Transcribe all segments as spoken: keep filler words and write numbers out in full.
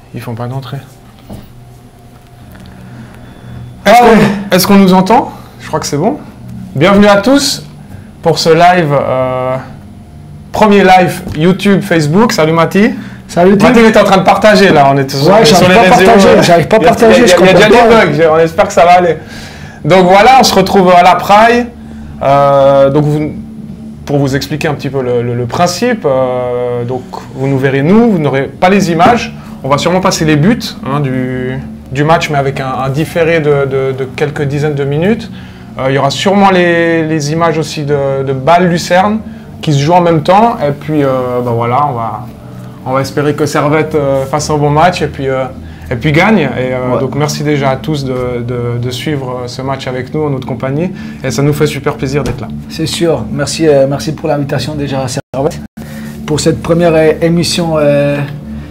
Ils font pas d'entrée. Est-ce qu'on est-ce qu'on nous entend? Je crois que c'est bon. Bienvenue à tous pour ce live, euh, premier live YouTube, Facebook. Salut Mati. Salut Tim. Mati, on est en train de partager là. On est toujours ouais, sur les réseaux. J'arrive pas à partager. Il y a, il y a, il y a déjà des bugs. On espère que ça va aller. Donc voilà, on se retrouve à la Praille. Euh, donc vous, pour vous expliquer un petit peu le, le, le principe, euh, donc vous nous verrez nous, vous n'aurez pas les images. On va sûrement passer les buts hein, du, du match, mais avec un, un différé de, de, de quelques dizaines de minutes. Euh, il y aura sûrement les, les images aussi de, de Bâle-Lucerne qui se jouent en même temps. Et puis euh, ben voilà, on va, on va espérer que Servette euh, fasse un bon match et puis, euh, et puis gagne. Et, euh, ouais. Donc merci déjà à tous de, de, de suivre ce match avec nous en notre compagnie. Et ça nous fait super plaisir d'être là. C'est sûr. Merci, euh, merci pour l'invitation déjà à Servette. Pour cette première euh, émission euh,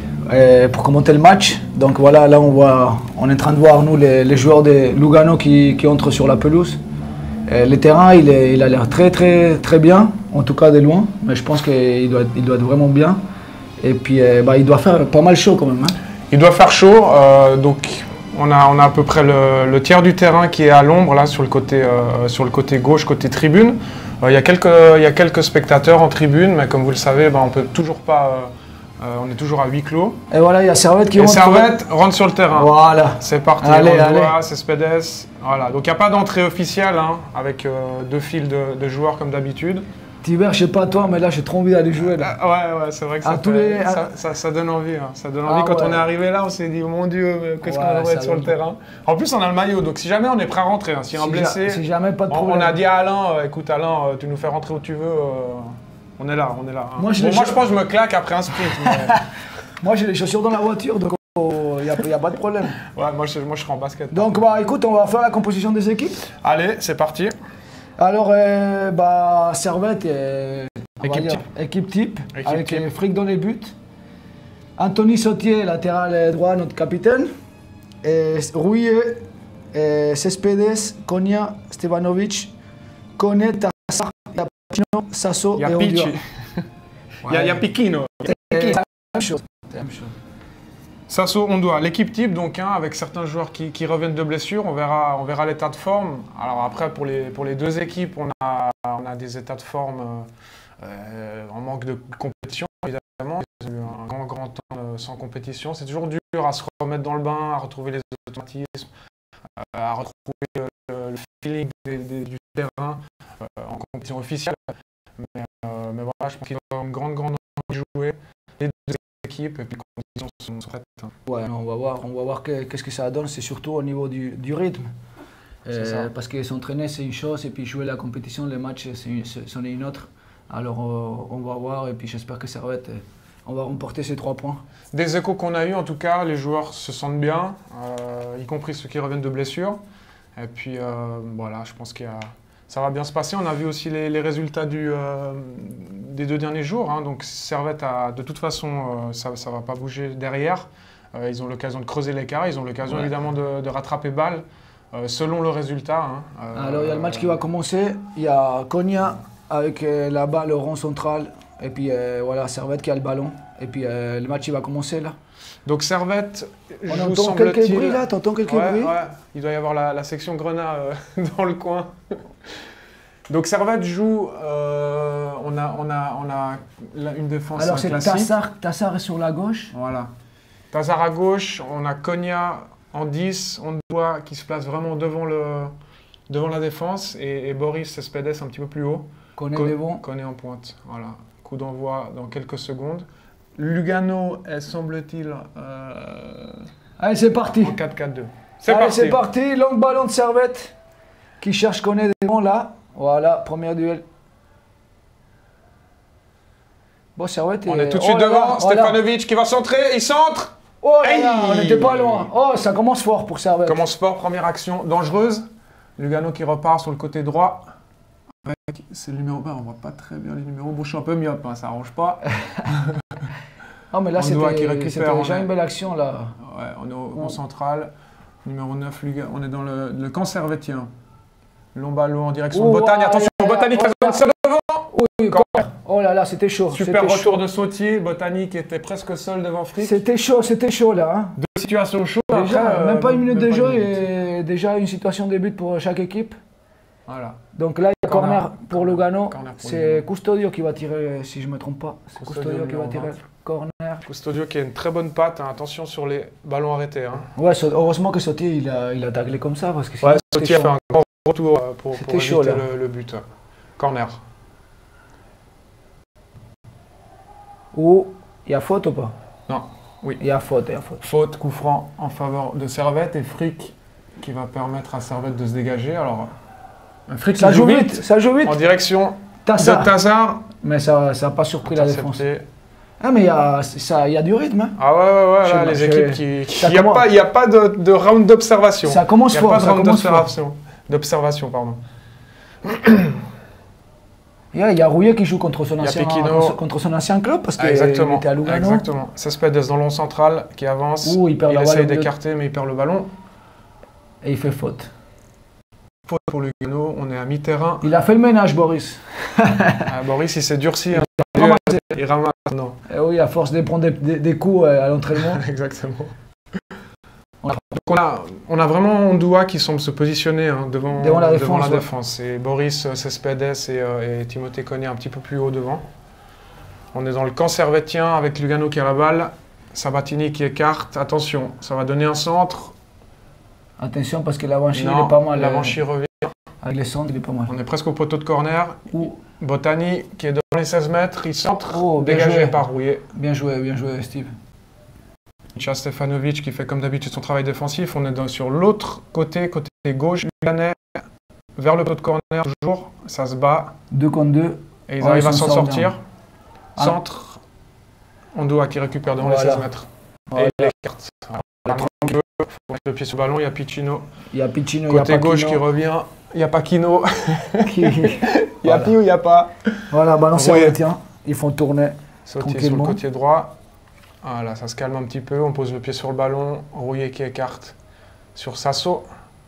euh, pour commenter le match. Donc voilà, là on, voit, on est en train de voir nous les, les joueurs de Lugano qui, qui entrent sur la pelouse. Euh, le terrain il, est, il a l'air très très très bien, en tout cas de loin. Mais je pense qu'il doit, il doit être vraiment bien. Et puis euh, bah, il doit faire pas mal chaud quand même. Hein. Il doit faire chaud, euh, donc on a, on a à peu près le, le tiers du terrain qui est à l'ombre, là, sur le côté, euh, sur le côté gauche, côté tribune. Euh, il, y a quelques, il y a quelques spectateurs en tribune, mais comme vous le savez, bah, on peut toujours pas, euh, euh, on est toujours à huis clos. Et voilà, il y a Servette qui Et rentre. Servette rentre sur le terrain. Voilà. C'est parti, allez, allez. C'est Spedes. Voilà, donc il n'y a pas d'entrée officielle, hein, avec euh, deux files de, de joueurs comme d'habitude. Tibert, je sais pas toi, mais là j'ai trop envie d'aller jouer. Là. Ah, ouais, ouais, c'est vrai que ça, fait, les... ça, ça, ça donne envie. Hein. Ça donne envie. Ah, quand ouais. on est arrivé là, on s'est dit, oh mon Dieu, qu'est-ce ouais, qu'on devrait être sur le terrain. En plus, on a le maillot, donc si jamais on est prêt à rentrer, hein, si, si un blessé, si jamais pas de on, on a dit à Alain, euh, écoute Alain, euh, tu nous fais rentrer où tu veux, euh, on est là, on est là. Hein. Moi, je, bon, moi je pense que je me claque après un sprint. Mais... moi j'ai les chaussures dans la voiture, donc il oh, n'y a, a pas de problème. Ouais, moi je, moi je serai en basket. Donc bah écoute, on va faire la composition des équipes. Allez, c'est parti. Alors, euh, bah, Servette, euh, équipe, type. équipe type, équipe avec type. Frick dans les buts. Anthony Sautier, latéral droit, notre capitaine. Et Rouillet, et Cespedes, Konya, Stevanovic, Kone, Tassar, Yapino, Sasso et Ondua. Il y a Piquino. C'est la même chose. Sasso, Ondua, l'équipe type donc hein, avec certains joueurs qui, qui reviennent de blessures, on verra, on verra l'état de forme. Alors après pour les, pour les deux équipes, on a, on a des états de forme euh, en manque de compétition évidemment. Ils ont eu un grand grand temps euh, sans compétition. C'est toujours dur à se remettre dans le bain, à retrouver les automatismes, euh, à retrouver euh, le feeling des, des, du terrain euh, en compétition officielle. Mais, euh, mais voilà, je pense qu'il y a une grande grande envie de jouer. Les deux équipes et puis les conditions sont prêtes. Ouais, on va voir, on va voir qu'est-ce que ça donne, c'est surtout au niveau du, du rythme. Euh, parce que s'entraîner c'est une chose et puis jouer la compétition, les matchs c'en est une autre. Alors euh, on va voir et puis j'espère que Servette, on va remporter ces trois points. Des échos qu'on a eu en tout cas, les joueurs se sentent bien, euh, y compris ceux qui reviennent de blessures. Et puis euh, voilà, je pense qu'il y a... ça va bien se passer. On a vu aussi les, les résultats du, euh, des deux derniers jours. Hein. Donc Servette, a, de toute façon, euh, ça ne va pas bouger derrière. Euh, ils ont l'occasion de creuser l'écart. Ils ont l'occasion ouais. évidemment de, de rattraper Bâle euh, selon le résultat. Hein. Euh, Alors il y a le match qui va commencer. Il y a Konya avec euh, là-bas le rond central. Et puis euh, voilà, Servette qui a le ballon. Et puis euh, le match il va commencer là. Donc Servette On joue, entend quelques bruits là, t'entends quelques ouais, bruits ouais. Il doit y avoir la, la section Grenat euh, dans le coin. Donc Servette joue, euh, on, a, on, a, on a une défense Alors c'est classique. Tassar, Tassar est sur la gauche. Voilà. Tassar à gauche, on a Konya en dix, Ondua qui se place vraiment devant, le, devant la défense et, et Boris Cespedes un petit peu plus haut. Koné devant. Koné en pointe, voilà. Coup d'envoi dans quelques secondes. Lugano est, semble-t-il, euh, allez, c'est parti. En quatre quatre deux. C'est Allez, parti. c'est parti. Long ballon de Servette qui cherche Koné devant là. Voilà, premier duel. Bon, Servette On est, est tout de suite oh devant. là, Stevanovic voilà. qui va centrer. Il centre. Oh là là, on n'était pas loin. Oh, ça commence fort pour Servette. Commence fort, première action dangereuse. Lugano qui repart sur le côté droit. C'est le numéro vingt, on voit pas très bien les numéros. Bon, je suis un peu myope, hein, ça arrange pas. Ah, mais là, c'était déjà est... une belle action, là. Ouais, on est au rond central. Numéro neuf, Lugano. On est dans le, le camp servettien. Long ballon en direction oh, de Botagne. Attention, ouais, Botagne qui ouais, va se devant. Oui, oui, corner. Oh là là, c'était chaud. Super c'était retour chaud. de Sautier, Botany qui était presque seul devant Frick. C'était chaud, c'était chaud là. Hein. Deux situations chaudes. Déjà, après, même euh, pas une minute même de pas jeu une minute. et déjà une situation de but pour chaque équipe. Voilà. Donc là, il y a corner, corner pour corner, Lugano. corner pour C'est Lugano. Custodio qui va tirer, si je ne me trompe pas. C'est Custodio, Custodio qui va numéro tirer vingt. corner. Custodio qui a une très bonne patte, hein. Attention sur les ballons arrêtés. Hein. Ouais, heureusement que Sautier il a, il a taclé comme ça parce que sinon, Ouais, c'était Sautier a chaud. fait un grand retour euh, pour, pour C'était éviter chaud, là. le, le but. Corner. Ou il y a faute ou pas? Non, oui. Il y a faute, il y a faute. Faute, coup franc en faveur de Servette et Frick qui va permettre à Servette de se dégager. Alors, Frick Ça joue vite, ça joue vite. en direction Tassard. de Tassard. Mais ça n'a pas surpris la défense. Intercepté. Ah mais il y a, ça, il y a du rythme. Hein. Ah ouais, ouais, ouais, Je là, sais les pas, équipes je- qui... Ça Il n'y a, commence- pas- il y a pas de, de round d'observation. Ça commence Il n'y a fort, pas de ça round commence fort. d'observation. D'observation, pardon. Il y a, il y a Rouillet qui joue contre son, Il y a ancien, Pekino. contre, contre son ancien club parce Ah, qu'il exactement. était à Lugano. Exactement. Cespedes dans l'on central qui avance. Ouh, il perd la essaye balle. d'écarter, mais il perd le ballon. Et il fait faute. Faute pour Lugano, on est à mi-terrain. Il a fait le ménage, Boris. Ah, Boris, il s'est durci. Hein. ramassé. Il ramasse, non. Et oui, à force de prendre des, des- des coups euh, à l'entraînement. Exactement. On a- Donc on a, on a vraiment Ondua qui semble se positionner hein, devant, Devant la devant défense, la ouais. défense. Et Boris, euh, Cespedes et, euh, et Timothée Koné un petit peu plus haut devant. On est dans le camp servétien avec Lugano qui a la balle. Sabatini qui écarte. Attention, ça va donner un centre. Attention parce que l'Avanchi il Non, est pas mal. l'Avanchi euh, revient. Avec les centres, il est pas mal. On est presque au poteau de corner. Ouh, Botany qui est devant les seize mètres. Il centre, Oh, bien dégagé joué. par Rouillet. bien joué, bien joué, Steve. Mitja Stefanovic qui fait comme d'habitude son travail défensif. On est dans- sur l'autre côté, côté gauche, Luganais, vers le poteau de corner toujours. Ça se bat deux contre deux. et ils Oh, arrivent ils à s'en s'en sortent sortir. bien. Ah. Centre, Ondua qui récupère devant Voilà. les seize mètres. Voilà. Et il écarte. Voilà, un peu. Faut mettre le pied sur le ballon. Il y a Piccino. Il y a Piccino, il y a Côté gauche qui Pacchino revient. Il n'y a pas Kino. qui- Il y a Voilà. Pi ou il n'y a pas. Voilà, ballon Rouillet. servétien. Ils font tourner. Sautier sur le Tranquillement. côté droit. Voilà, ça se calme un petit peu. On pose le pied sur le ballon. Rouillet qui écarte sur Sasso.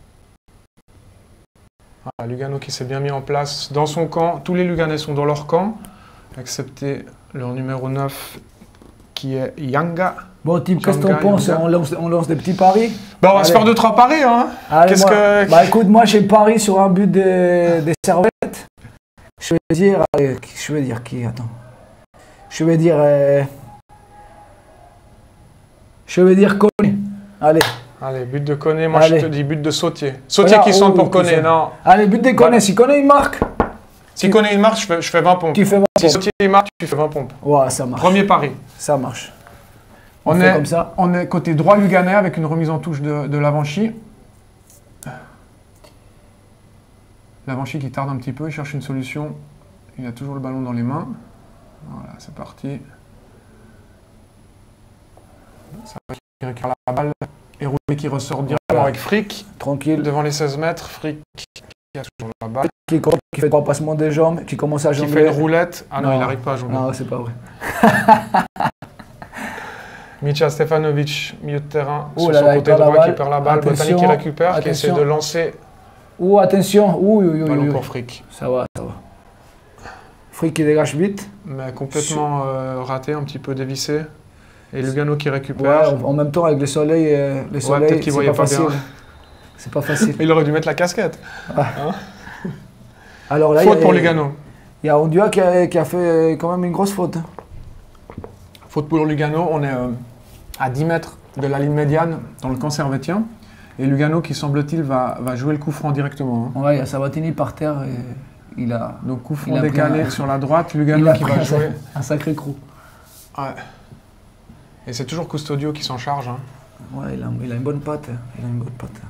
Voilà, Lugano qui s'est bien mis en place dans son camp. Tous les Luganais sont dans leur camp, excepté leur numéro neuf qui est Yanga. Bon, type, qu'est-ce Djanga, qu'on pense? Yanga. On lance, on lance des petits paris? Bah, on va se Allez. faire deux trois paris, hein. Allez, Qu'est-ce moi- que- Bah écoute, moi j'ai pari sur un but des des Servettes. Je vais dire, allez, qui- je vais dire qui? Attends. Je vais dire, euh, je vais dire Koné. Allez, Allez, but de Koné. Moi, Allez. je te dis but de Sautier. Sautier Regarde, qui centre oh, pour qui Koné, centre. non. allez, but de Koné. Voilà. Si Koné il marque, Si Qui- Koné il marche, je fais, je fais vingt pompes. tu fais Si vingt. Sautier il marche, tu fais vingt pompes. Ouais, ça marche. Premier pari. Ça marche. On, On fait est, comme ça. on est côté droit Luganais avec une remise en touche de, de Lavanchi. Lavanchi qui tarde un petit peu, il cherche une solution. Il a toujours le ballon dans les mains. Voilà, c'est parti. Ça va qui récupère la balle. Et Rouillet qui ressort directement Voilà. avec Frick. Tranquille. Devant les seize mètres, Frick qui a toujours la balle. Qui, qui fait trois passements des jambes, qui commence à Qui jongler. fait une roulette. Ah non, Non. il n'arrive pas à jongler. Non, c'est pas vrai. Mitja Stefanovic, milieu de terrain, Oh sur là son là, il côté perd la droit balle. qui perd la balle. Botany qui Attention, récupère, qui essaie attention. de lancer. Ouh, attention. Ouh, ouh, ouh, Ballon ouh. pour Frick. Ça va, ça va. Frick qui dégage vite. Mais complètement euh, raté, un petit peu dévissé. Et Lugano qui Ouais, récupère. en en même temps avec le soleil, euh, le soleil, peut-être qu'il c'est voyait pas pas facile. bien. C'est pas facile. Il aurait dû mettre la casquette. Alors là, il y Faute a- pour Lugano. il y a Ondua qui a, qui a fait euh, quand même une grosse faute. hein. Faute pour Lugano. On est euh, à dix mètres de la ligne médiane dans le camp servétien. Et Lugano qui, semble-t-il, va, va jouer le coup franc directement. hein. Ouais, il y a Sabatini par terre et il a, Donc coup franc Il a pris décalé un- sur la droite. il Lugano a qui pris va un, jouer. un sacré crew. Ouais. Et c'est toujours Custodio qui s'en charge. hein. Ouais, il a, il a une bonne patte. Il a une bonne patte.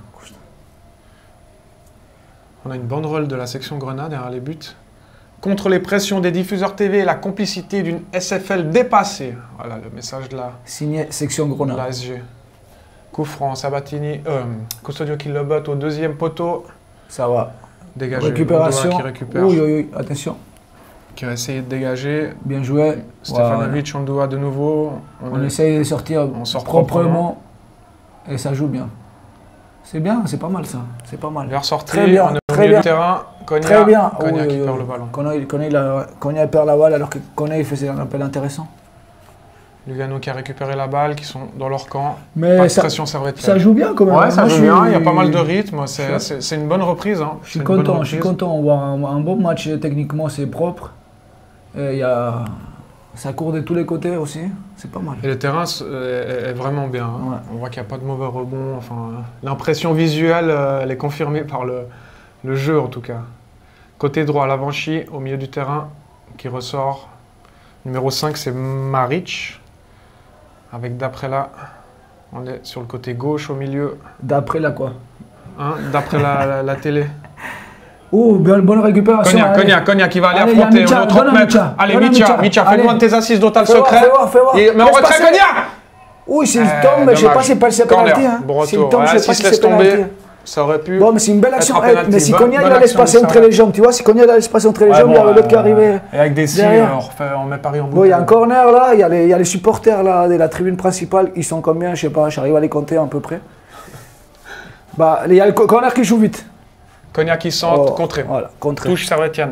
On a une banderole de la section Grenade derrière les buts. Contre les pressions des diffuseurs T V et la complicité d'une S F L dépassée. Voilà le message de la, Signé section de Grenade. la S G. Coup franc, Sabatini, euh, Custodio qui le botte au deuxième poteau. Ça va. Dégagé. Récupération. Ondua qui récupère. Oui, oui, oui, attention. Qui va essayer de dégager. Bien joué. Stefanovic, Ondua de nouveau. Voilà. On est- essaye de sortir on sort proprement. Et ça joue bien. C'est bien, c'est pas mal ça. C'est pas mal. Il est ressorti, Très bien, on est au très milieu bien. du terrain. Konya, Très bien. Konya Oui, qui oui, perd oui. le ballon. Konya, Konya, il a- Konya, il perd la balle alors que Konya il faisait un appel intéressant. Lugano qui a récupéré la balle, qui sont dans leur camp. Mais Pas de ça, pression Servette. ça joue bien quand même. Ouais, ça Moi, joue je bien, suis- il y a pas mal de rythme, Je c'est suis- c'est- c'est une bonne reprise. Hein. Je suis C'est une bonne content, je suis reprise. content. On voit un, un bon match, techniquement c'est propre. Et il y a... Ça court de tous les côtés aussi, c'est pas mal. Et le terrain est, est- est vraiment bien. Hein. Ouais. On voit qu'il n'y a pas de mauvais rebond. Enfin, l'impression visuelle, euh, elle est confirmée par le, le jeu en tout cas. Côté droit, Lavanchi au milieu du terrain qui ressort. Numéro cinq, c'est Maric. Avec d'après là, on est sur le côté gauche au milieu. D'après là quoi. Hein, d'après la, la- la télé. Oh, bien- bonne récupération. Cognac, allez. Cognac, Cognac qui va aller Allez, il y a affronter. Micha, On est au trente donne à mètres. Micha, Allez, donne à Micha, Micha. Micha, Allez. fais-moi de tes assises d'Otal Fais voir, secret. fais voir, fais voir. Et- mais on Laisse retrait passer. Cognac. Oui, s'il Eh, tombe, je sais pas dommage. si c'est pas c'est Corner, penalty. Hein. bon S'il retour. tombe, Ouais, je sais s'il pas se si laisse c'est penalty. tomber, ça aurait pu. Bon, mais c'est une belle action. être un Eh, penalty. mais si Bonne- Cognac il bonne a action l'espace de entre Servette. les jambes, tu vois, si Cognac il a l'espace entre les Ouais, jambes, bon, il y avait l'autre qui euh, arrivait. Et avec des si, derrière. on, refait- on met Paris en Bon, il y a un bouteille. corner là, il y a les, il y a les supporters là, de la tribune principale, ils sont combien, je sais pas, j'arrive à les compter à peu près. Bah, il y a le co- corner qui joue vite. Cognac qui centre, Oh, contré. Voilà, contré. Touche Servetienne.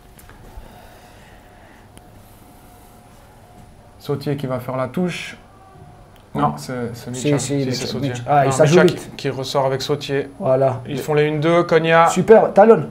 Sautier qui va faire la touche. Non, c'est c'est Si, Micha. si, Si, mais- c'est Sautier. Micha. Ah, Non, ça joue Micha vite. qui, qui ressort avec Sautier. Voilà. Ils font les une deux. Cognac. Super, talonne.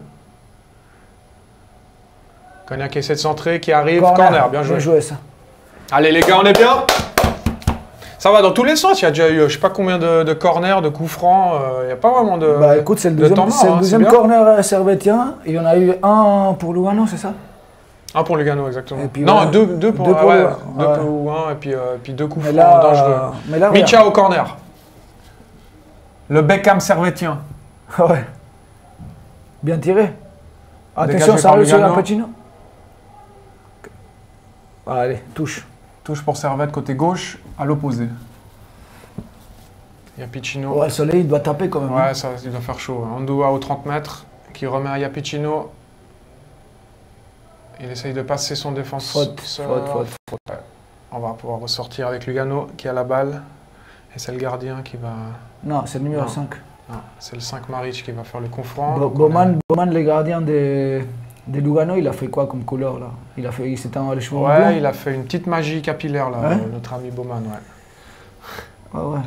Cognac qui essaie de centrer, qui arrive. Corner, bien joué. Bien joué ça. Allez les gars, on est bien. Ça va dans tous les sens. Il y a déjà eu, je sais pas combien de, de corners, de coups francs. euh, Il n'y a pas vraiment de. Bah écoute, c'est le de deuxième, temps mort, c'est le hein, deuxième bien. corner euh, servétien. Il y en a eu un pour Lugano, c'est ça? Un pour Lugano, exactement. Et puis non, voilà. deux, deux pour, Deux pour ouais, Lugano, deux ouais. pour un, et puis, euh, puis deux coups Mais francs là, dangereux. euh, mais là, Micha au corner. Le Beckham servétien. Ouais. Bien tiré. Attention, Dégagé ça par arrive sur Lugano. Lapacino. Allez, touche. Touche pour Servette côté gauche, à l'opposé. Il y a Picino. Ouais, le soleil, il doit taper quand même. hein. Ouais, ça, il doit faire chaud. Andoua au trente mètres, qui remet à Yapicino. Il essaye de passer son défenseur. Faute, faute, faute, faute. Ouais. On va pouvoir ressortir avec Lugano qui a la balle. Et c'est le gardien qui va... Non, c'est le numéro Non. cinq. Non, c'est le cinq Maric qui va faire le coup franc. Bo- Donc on Bowman, est- Bowman, le gardien de, de Lugano, il a fait quoi comme couleur là? Il a fait, il s'était en les cheveux Ouais, blancs. il a fait une petite magie capillaire, là, Ouais. euh, notre ami Bowman. Ouais. Ah ouais.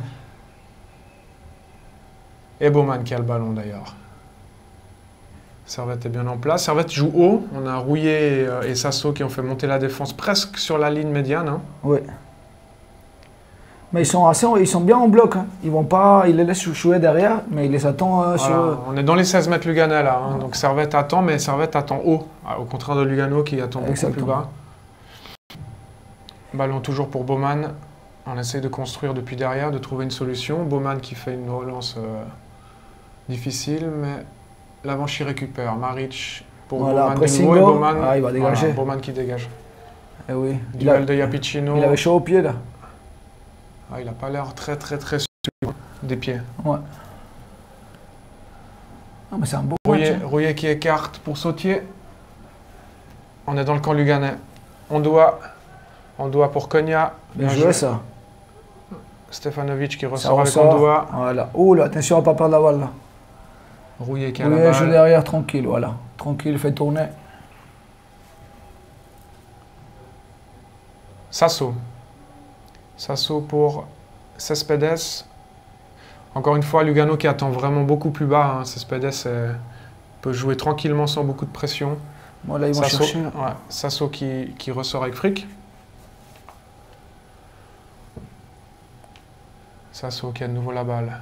Et Bowman qui a le ballon d'ailleurs. Servette est bien en place. Servette joue haut. On a Rouillet et, euh, et Sasso qui ont fait monter la défense presque sur la ligne médiane. Hein. Ouais. Mais ils sont, assez, ils sont bien en bloc. Hein. Ils vont pas, ils les laissent jouer derrière, mais ils les attendent euh, sur Voilà. eux. On est dans les seize mètres Luganais là. Hein. Donc Servette attend, mais Servette attend haut. Ah, au contraire de Lugano qui attend beaucoup plus Exactement. bas. Ballon toujours pour Bowman. On essaye de construire depuis derrière, de trouver une solution. Bowman qui fait une relance euh, difficile, mais l'Avanchi récupère. Maric pour Voilà, Bowman de pressing nouveau et haut. Bowman. Ah, il va dégager. Voilà, Bowman qui dégage. Eh oui. Il, Duel a- de Yapicino. il avait chaud au pied là. Ah, il n'a pas l'air très très très sûr des pieds. Ouais. Ah, mais c'est un beau match. Rouillet, hein. Rouillet qui écarte pour Sautier. On est dans le camp luganais. On doit, on doit pour Cognac. Bien joué ça. Stefanovic qui Ça ressort avec ressort. Ondoa. Voilà. Oh là, attention à pas perdre la balle là. Rouillet qui a Oui, la joue balle. derrière tranquille, voilà. Tranquille, fait tourner. Sasso. Sasso pour Cespedes. Encore une fois, Lugano qui attend vraiment beaucoup plus bas. Hein. Cespedes euh, peut jouer tranquillement sans beaucoup de pression. Bon, là, ils vont Sasso, chercher. ouais, Sasso qui, qui ressort avec Frick. Sasso qui a de nouveau la balle.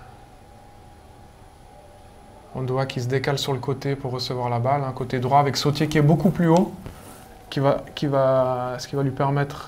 Ondoa qui se décale sur le côté pour recevoir la balle. Un côté droit avec Sautier qui est beaucoup plus haut. Qui va, qui va, ce qui va lui permettre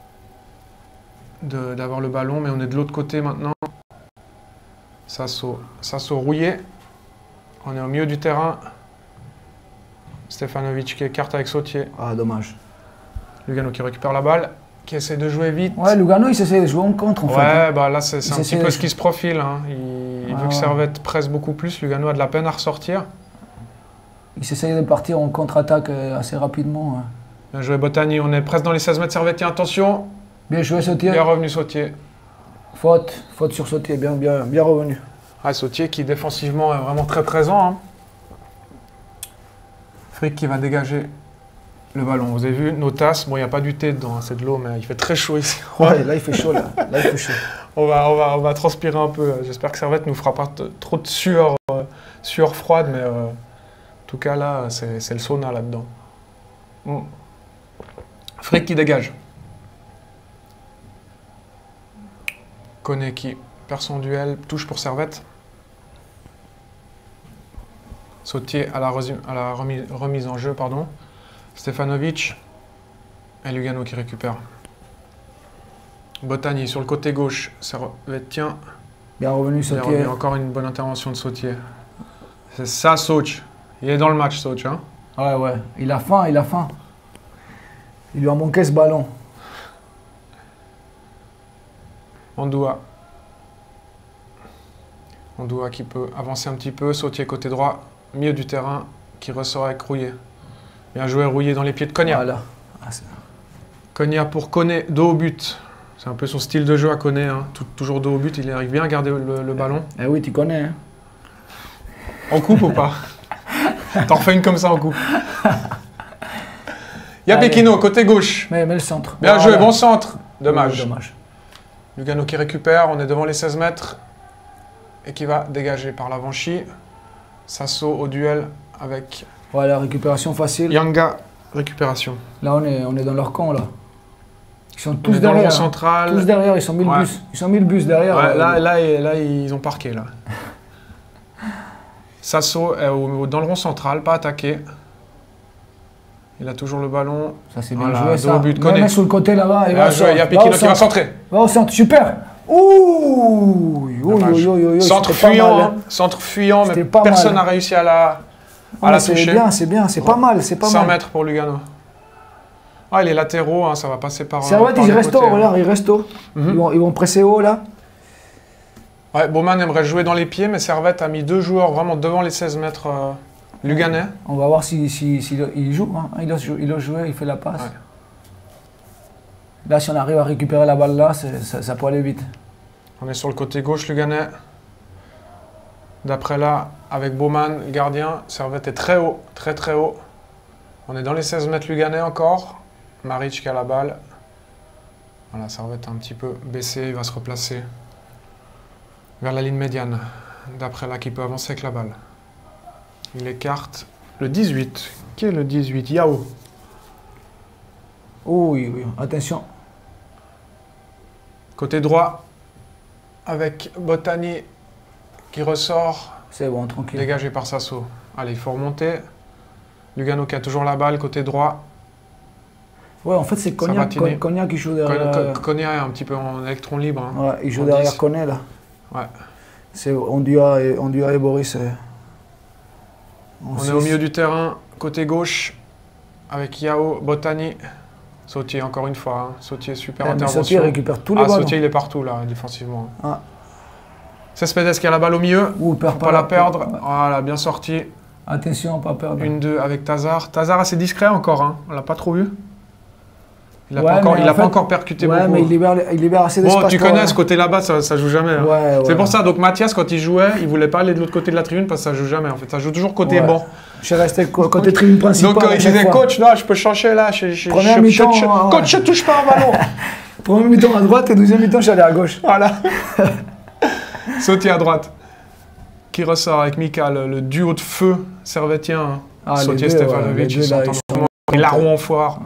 de- d'avoir le ballon. Mais on est de l'autre côté maintenant. Sasso, Sasso rouillé. On est au milieu du terrain. Stefanovic qui écarte avec Sautier. Ah, dommage. Lugano qui récupère la balle, qui essaie de jouer vite. Ouais, Lugano, il s'essaie de jouer en contre en Ouais, fait. hein. bah là c'est c'est Il un petit s'essaie peu de- ce qui se profile. Hein. Il, il Ah veut que ouais. Servette presse beaucoup plus. Lugano a de la peine à ressortir. Il s'essaye de partir en contre-attaque euh, assez rapidement. hein. Bien joué Botany, on est presque dans les seize mètres Servetien. Attention, Bien joué, Sautier. bien revenu Sautier. Faute, faute sur Sautier, bien, bien, bien revenu. Ah, Sautier qui défensivement est vraiment très présent. Hein. Frick qui va dégager le ballon. Vous avez vu nos tasses, bon il n'y a pas du thé dedans, hein, c'est de l'eau, mais il fait très chaud ici. Ouais, là il fait chaud là. Là il fait chaud. on, va, on, va, on va transpirer un peu. J'espère que Servette ne nous fera pas trop de sueur, euh, sueur froide, mais euh, en tout cas là c'est le sauna là-dedans. Mm. Frick qui dégage. Koné qui perd son duel, touche pour Servette. Sautier à la, à la remise, remise en jeu, pardon. Stefanovic et Lugano qui récupère. Botagny sur le côté gauche, Servette tient. Bien revenu Sautier. Encore une bonne intervention de Sautier. C'est ça Soch. Il est dans le match Soch. Hein. Ouais, ouais. Il a faim, il a faim. Il lui a manqué ce ballon. Andoua. Andoua qui peut avancer un petit peu. Sautier côté droit. Milieu du terrain qui ressort avec Rouillé. Bien joué Rouillé dans les pieds de Konya. Voilà. Ah, Konya pour Koné, dos au but. C'est un peu son style de jeu à Koné. Hein. Toujours dos au but, il arrive bien à garder le, le ballon. Eh oui, tu connais. Hein. En coupe ou pas? T'en refais une comme ça en coupe. Yapekino, côté gauche. Mais, mais le centre. Bien voilà. Joué, bon centre. Dommage. Oui, dommage. Lugano qui récupère, on est devant les seize mètres. Et qui va dégager par l'Avanchi. Sasso au duel avec... Voilà, récupération facile. Yanga, récupération. Là, on est, on est dans leur camp, là. Ils sont tous on est derrière. Dans le central. Tous derrière, ils sont mille ouais. bus. Ils sont mille bus derrière. Ouais, là, là, là, là, ils ont parqué, là. Sasso est au, dans le rond central, pas attaqué. Il a toujours le ballon. Ça, c'est bien voilà, joué, ça. But, Mets sur le côté, là-bas. Bien joué, il y a Pekino qui va centrer. Va au centre, super. Ouh, ouh, centre fuyant, hein. Centre fuyant, mais personne n'a réussi à la, à la toucher. C'est bien, c'est bien, c'est pas mal, c'est pas mal. cent mètres pour Lugano. Ah, les latéraux, hein, ça va passer par. Servette, ils restent haut, regarde, ils restent haut. Mm-hmm. Ils vont, ils vont presser haut là. Ouais, Baumann aimerait jouer dans les pieds, mais Servette a mis deux joueurs vraiment devant les seize mètres euh, luganais. On va voir s'il si, si, si, il joue. Hein. Il, a, il a joué, il fait la passe. Ouais. Là, si on arrive à récupérer la balle là, ça, ça peut aller vite. On est sur le côté gauche luganais. D'après là, avec Baumann, le gardien, Servette est très haut, très très haut. On est dans les seize mètres luganais encore. Maric qui a la balle. Voilà, Servette un petit peu baissé, il va se replacer vers la ligne médiane. D'après là, qui peut avancer avec la balle. Il écarte le dix-huit. Qui est le dix-huit? Yao. Oh oui, oui, attention. Côté droit, avec Botagny qui ressort. C'est bon, tranquille. Dégagé par Sasso. Allez, il faut remonter. Lugano qui a toujours la balle, côté droit. Ouais, en fait, c'est Konya, Konya qui joue derrière. Konya est un petit peu en électron libre. Hein, ouais, il joue derrière dix. Koné, là. Ouais. C'est Ondua et, Ondua et Boris. Et... On six. Est au milieu du terrain, côté gauche, avec Yao, Botagny. Sautier, encore une fois. Hein. Sautier, super ouais, intervention. Sautier récupère tous les ah, ballons. Sautier, il est partout, là, défensivement. Ah. Cespedes qui a la balle au milieu. Ouh, perd pas, pas la perdre. Ouais. Voilà, bien sorti. Attention, pas perdre. Une, deux avec Tazar. Tazar assez discret encore. Hein. On l'a pas trop vu. Il n'a ouais, pas, encore, il a fait, pas encore percuté ouais, beaucoup. mais il libère, il libère assez d'espace. Bon, tu connais ce côté là-bas, ça, ça joue jamais. Hein. Ouais, c'est ouais. pour ça, donc Mathias, quand il jouait, il voulait pas aller de l'autre côté de la tribune parce que ça joue jamais. En fait, ça joue toujours côté ouais. banc. Je suis resté côté tribune principale. Donc, euh, il disait, coach, non, je peux changer là. Je, je, Première mi-temps. Je, je, ouais. Coach, je touche pas un ballon. Premier mi-temps à droite et deuxième mi-temps, je suis allé à gauche. Voilà. Sautier à droite. Qui ressort avec Mika, le, le duo de feu servettien. Ah, Sautier, Stefanovic, ils sont en larron en foire.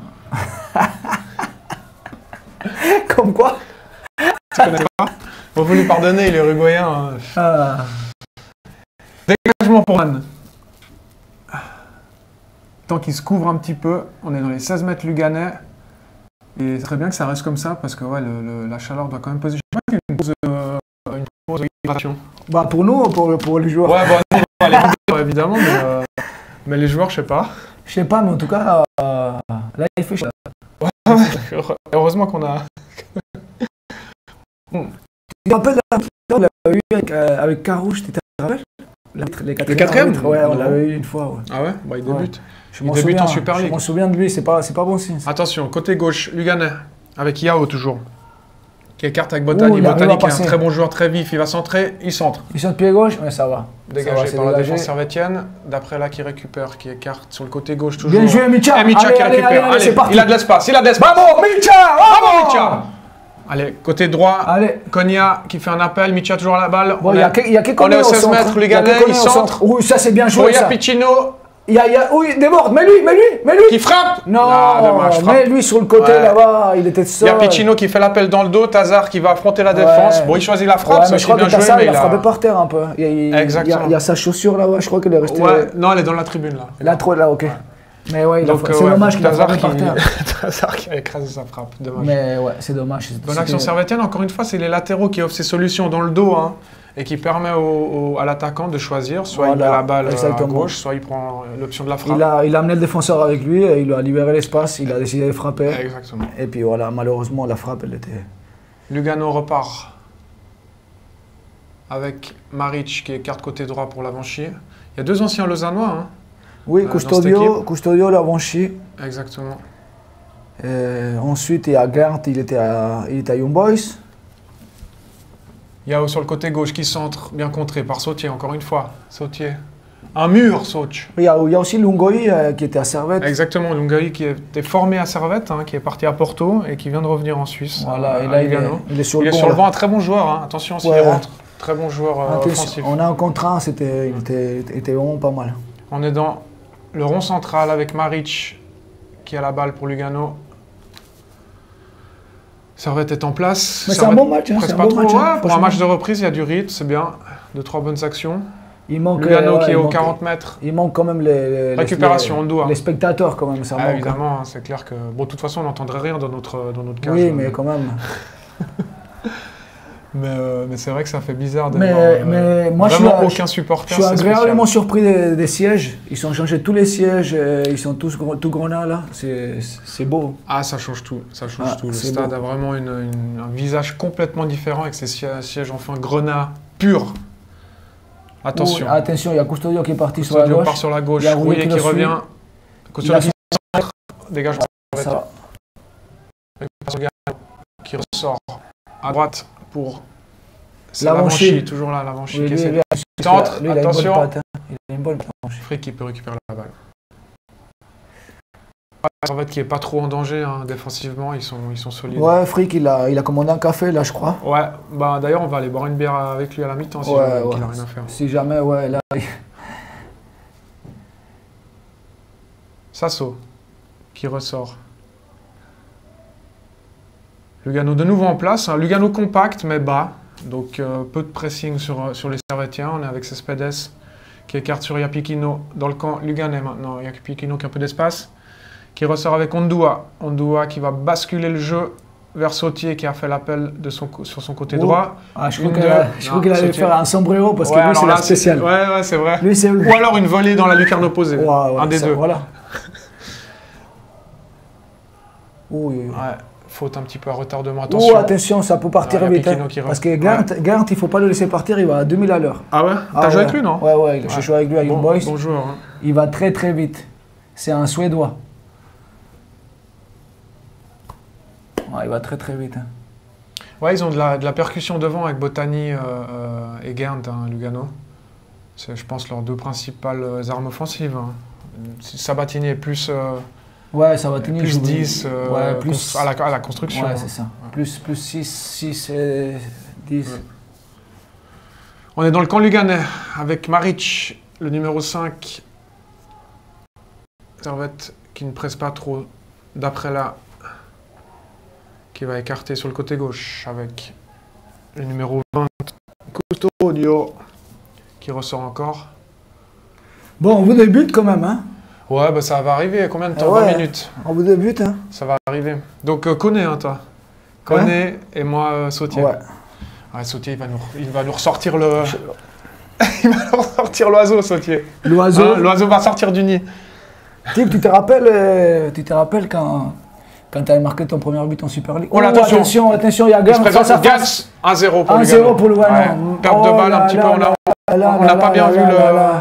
Comme quoi? Tu connais pas? Faut vous lui pardonner, il est uruguayen. Hein. Ah. Dégagement pour Anne. Tant qu'il se couvre un petit peu, on est dans les seize mètres luganais. Et c'est très bien que ça reste comme ça parce que ouais, le, le, la chaleur doit quand même peser. Je sais pas une pause, euh, une pause d'hydratation. Bah pour nous, pour, pour les joueurs. Ouais, bah, non, les joueurs, évidemment, mais, euh, mais les joueurs, je sais pas. Je sais pas, mais en tout cas, euh, là il fait chaud. Ouais, ouais, heureusement qu'on a. Bon. Tu te rappelles on l'avait eu avec, euh, avec Carouche, tu te rappelles? Les quatrièmes? Ouais, on l'avait eu une fois. Ouais. Ah ouais? Bah il débute. Ouais. Je il débute en Super League. Je m'en souviens de lui, c'est pas, c'est pas bon signe. Attention, côté gauche, Luganais, avec Yao toujours. qui écarte avec Botany. Ouh, Botany qui est un passer. très bon joueur, très vif. Il va centrer, il centre. Ils sont de pied gauche, mais ça va. Dégagé ça va, par la dégagé. défense servétienne. D'après là, qui récupère, qui écarte sur le côté gauche toujours. Bien joué, Micha. Et Micha Allez, qui allez, récupère. allez, Allez, c'est parti. il a de l'espace, il a de l'espace. Bravo, Micha. Bravo, Micha. Allez, côté droit, Allez. Konya qui fait un appel, Micha toujours à la balle. Bon, On il y a est- que- il y a que on est Konya au au seize centre. mètres, Il y a que Luganais, Konya il au centre. centre. Oui, ça c'est bien joué. Boya Ça. Piccino Il y a, il y a, oui, déborde, mais lui, mais lui, mais lui. qui frappe. Non, Ah, dommage, frappe. mais lui sur le côté Ouais. là-bas, il était Il y seul. a Piccino qui fait l'appel dans le dos, Tazar qui va affronter la défense. Ouais. Bon, il choisit la frappe, Ouais, ça mais c'est je crois bien que joué, Tassar, mais il a il frappé a... par terre un peu. Il y a, il y a- Exactement. il y a sa chaussure là-bas, je crois qu'elle est restée. Ouais, non, elle est dans la tribune là. Là, trop là, ok. Mais ouais, il a Donc, fra- euh, c'est ouais, dommage qu'il a Tazar frappé par qui... terre. Tazar qui a écrasé sa frappe, dommage. Mais ouais, c'est dommage. Bonne action servétienne, encore une fois, c'est les latéraux qui offrent ces solutions dans le dos hein, et qui permet au, au- à l'attaquant de choisir. Soit il met Voilà, la balle euh, à exactement. gauche, soit il prend l'option de la frappe. Il a, il a amené le défenseur avec lui, et il lui a libéré l'espace, il a décidé de frapper. Exactement. Et puis voilà, malheureusement, la frappe, elle était. Lugano repart avec Maric qui écarte côté droit pour l'Avanchi. Il y a deux anciens Lausannois. Hein. Oui, Euh, dans cette Custodio, équipe. Custodio Lavanchi. Exactement. Euh, ensuite, il y a Gert, il était à, il était à Young Boys. Yao sur le côté gauche qui centre, bien contré par Sautier, encore une fois. Sautier. Un mur, Sauch. Il y a, il y a aussi Lungoi euh, qui était à Servette. Exactement, Lungai qui était formé à Servette, hein, qui est parti à Porto et qui vient de revenir en Suisse. Voilà, à- et à là, il est, Lugano. il est sur Il le est banc. sur le là. banc, un très bon joueur. Hein. Attention s'il Ouais. rentre. Très bon joueur euh, Attention, offensif. on a un contre un, c'était, il était, était vraiment pas mal. On est dans le rond central avec Maric qui a la balle pour Lugano. Servette est en place. Mais c'est un Servette bon match, hein, presse c'est un pas bon trop. match, hein, Ouais, pour un franchement. match de reprise, il y a du rythme, c'est bien. Deux, trois bonnes actions. Il manque, Lugano euh, ouais, qui est il au manque- quarante mètres. Il manque quand même les, les- Récupération, les, on doit. les spectateurs quand même, ça Ah, manque. évidemment, hein, c'est clair que. Bon, de toute façon, on n'entendrait rien dans notre, dans notre cage. Oui, là. mais quand même. Mais, euh, mais c'est vrai que ça fait bizarre de Mais- voir, euh, mais moi, je vraiment suis- aucun supporter. Je suis c'est agréablement spécial. surpris des, des sièges. Ils ont changé tous les sièges, euh, ils sont tous gros- tout grenats là. C'est c'est beau. Ah, ça change tout. Ça change Ah, tout. Le c'est stade beau. a vraiment une- une- un visage complètement différent avec ses sièges, sièges enfin grenat pur. Attention. Ouh, attention, il y a Custodio qui est parti sur la Custodio gauche. part sur la gauche. Il y a Rouillet Rouillet qui qui le suit. revient. Custodio a qui centre, dégage Ça va. qui ressort à droite pour c'est L'Avanchi. l'Avanchi, toujours là, l'Avanchi Oui, qui lui, essaie lui, de lui, centre, lui, il a une bonne attention. patte, hein. Il a une bonne patte. Frick qui peut récupérer la balle. Servette qui est pas trop en danger hein, défensivement, ils sont, ils sont solides. Ouais, Frick, il a, il a commandé un café là, je crois. Ouais, bah d'ailleurs on va aller boire une bière avec lui à la mi-temps si Ouais, jamais ouais. il a rien à faire. Si jamais, ouais, là. il- Sasso qui ressort. Lugano de nouveau en place, hein. Lugano compact mais bas, donc euh, peu de pressing sur, sur les Servettiens. On est avec Cespedes qui écarte sur Yapikino dans le camp Luganais maintenant. Yapikino qui a un peu d'espace, qui ressort avec Ondua. Ondua qui va basculer le jeu vers Sautier qui a fait l'appel de son, sur son côté Oh. droit. Ah, je Une, crois deux. qu'elle a- je crois Non, qu'il allait Sautier. faire un sombrero parce que Ouais, lui, c'est alors la là, spéciale. Ouais, ouais, c'est vrai. Lui, c'est Ou alors une volée dans la lucarne opposée. Ouais, ouais, un des ça, deux. Voilà. Oui, oui. Ouais, faute un petit peu à retardement. Attention. Attention. Oh, attention, ça peut partir Ah, il y a vite. Piquino hein. qui rentre. Parce que Gant, Gant, il ne faut pas le laisser partir, il va à deux mille à l'heure. Ah ouais T'as Ah joué ouais. avec lui, non Ouais, ouais, j'ai Ouais. joué avec lui à Young Bon, Boys. bon joueur. Hein. Il va très très vite. C'est un Suédois. Ouais, il va très très vite. hein. Ouais, ils ont de la, de la percussion devant avec Botany euh, euh, et Gant, hein, Lugano. C'est, je pense, leurs deux principales euh, armes offensives. Hein. Sabatini est plus, euh, Ouais, ça va tenir. plus joue- dix euh, ouais, cons- plus. à, la, à la construction. Ouais, hein. c'est ça. Plus, plus six, six et dix. Ouais. On est dans le camp luganais avec Maric, le numéro cinq. Servette qui ne presse pas trop d'après là. Qui va écarter sur le côté gauche avec le numéro vingt, Custodio, qui ressort encore. Bon, on vous débute quand même, hein. Ouais, bah ça va arriver. Combien de temps Ah ouais. vingt minutes. On vous débute, hein. Ça va arriver. Donc, euh, Koné, hein, toi. Koné et moi, euh, Sautier. Ouais. Ouais, Sautier, il va nous, il va nous ressortir le... il va nous ressortir l'oiseau, Sautier. L'oiseau. Hein, l'oiseau va sortir du nid. Tim, tu te rappelles, euh, tu te rappelles quand, quand tu avais marqué ton premier but en Super League. Oh là, attention. attention, attention, il y a Il se Gant face présente à au face. Gans, un zéro pour un Lugano. zéro pour Lugano. Ouais, perte de Oh balle là un petit là peu. On a- là là on n'a là pas bien là vu là le... là là.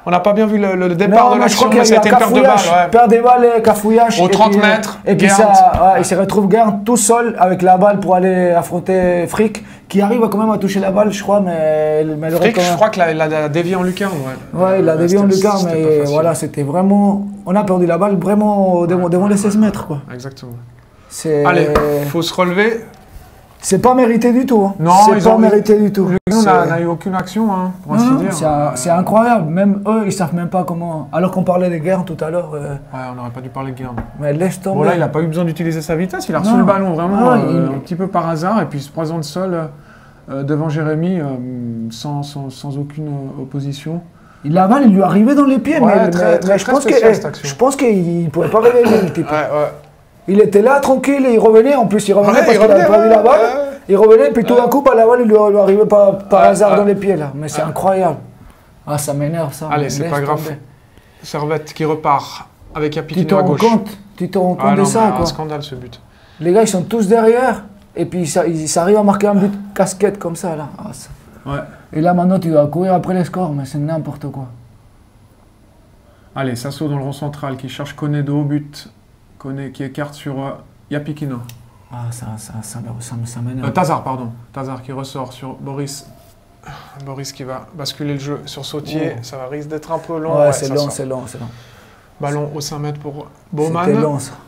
On n'a pas bien vu le, le départ Non, de mais je crois l'action, qu'il y mais a eu c'était une un perte de balle. cafouillage, Ouais. perte des balles, cafouillage. Au et trente puis, euh, mètres, Et puis Gerd. ça, ouais, il se retrouve Gerd tout seul avec la balle pour aller affronter Frick, qui arrive quand même à toucher la balle, je crois, mais, mais le Frick, quand je même. crois qu'il a, il a dévié en lucarne. Ouais, Ouais, il a dévié en c'était- lucarne, c'était pas mais facile. voilà, c'était vraiment. On a perdu la balle vraiment devant, devant les seize mètres, quoi. Exactement. C'est. Allez, faut se relever. C'est pas mérité du tout. Hein. Non, c'est ils pas ont- mérité du tout. Nous, on C'est- n'a eu aucune action, hein, pour ainsi Non, dire. c'est un- c'est incroyable. Même eux, ils savent même pas comment. Alors qu'on parlait des guerres tout à l'heure, euh, Ouais, on n'aurait pas dû parler de Guerre. mais laisse tomber. Bon, là, il n'a pas eu besoin d'utiliser sa vitesse. Il a reçu Non. le ballon vraiment Ah, euh, il- un petit peu par hasard et puis il se présente seul euh, devant Jérémy euh, sans, sans, sans aucune euh, opposition. Il la balle, il lui arrivait dans les pieds, Ouais, mais, très- mais- très- mais je très pense que spécial, eh, cette action. je pense qu'il ne pouvait pas réveiller le type. Ouais, ouais. Il était là tranquille et il revenait. En plus, il revenait Ouais, parce il qu'il avait revenait, perdu la ouais, balle. ouais. Il revenait, puis tout d'un coup, bah, la balle, il lui, lui arrivait par, par Ouais, hasard ouais. dans les pieds là. Mais c'est Ouais. incroyable. Ah, ça m'énerve ça. Allez, mais c'est laisse pas grave. tomber. Servette qui repart avec Tu Yapikino te à rends gauche. compte, tu te rends compte Ah de non, ça, mais quoi. un scandale ce but. Les gars, ils sont tous derrière. Et puis, ça, ils, ils arrivent à marquer un but casquette comme ça, là. Ah, ça. Ouais. Et là, maintenant, tu dois courir après les scores, mais c'est n'importe quoi. Allez, Sasso dans le rond central qui cherche Koné de haut but. Koné qui écarte sur euh, Yapikino. Ah, ça, ça, ça, ça, ça Euh, m'énerve. Tazar, pardon. Tazar qui ressort sur Boris. Boris qui va basculer le jeu sur Sautier. Oh. Ça va risque d'être un peu long. Ouais, Ouais, c'est ça long, sort. c'est long, c'est long. Ballon au cinq mètres pour Bowman. C'était long, ça.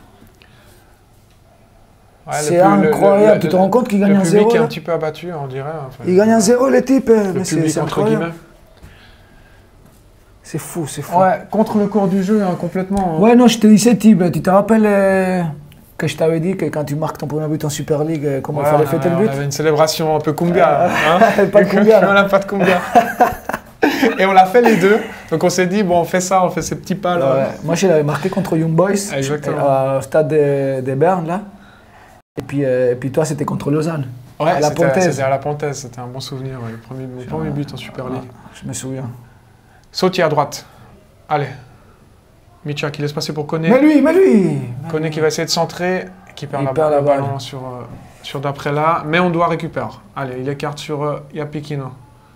Ouais, le C'est pu- le- incroyable. le- Tu te le- rends compte qu'il gagne Le un public zéro, est un là petit peu abattu, on dirait. Enfin, Il gagne un zéro, les types. Le Mais c'est public, c'est entre incroyable. guillemets. C'est fou, c'est fou. Ouais, contre le cours du jeu, hein, complètement. hein. Ouais, non, je te disais, Tib, tu te rappelles euh, que je t'avais dit que quand tu marques ton premier but en Super League, euh, comment Ouais, il fallait on fêter avait- le but On avait une célébration un peu cumbia. hein. Pas de cumbia, là. On n'a pas de cumbia. Et on l'a fait les deux. Donc on s'est dit, bon, on fait ça, on fait ces petits pas là. Ouais. Moi, je l'avais marqué contre Young Boys, Exactement. euh, au stade de, de Berne, là. Et puis, euh, et puis toi, c'était contre Lausanne. Ouais, à la c'était Pontaise. c'était à la Pontaise, c'était un bon souvenir. ouais, le premier, mon premier but en Super League. Je me souviens. Sautier à droite. Allez. Micha qui laisse passer pour Koné. Mais lui, mais lui Koné qui va essayer de centrer, qui perd, Il la, perd le la balle. ballon sur, euh, sur d'après là, mais on doit récupérer. Allez, il écarte sur euh, Yapikino.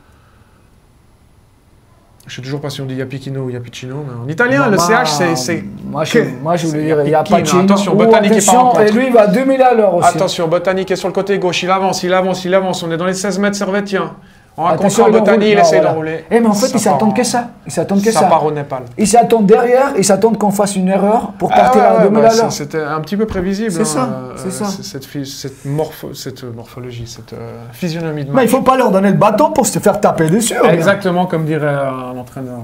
Je sais toujours pas si on dit Yapikino ou Yapicino, mais en italien, le Moi, C H, c'est- c'est... Moi, je, moi, je voulais C'est dire, il y a Yapikino. Pacino. Attention, Ouh, Botanique est pas en attention, contre. et lui, il va à deux mille à l'heure aussi. Attention, Botanique est sur le côté gauche, il avance, il avance, il avance. On est dans les seize mètres servétiens. On raconte Attention, ça, il enroule. Botanique, il Non, essaie voilà. d'enrouler. Eh, mais en fait, Ça ils s'attendent part que en- ça. Ils s'attendent que Ça ça. part au Népal. Ils s'attendent derrière, ils s'attendent qu'on fasse une erreur pour partir Ah ouais, à deux mille bah, à l'heure. c'est- C'était un petit peu prévisible. C'est ça, hein, c'est euh, ça. c- Cette, phy- cette, morpho- cette euh, morphologie, cette euh, physionomie de Mais il match. faut pas leur donner le bâton pour se faire taper dessus. hein. Exactement comme dirait euh, l'entraîneur.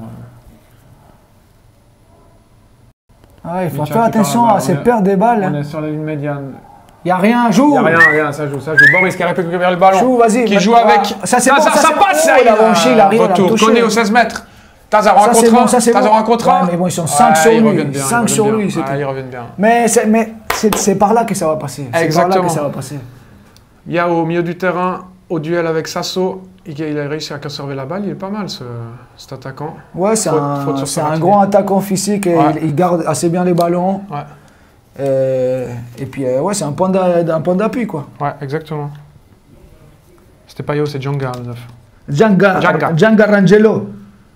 Ah, il faut Micha faire qui attention part là-bas, à ces on est- pertes des balles. On est sur la ligne médiane. Il n'y a rien, joue. Il n'y a rien, rien, ça joue, ça joue. Boris qui a récupéré le ballon. Joue, vas-y. Qui mais- joue ah, avec. Ça, c'est Ah, bon, ça, ça, ça c'est passe, bon. ça, Il a branché, il a rien. Retour, touché. Koné au seize mètres. Tazar en Ça, c'est contre bon, un. ça, c'est Tazar bon. en contre Ouais, un. mais bon, ils sont cinq sur ils lui. reviennent bien, ils cinq reviennent sur bien. lui, c'est Ouais, tout. ils reviennent bien. Mais c'est mais c'est- c'est par là que ça va passer. C'est par là Exactement. que ça va passer. Yao au milieu du terrain, au duel avec Sasso. Il il a réussi à conserver la balle. Il est pas mal, ce, cet attaquant. Ouais, c'est Faute- un, faute sur c'est sa un partie. grand attaquant physique et Ouais. il, il garde assez bien les ballons. Ouais, Euh, et puis, euh, ouais, c'est un point d'a- un point d'appui, quoi. ouais, exactement. C'était pas Yao, c'est Djanga, le neuf. Djanga, Djanga. Djanga Rangelo.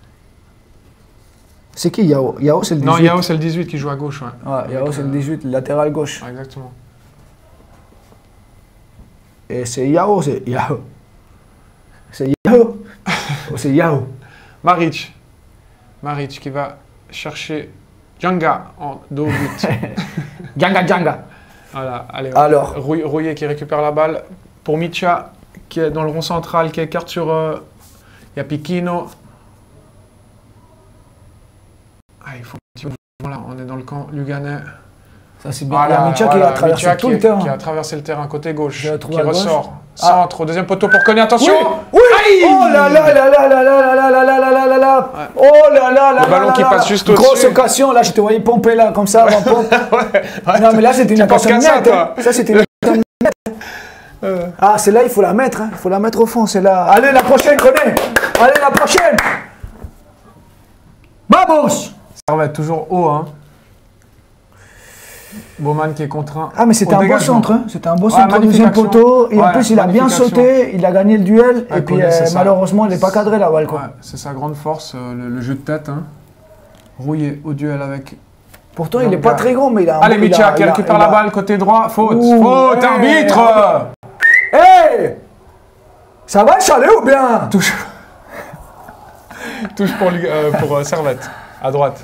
C'est qui Yao? Yao, c'est le dix-huit. Non, Yao, c'est le dix-huit qui joue à gauche. Ouais, Ouais, Yao, c'est le dix-huit, le latéral gauche. Ouais, exactement. Et c'est Yao, c'est Yao. C'est Yao. Oh, c'est Yao. Maric. Maric qui va chercher Djanga en dos au but. Djanga, Djanga. Voilà, allez. Alors. Rouy- Rouillet qui récupère la balle pour Micha qui est dans le rond central, qui écarte sur euh, Yapikino. Ah, il faut un petit peu de mouvement, là, on est dans le camp luganais. Ça, c'est bien. Il y a Micha qui voilà, a traversé Micha tout qui, le terrain. qui a traversé le terrain côté gauche, Qui a trouvé qui à gauche. ressort. Ah. Centre, au deuxième poteau pour Koné, attention. Oui, Aïe. oh là là là là là là là là là là là là là. Ouais. Oh là là là Le ballon là qui là passe là. juste Grosse au-dessus. occasion, là, je te voyais pomper là, comme ça, avant pompe. Ouais, ouais, Non, mais là, c'était une tu penses occasion qu'à ça, nette. hein. toi. Ça, c'était une occasion nette. Euh, Ah, c'est là, il faut la mettre. hein. Il faut la mettre au fond, c'est là. Allez, la prochaine, Koné. Allez, la prochaine. Vamos. Ça va être toujours haut, hein. Baumann qui est contraint. Ah, mais c'était un beau centre. Hein. C'était un beau Ouais, centre au deuxième magnifique poteau. Et en Ouais, plus, il a bien magnifique sauté. Il a gagné le duel. Ouais, et puis, Koné, euh, c'est ça. malheureusement, il n'est pas cadré la balle. Quoi. Ouais, c'est sa grande force, euh, le, le jeu de tête. Hein. Rouillé au duel avec. Pourtant, il n'est pas très grand, mais il a un Allez, bon- il Micha a- qui il a- récupère il la a- balle côté droit. Faute. Ouh, Faute, hey, arbitre. Hey! Ça va, Chalet, ou bien? Touche. Touche pour, lui- euh, pour euh, Servette, à droite.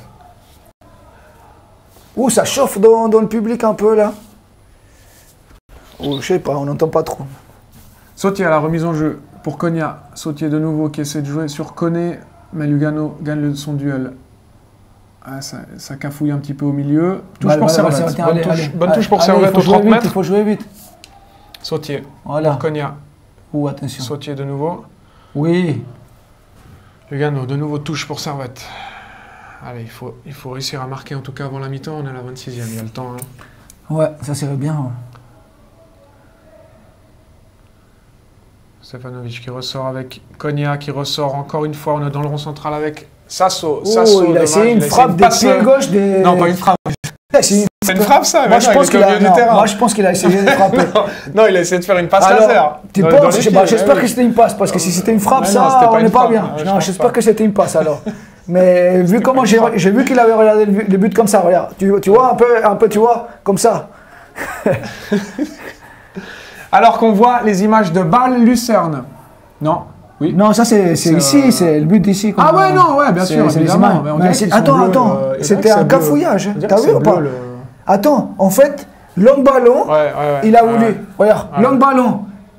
Ouh, ça chauffe dans, dans le public un peu, là. Ouh, je sais pas, on n'entend pas trop. Sautier à la remise en jeu pour Konya. Sautier de nouveau qui essaie de jouer sur Koné, mais Lugano gagne le- son duel. Ah, ça, ça cafouille un petit peu au milieu. Touche Balle, pour balle, Servette. balle, Bonne, allez, touche, allez. bonne touche pour Allez, Servette il faut au jouer trente vite, mètres. Il faut jouer vite. Sautier. Voilà. Konya. Ouh, attention. Sautier de nouveau. Oui. Lugano, de nouveau touche pour Servette. Allez, il faut, il faut réussir à marquer en tout cas avant la mi-temps. On est à la vingt-sixième, il y a le temps. Hein. Ouais, ça serait bien. Ouais. Stefanovic qui ressort avec Konya, qui ressort encore une fois. On est dans le rond central avec Sasso. Oh, Sasso, il a dommage, essayé une il a essayé frappe une des passe, pieds euh, gauche des... Non, pas une frappe. C'est C'est une frappe, ça. Moi, mais je non, il pense était qu'il au a... milieu du non, terrain. moi, je pense qu'il a essayé de frapper. non, non, il a essayé de faire une passe Alors, laser. tu Dans- penses dans les Je- pieds, bah, J'espère ouais, que c'était une passe, parce que si c'était une frappe, Ouais, non, ça, c'était pas on une n'est pas frappe. bien. Ouais, je Non, pense j'espère pas. que c'était une passe alors. Mais vu comment j'ai j'ai vu qu'il avait regardé le but, le but comme ça, regarde. Tu, tu vois un peu, un peu, tu vois, comme ça. Alors qu'on voit les images de Bâle-Lucerne. Non. Oui. Non, ça c'est c'est C'est, ici, euh, c'est le but d'ici. Ah ouais, non, ouais, bien C'est- sûr, c'est les évidemment. images. Mais on Mais dirait c'est- qu'ils sont attends, bleus, attends, euh, on dirait c'était que c'est un bleu. cafouillage, On dirait t'as que vu c'est ou pas bleu, le- Attends, en fait, long ballon, Ouais, ouais, ouais. il a Ouais, voulu. ouais. Regarde, Ouais. long ballon.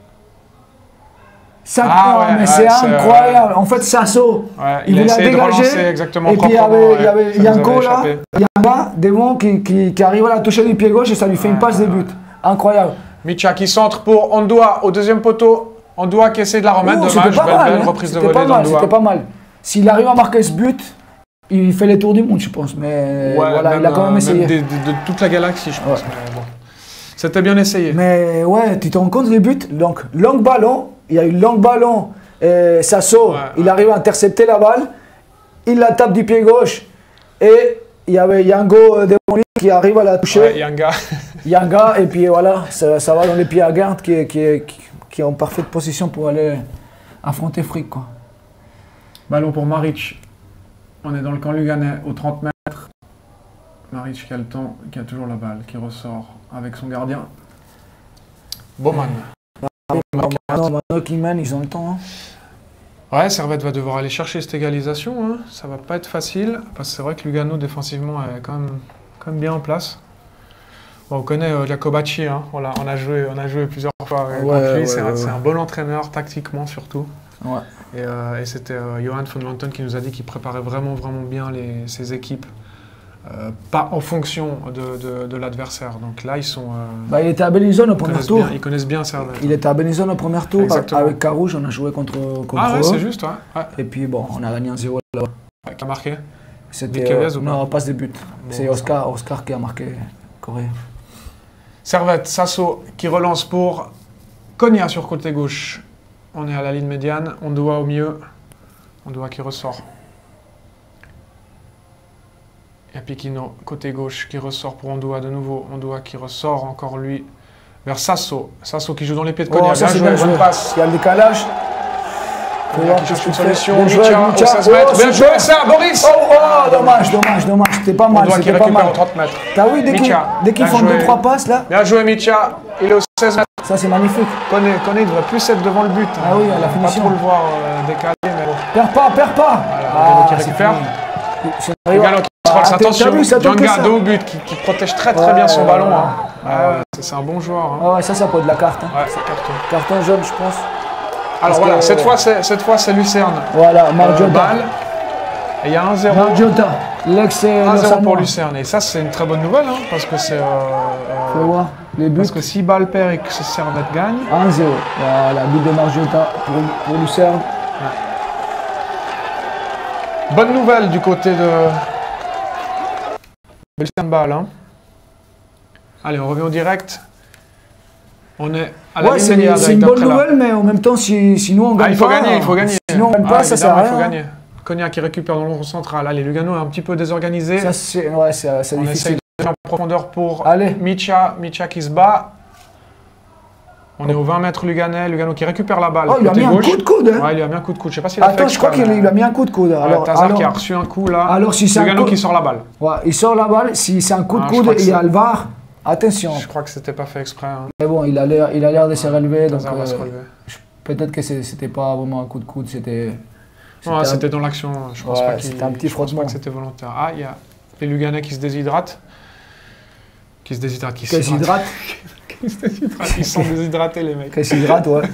Ça, Ah non, ouais, mais ouais, c'est c'est, incroyable. En fait, Sasso, Ouais, il il a voulait essayé de dégager. relancer exactement Et puis il y proprement, avait, ouais. il y avait Ça nous Yanko avait là, échappé. Yamba, Démon qui, qui, qui arrive à la toucher du pied gauche et ça lui fait une passe de but. Incroyable. Micha qui centre pour Ondoa au deuxième poteau. Ondoa qui essaie de la remettre. Ouh, Dommage, c'était pas belle, mal, belle hein. reprise de C'était volée pas mal, d'Ondoa. c'était pas mal. S'il arrive à marquer ce but, il fait les tours du monde, je pense. Mais Ouais, voilà, il a quand même euh, essayé. des- de, de toute la galaxie, je pense. Ouais. Mais bon. C'était bien essayé. Mais ouais, tu te rends compte les buts. Donc, long ballon, il y a eu long ballon, et Sasso, Ouais, il ouais. arrive à intercepter la balle, il la tape du pied gauche, et il y avait Yango euh, Demoli qui arrive à la toucher. Ouais, Yanga. Yanga, et puis voilà, ça, ça va dans les pieds à Garde qui, est- qui, est- qui, qui est en parfaite position pour aller affronter Frick, quoi. Ballon pour Maric. On est dans le camp luganais au trente mètres. Maric qui a le temps, qui a toujours la balle, qui ressort avec son gardien. Baumann. Maintenant, maintenant qu'ils mènent, ils ont le temps. hein. Ouais, Servette va devoir aller chercher cette égalisation. Hein. Ça va pas être facile. Parce que c'est vrai que Lugano, défensivement, est quand même, quand même bien en place. Bon, on connaît euh, Jacobacci. Hein. On, l'a- on, a joué, on a joué plusieurs fois euh, Ouais, contre lui. ouais, c'est un, ouais, c'est ouais. un bon entraîneur, tactiquement surtout. Ouais. Et, euh, et c'était euh, Johan von Wanten qui nous a dit qu'il préparait vraiment, vraiment bien les, ses équipes. Euh, pas en fonction de, de, de l'adversaire. Donc là, ils sont. euh, Bah, il était à Benizone au ils, premier connaissent tour. bien, ils connaissent bien Servette. Il était à Benizone au premier tour. Exactement. Avec Carouge, on a joué contre, contre Ah ouais, eux. c'est juste, ouais. ouais. Et puis bon, on a gagné un zéro là-bas. Qui a marqué C'était Viquevez euh, ou pas non, passe de but. C'est bon, Oscar, Oscar qui a marqué Corée. Servette, Sasso qui relance pour Konya sur côté gauche. On est à la ligne médiane. On doit au milieu. On doit qui ressort. Et Piquino, côté gauche, qui ressort pour Ondoa de nouveau. Ondoa qui ressort encore lui vers Sasso. Sasso qui joue dans les pieds de Konya. Oh, ça bien c'est joué, bien bonne joué. passe. Il y a le décalage. Konya qui cherche une solution. Bien joué, Micha au Micha. seize mètres. Oh, Bien super. joué ça, Boris. Oh, oh, dommage, dommage, dommage. C'était pas mal, Ondoa qui c'était pas récupère mal. au trente mètres. T'as vu, dès qu'ils Micha, dès qu'ils bien font joué. deux trois passes là, Bien joué Micha. Il est au seize mètres. ça c'est magnifique. Konya, Konya devrait plus être devant le but. Ah oui, à la On va finition. pas trop le voir euh, décaler, mais bon. Perds pas, perds pas. Voilà, qui c'est récupère. fini. C'est- Lugano qui Ah, contrôle, t'as- attention, t'as vu, ça toque que Djanga ça. dos au but, qui, qui protège très très Ouais, bien son ouais, ballon. ouais. Hein. Ah, Ah, ouais. c'est- c'est un bon joueur. Hein. Ah ouais, ça, ça peut être de la carte. hein. Ouais, c'est carton. Carton jaune, je pense. Alors Parce voilà, que- cette fois c'est cette fois c'est Lucerne. Voilà, Euh, Margiota. balle. Et il y a un zéro. Margiota, l'ex un zéro pour Lucerne. Et ça c'est une très bonne nouvelle, hein, parce que c'est. euh, euh, Faut voir les buts. parce que si Bâle perd et que Servette gagne. un zéro. Voilà, but de Margiota pour, pour Lucerne. Bonne nouvelle du côté de. Lucerne Bâle. Hein. Allez, on revient au direct. On est à la Ouais, ligne c'est médiane c'est une direct bonne après là. nouvelle, mais en même temps, si, si nous on gagne Ah, il faut pas, gagner, il faut gagner. Sinon on gagne pas, Ah, ça sert à évidemment, rien. il faut gagner. Konya qui récupère dans le rond central. Allez, Lugano est un petit peu désorganisé. Ça, c'est ouais, c'est- c'est On difficile. essaye en profondeur pour Allez. Micha. Micha qui se bat. On est au vingt mètres Luganais. Lugano qui récupère la balle. Oh, il a mis un coup de coude. Hein. Ouais, il a mis un coup de coude. Je sais pas s'il a Attends, fait je crois qu'il mais... a mis un coup de coude. Alors, ouais, Tazar alors, qui a reçu un coup là. Alors, si c'est Lugano un coup... qui sort la balle. Ouais, il sort la balle. Si c'est un coup de Ah, coude, il y a le V A R. Attention. Je crois que c'était pas fait exprès. Hein. Mais bon, il a l'air, il a l'air de se relever. Donc, Tazar va euh, se relever. peut-être que c'était pas vraiment un coup de coude. C'était. Ouais, c'était un... dans l'action. Je pense ouais, pas qu'il. C'était un petit je frottement. pense pas que c'était volontaire. Ah, il y a les Luganais qui se déshydratent. Qui se déshydratent. Qui se déshydratent. Qui se déshydratent. Ils sont déshydratés, les mecs. Qui se déshydratent, ouais.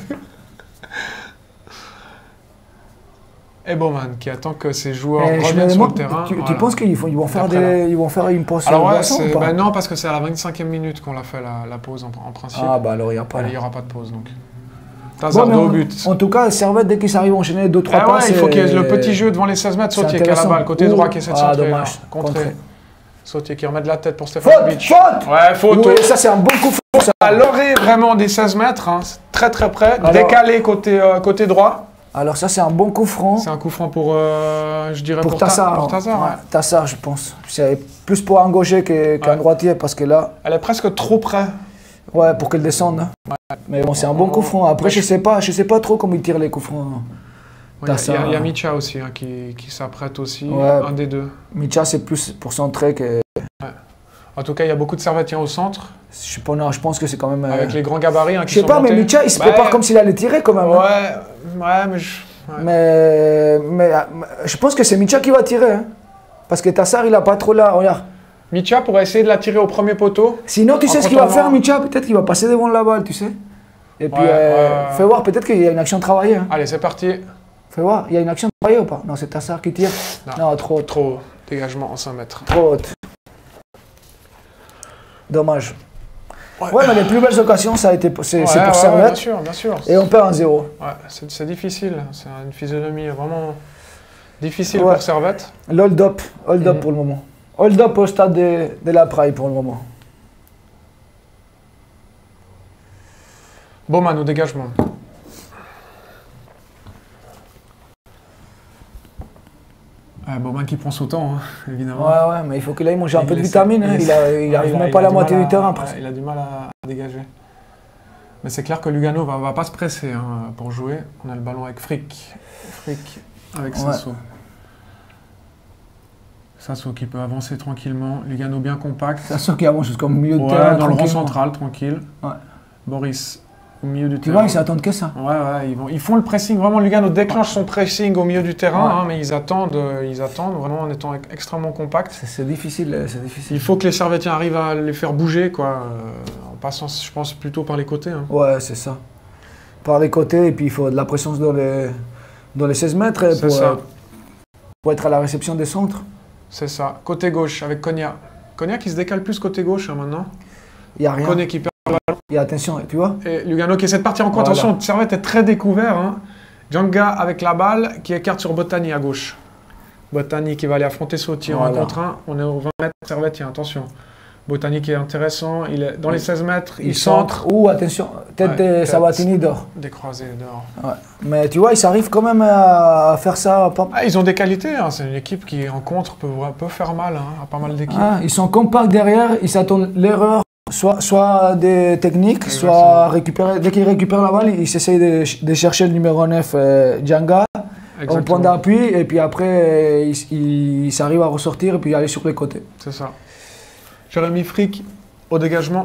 Et Bowman qui attend que ses joueurs eh, reviennent sur le terrain. Tu, voilà. tu penses qu'ils ils vont faire des, ils vont faire une pause? Alors ouais, boisson, ou pas bah non, parce que c'est à la vingt-cinquième minute qu'on l'a fait la, la pause en, en principe. Ah bah alors il n'y a pas. Il n'y aura pas de pause donc. Tazar bon, au but. En tout cas, Servette dès qu'ils arrivent à enchaîner deux trois ah passes. Ouais, il faut qu'il y ait le petit jeu devant les seize mètres. Sautier qui a la balle, côté droit qui essaie de ah, centrer. dommage. Contré. Sautier qui remet de la tête pour Stéphane Beach. Faute. Ouais, faute. Oui, ça c'est un bon coup franc. Ça. À l'orée vraiment des seize mètres, hein, très très près, alors, décalé côté, euh, côté droit. Alors ça c'est un bon coup franc. C'est un coup franc pour, euh, je dirais pour, pour Tazar. Pour Tazar, ouais. Ouais. Tazar, je pense. C'est plus pour un gaucher qu'un qu ouais. droitier parce que là. Elle est presque trop près. Ouais, pour qu'elle descende. Ouais. Mais bon, c'est un bon coup franc. Après, je sais pas, je sais pas trop comment il tire les coups francs. Il ouais, y, y, y a Micha aussi hein, qui, qui s'apprête aussi, ouais. un des deux. Micha c'est plus pour centrer que. Ouais. En tout cas, il y a beaucoup de Servetiens au centre. Je, non, je pense que c'est quand même. Avec euh... les grands gabarits hein, qui je sais sont pas, montés. mais Micha il se bah, prépare comme s'il allait tirer quand même. Ouais, hein. ouais, mais je. Ouais. Mais, mais je pense que c'est Micha qui va tirer. Hein. Parce que Tazar, il a pas trop là. Regarde. Micha pourrait essayer de la tirer au premier poteau. Sinon, tu sais ce qu'il va faire, Micha? Peut-être qu'il va passer devant la balle, tu sais. Et puis, ouais, euh, ouais. fais voir, peut-être qu'il y a une action travaillée. Hein. Allez, c'est parti. Fais voir, il y a une action travaillée ou pas? Non, c'est Tazar qui tire. Non, non trop haut. Trop haut. Dégagement en cinq mètres. Trop haute. Dommage. Ouais. ouais, mais les plus belles occasions, ça a été c'est ouais, pour ouais, Servette. Ouais, bien sûr, bien sûr. Et on perd un zéro. Ouais, c'est difficile. C'est une physionomie vraiment difficile ouais. pour Servette. L'hold up, hold up mmh. pour le moment. Hold up au stade de, de la Praille pour le moment. Bowman au dégagement. Ah, Bowman qui prend son temps, hein, évidemment. Ouais, ouais, mais il faut qu'il aille manger un peu de vitamine. Hein. Il n'arrive même pas à la moitié du terrain. Ouais, il a du mal à, à dégager. Mais c'est clair que Lugano va, va pas se presser hein, pour jouer. On a le ballon avec Frick. Frick avec Sasso. Ouais. Sasso qui peut avancer tranquillement. Lugano bien compact. Sasso qui avance jusqu'au milieu de ouais, terrain. Dans le rang central, tranquille. Ouais. Boris au milieu du tu terrain. vois, ils s'attendent que ça. Ouais, ouais, ils, vont, ils font le pressing. Vraiment, Lugano déclenche son pressing au milieu du terrain, ouais. hein, mais ils attendent, euh, ils attendent vraiment en étant extrêmement compact. C'est difficile, c'est difficile. Il faut que les Servetiens arrivent à les faire bouger, quoi, euh, en passant, je pense, plutôt par les côtés. Hein. Ouais, c'est ça. Par les côtés, et puis il faut de la présence dans les, dans les seize mètres pour, ça. Euh, pour être à la réception des centres. C'est ça. Côté gauche, avec Konya. Konya qui se décale plus côté gauche hein, maintenant. Il n'y a rien. Konya qui perd le ballon. Et attention, tu vois. Et Lugano qui essaie de partir en contre. Voilà. Attention, Servette est très découvert. Hein. Djanga avec la balle qui écarte sur Botany à gauche. Botany qui va aller affronter Sautier voilà. en un contre un. On est au vingt mètres Servette, attention. Botany qui est intéressant. Il est dans les seize mètres, il, il centre. Ouh, attention, tête ouais, de Sabatini dehors. Des croisés dehors. Ouais. Mais tu vois, ils arrivent quand même à faire ça. Pas... Ah, ils ont des qualités. Hein. C'est une équipe qui, en contre, peut, peut faire mal hein, à pas mal d'équipes. Ah, ils sont compacts derrière. Ils s'attendent l'erreur. Soit, soit des techniques, Exactement. soit récupérer. Dès qu'ils récupèrent la balle, ils essayent de, de chercher le numéro neuf, euh, Djanga, au point d'appui, et puis après, ils, ils arrivent à ressortir et puis aller sur les côtés. C'est ça. Jérémy Frick au dégagement.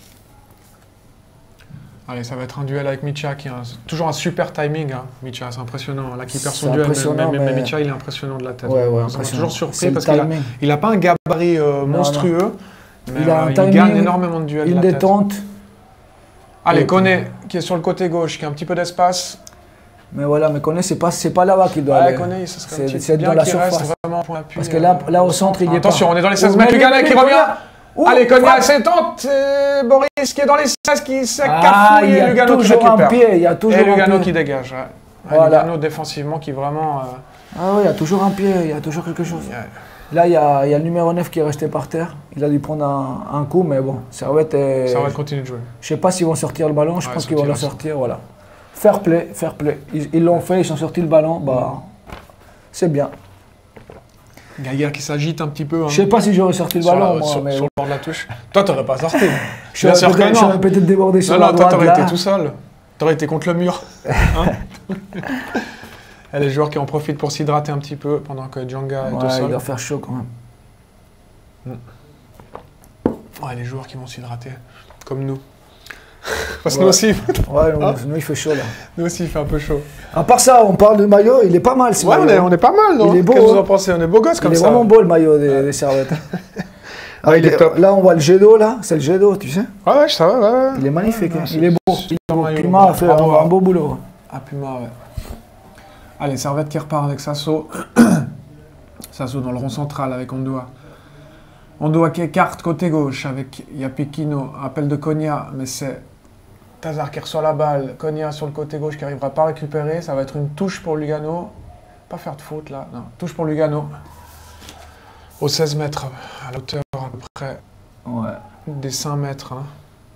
Allez, ça va être un duel avec Micha qui a un, toujours un super timing. Hein. Micha, c'est impressionnant. Là, qui perd son duel, mais, mais, mais Micha, il est impressionnant de la tête. Ouais, ouais, on est toujours surpris parce qu'il n'a pas un gabarit euh, monstrueux. Non, non. Mais il, a un euh, timing, il gagne énormément de duels. Une de la détente. Tête. Allez, Koné, qui est sur le côté gauche, qui a un petit peu d'espace. Mais voilà, mais Koné, c'est pas, pas là-bas qu'il doit ouais, aller. Koné, ça serait c'est dans la surface. Reste vraiment point appui, Parce que là, là au centre, il est Attention, pas. on est dans les seize mètres. Lugano qui revient. Ouh, Allez, Koné, c'est tente. Boris qui est dans les seize, qui s'est ah, cafouillé. Il y a Lugano toujours qui un pied. Il y a toujours Et Lugano un pied. qui dégage. Ouais. Voilà. Lugano défensivement qui vraiment. Euh... Ah oui, il y a toujours un pied, il y a toujours quelque chose. Yeah. Là, il y, a, il y a le numéro neuf qui est resté par terre. Il a dû prendre un, un coup, mais bon, Servette est... Servette continue de jouer. Je ne sais pas s'ils vont sortir le ballon, je ouais, pense qu'ils vont le sortir, voilà. Fair play, fair play. Ils l'ont fait, ils ont sorti le ballon, bah, c'est bien. Gaillard qui s'agite un petit peu. Hein. Je sais pas si j'aurais sorti le Sur, ballon, la, moi, sur, mais... sur le bord de la touche. Toi, t'aurais pas sorti. Je Bien sûr que non. J'aurais peut-être débordé sur non, la non, droite. Non, toi, t'aurais été tout seul. T'aurais été contre le mur. Hein. Et les joueurs qui en profitent pour s'hydrater un petit peu pendant que Djanga est ouais, au sol. Il doit faire chaud quand même. Mm. Ouais, les joueurs qui vont s'hydrater, comme nous. Parce que ouais. nous aussi. Ouais, nous, hein nous, il fait chaud là. Nous aussi, il fait un peu chaud. À part ça, on parle de maillot, il est pas mal ce ouais, maillot. Ouais, on, on est pas mal, non? Il est beau. Qu'est-ce que vous en pensez? On est beau gosse comme il ça. Il est vraiment beau le maillot des, des Servette. Ah, il est top. Là, on voit le jet d'eau, là. C'est le jet d'eau, tu sais. Ouais, ouais, ça va, ouais, ouais. Il est magnifique. Ouais, hein. non, il est beau. Est Puma a fait un, un beau boulot. Ah, Puma, ouais. Allez, Servette qui repart avec Sasso. Sasso dans le rond central avec Ondoa. Ondoa qui écarte côté gauche avec Yapekino. Appel de Konya, mais c'est Tazar qui reçoit la balle. Konya sur le côté gauche qui n'arrivera pas à récupérer. Ça va être une touche pour Lugano. Pas faire de faute là. Non, touche pour Lugano. Au seize mètres, à l'auteur à peu près ouais. des cinq mètres. Hein.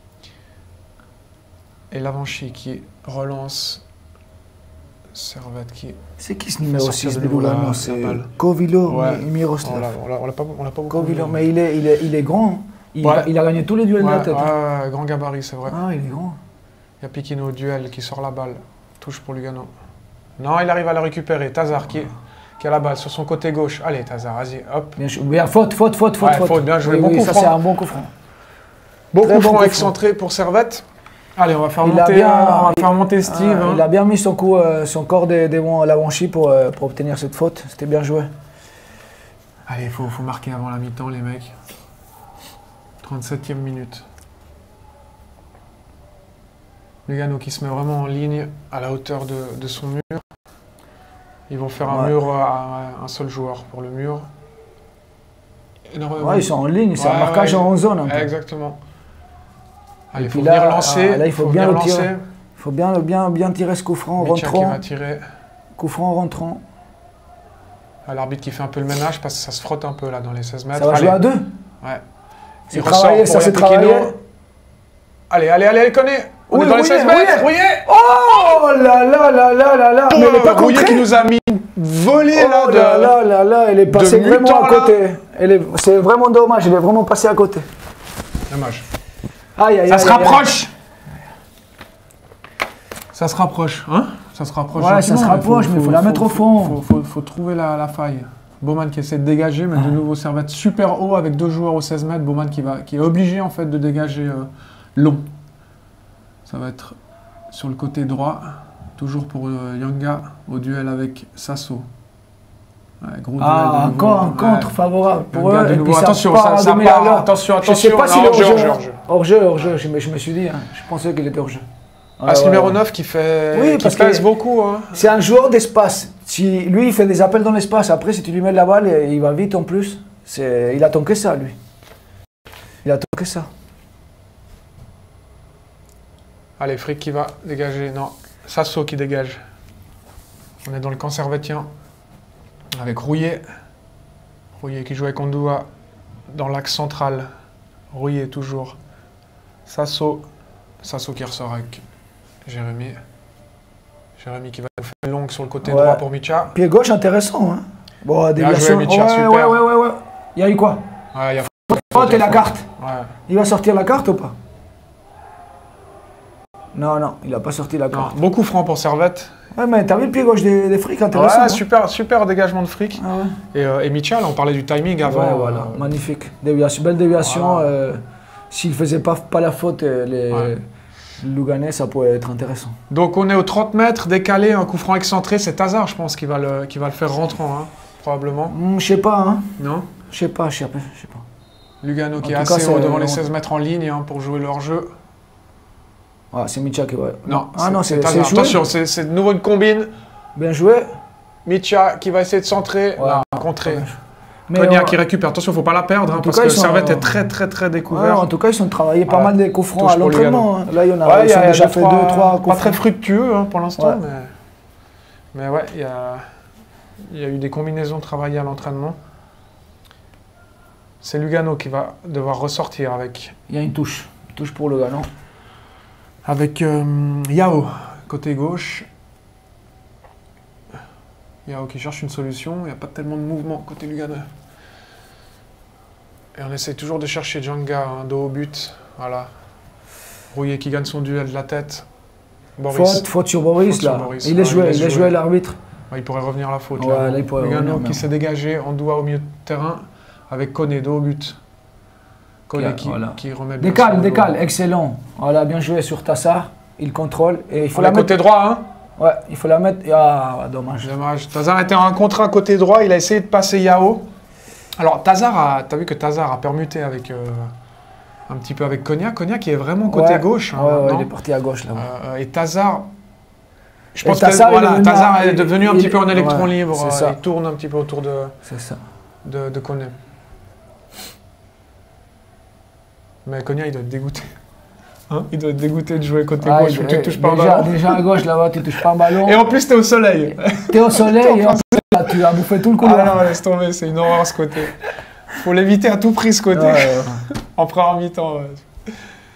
Et Lavanchy qui relance. Servette qui... C'est qui ce numéro six de Lugano? C'est Kovilo, ouais. Miroslav. On l'a pas, on l'a pas beaucoup Kovilo, mais il est, il est, il est grand. Il, ouais. a, il a gagné tous les duels ouais, de la tête. Ouais, hein. ouais, grand gabarit, c'est vrai. Ah, il est grand. Il y a Pikino au duel qui sort la balle. Touche pour Lugano. Non, il arrive à la récupérer. Tazar qui, qui a la balle sur son côté gauche. Allez, Tazar, vas-y, hop. Bien, bien, faute, faute, faute, faute. Ouais, faute. faute, bien joué. Oui, bon oui, coup ça, franc. c'est un bon coup franc. Bon coup franc bon excentré pour Servette. Allez, on va faire, il monter, bien, on va il, faire monter Steve. Ah, hein. Il a bien mis son, coup, euh, son corps devant Lavanchy pour, euh, pour obtenir cette faute. C'était bien joué. Allez, il faut, faut marquer avant la mi-temps, les mecs. trente-septième minute. Lugano qui se met vraiment en ligne à la hauteur de, de son mur. Ils vont faire un ouais. mur à, à un seul joueur pour le mur. Ouais, ils sont en ligne, c'est ouais, un marquage ouais, en zone. Un peu. Exactement. Allez, il faut là, venir lancer. Ah, là, il faut, faut bien le tirer. Il faut bien, bien, bien tirer ce coup franc Mitya rentrant. Qui va tirer. Coup franc rentrant. Ah, l'arbitre qui fait un peu le ménage parce que ça se frotte un peu là dans les seize mètres. Ça va allez. jouer à deux. Ouais. C'est travaillé, ça c'est travaillé. Allez, allez, allez, connaît. On oui, est dans les Rouillet, seize mètres. Rouillet. Oh là là là là là là. Mais il n'est pas Rouillet qui nous a mis volé oh là de. là là là là, elle est passée vraiment à côté. C'est vraiment dommage, elle est vraiment passée à côté. Dommage. Aïe, aïe, ça aïe, se aïe, rapproche. Aïe. Ça se rapproche, hein? Ça se rapproche. Ouais, ça se rapproche, mais il faut, faut la mettre faut, au fond. Il faut, faut, faut trouver la, la faille. Bowman qui essaie de dégager, mais de nouveau Servette super haut avec deux joueurs aux seize mètres. Bowman qui, va, qui est obligé en fait de dégager euh, long. Ça va être sur le côté droit, toujours pour euh, Yanga au duel avec Sasso. Ouais, gros ah, duel encore un contre ouais. favorable pour eux. De nouveau. Ça attention, part ça, ça part, part, attention, attention. Je sais pas non, si hors-jeu, hors-jeu, hors-jeu. Hors-jeu, hors-jeu, je, je me suis dit, hein, je pensais qu'il était hors-jeu. Ah, ce ouais, numéro ouais. neuf qui fait, oui, qui parce pèse beaucoup. Hein. C'est un joueur d'espace. Si lui, il fait des appels dans l'espace. Après, si tu lui mets la balle, il va vite en plus. Il attend que ça, lui. Il attend que ça. Allez, Frick qui va dégager. Non, Sasso qui dégage. On est dans le camp servettien. Avec Rouillet. Rouillet qui joue avec Ondoa dans l'axe central. Rouillet toujours. Sasso. Sasso qui ressort avec Jérémy. Jérémy qui va faire longue sur le côté ouais. droit pour Mitya. Pied gauche intéressant. Hein. Bon, déviation. Mitya, ouais, super. ouais, ouais, ouais, ouais. Il y a eu quoi? Ouais, il y a faute et la carte. Ouais. Il va sortir la carte ou pas? Non, non, il n'a pas sorti la carte. Non, beaucoup franc pour Servette. Ouais, mais t'as vu le pied gauche des, des Frick, intéressant. Ouais, hein. super, super dégagement de Frick. Ah ouais. Et, euh, et Mitya, là, on parlait du timing avant. Ouais, voilà, euh... magnifique. Déviation, belle déviation. Voilà. Euh, S'il ne faisait pas, pas la faute, les ouais. Luganais, ça pourrait être intéressant. Donc on est aux trente mètres, décalé, un coup franc excentré. C'est Tazar, je pense, qui va le, qui va le faire rentrant, hein, probablement. Mm, je sais pas. Hein. Non. Je sais pas, je sais pas. pas. Lugano en qui est assez cas, haut devant les seize mètres en ligne hein, pour jouer leur jeu. Ah, c'est Mitya qui va. Non, ah, non c'est Tazar. Attention, c'est de nouveau une combine. Bien joué. Mitya qui va essayer de centrer. Ouais, non, contrer. Mais Konya on... qui récupère. Attention, il ne faut pas la perdre hein, parce cas, que sont... Servette est très très très découvert. Ouais, en tout cas, ils ont travaillé pas ouais. mal des coups francs à l'entraînement. Hein. Là, il y en a, ouais, ils y a, ont y a déjà deux, fait trois, deux, trois coups pas très fructueux hein, pour l'instant, ouais. mais... mais ouais, il y a... y a eu des combinaisons travaillées à l'entraînement. C'est Lugano qui va devoir ressortir avec... Il y a une touche, une touche pour Lugano. Avec euh, Yao, côté gauche. Yao qui cherche une solution, il n'y a pas tellement de mouvement côté Lugano. Et on essaie toujours de chercher Djanga, hein, dos au but. Voilà. Rouillé qui gagne son duel de la tête. Boris. Faute, faute sur Boris, Faute sur là. Boris. Il est Ah, joué, il est il est joué. joué l'arbitre. Ouais, il pourrait revenir à la faute. Ouais, là. là, il pourrait Lugano revenir, qui mais s'est dégagé, Andoua au milieu de terrain, avec Koné, dos au but. Koné qui, Voilà. qui remet bien Décale, son décale, dos. excellent. Voilà, bien joué sur Tassar. Il contrôle. Et il faut On la est mettre. côté droit, hein. Ouais, il faut la mettre. Ah, dommage. Dommage. Tazar était en contrat côté droit, il a essayé de passer Yao. Alors Tazar, a, t'as vu que Tazar a permuté avec euh, un petit peu avec Konya. Konya qui est vraiment côté Ouais. gauche. Hein, Ouais, ouais, maintenant. il est parti à gauche là. Euh, et Tazar, je Et pense Tassar, que il est voilà, devenu Tazar un- est devenu un il- petit peu en électron ouais, libre. c'est euh, ça. Il tourne un petit peu autour de, C'est ça. de, de Koné. Mais Konya, il doit être dégoûté. Hein, il doit être dégoûté de jouer côté Ah, gauche, il- où tu touches pas un déjà, ballon. déjà à gauche là-bas, tu touches pas un ballon. Et en plus, t'es au soleil. T'es au soleil et en plus, là, tu as bouffé tout le Ah couloir. non, laisse tomber, c'est une horreur ce côté. Faut l'éviter à tout prix ce côté. Ouais, ouais. En première mi-temps. Ouais.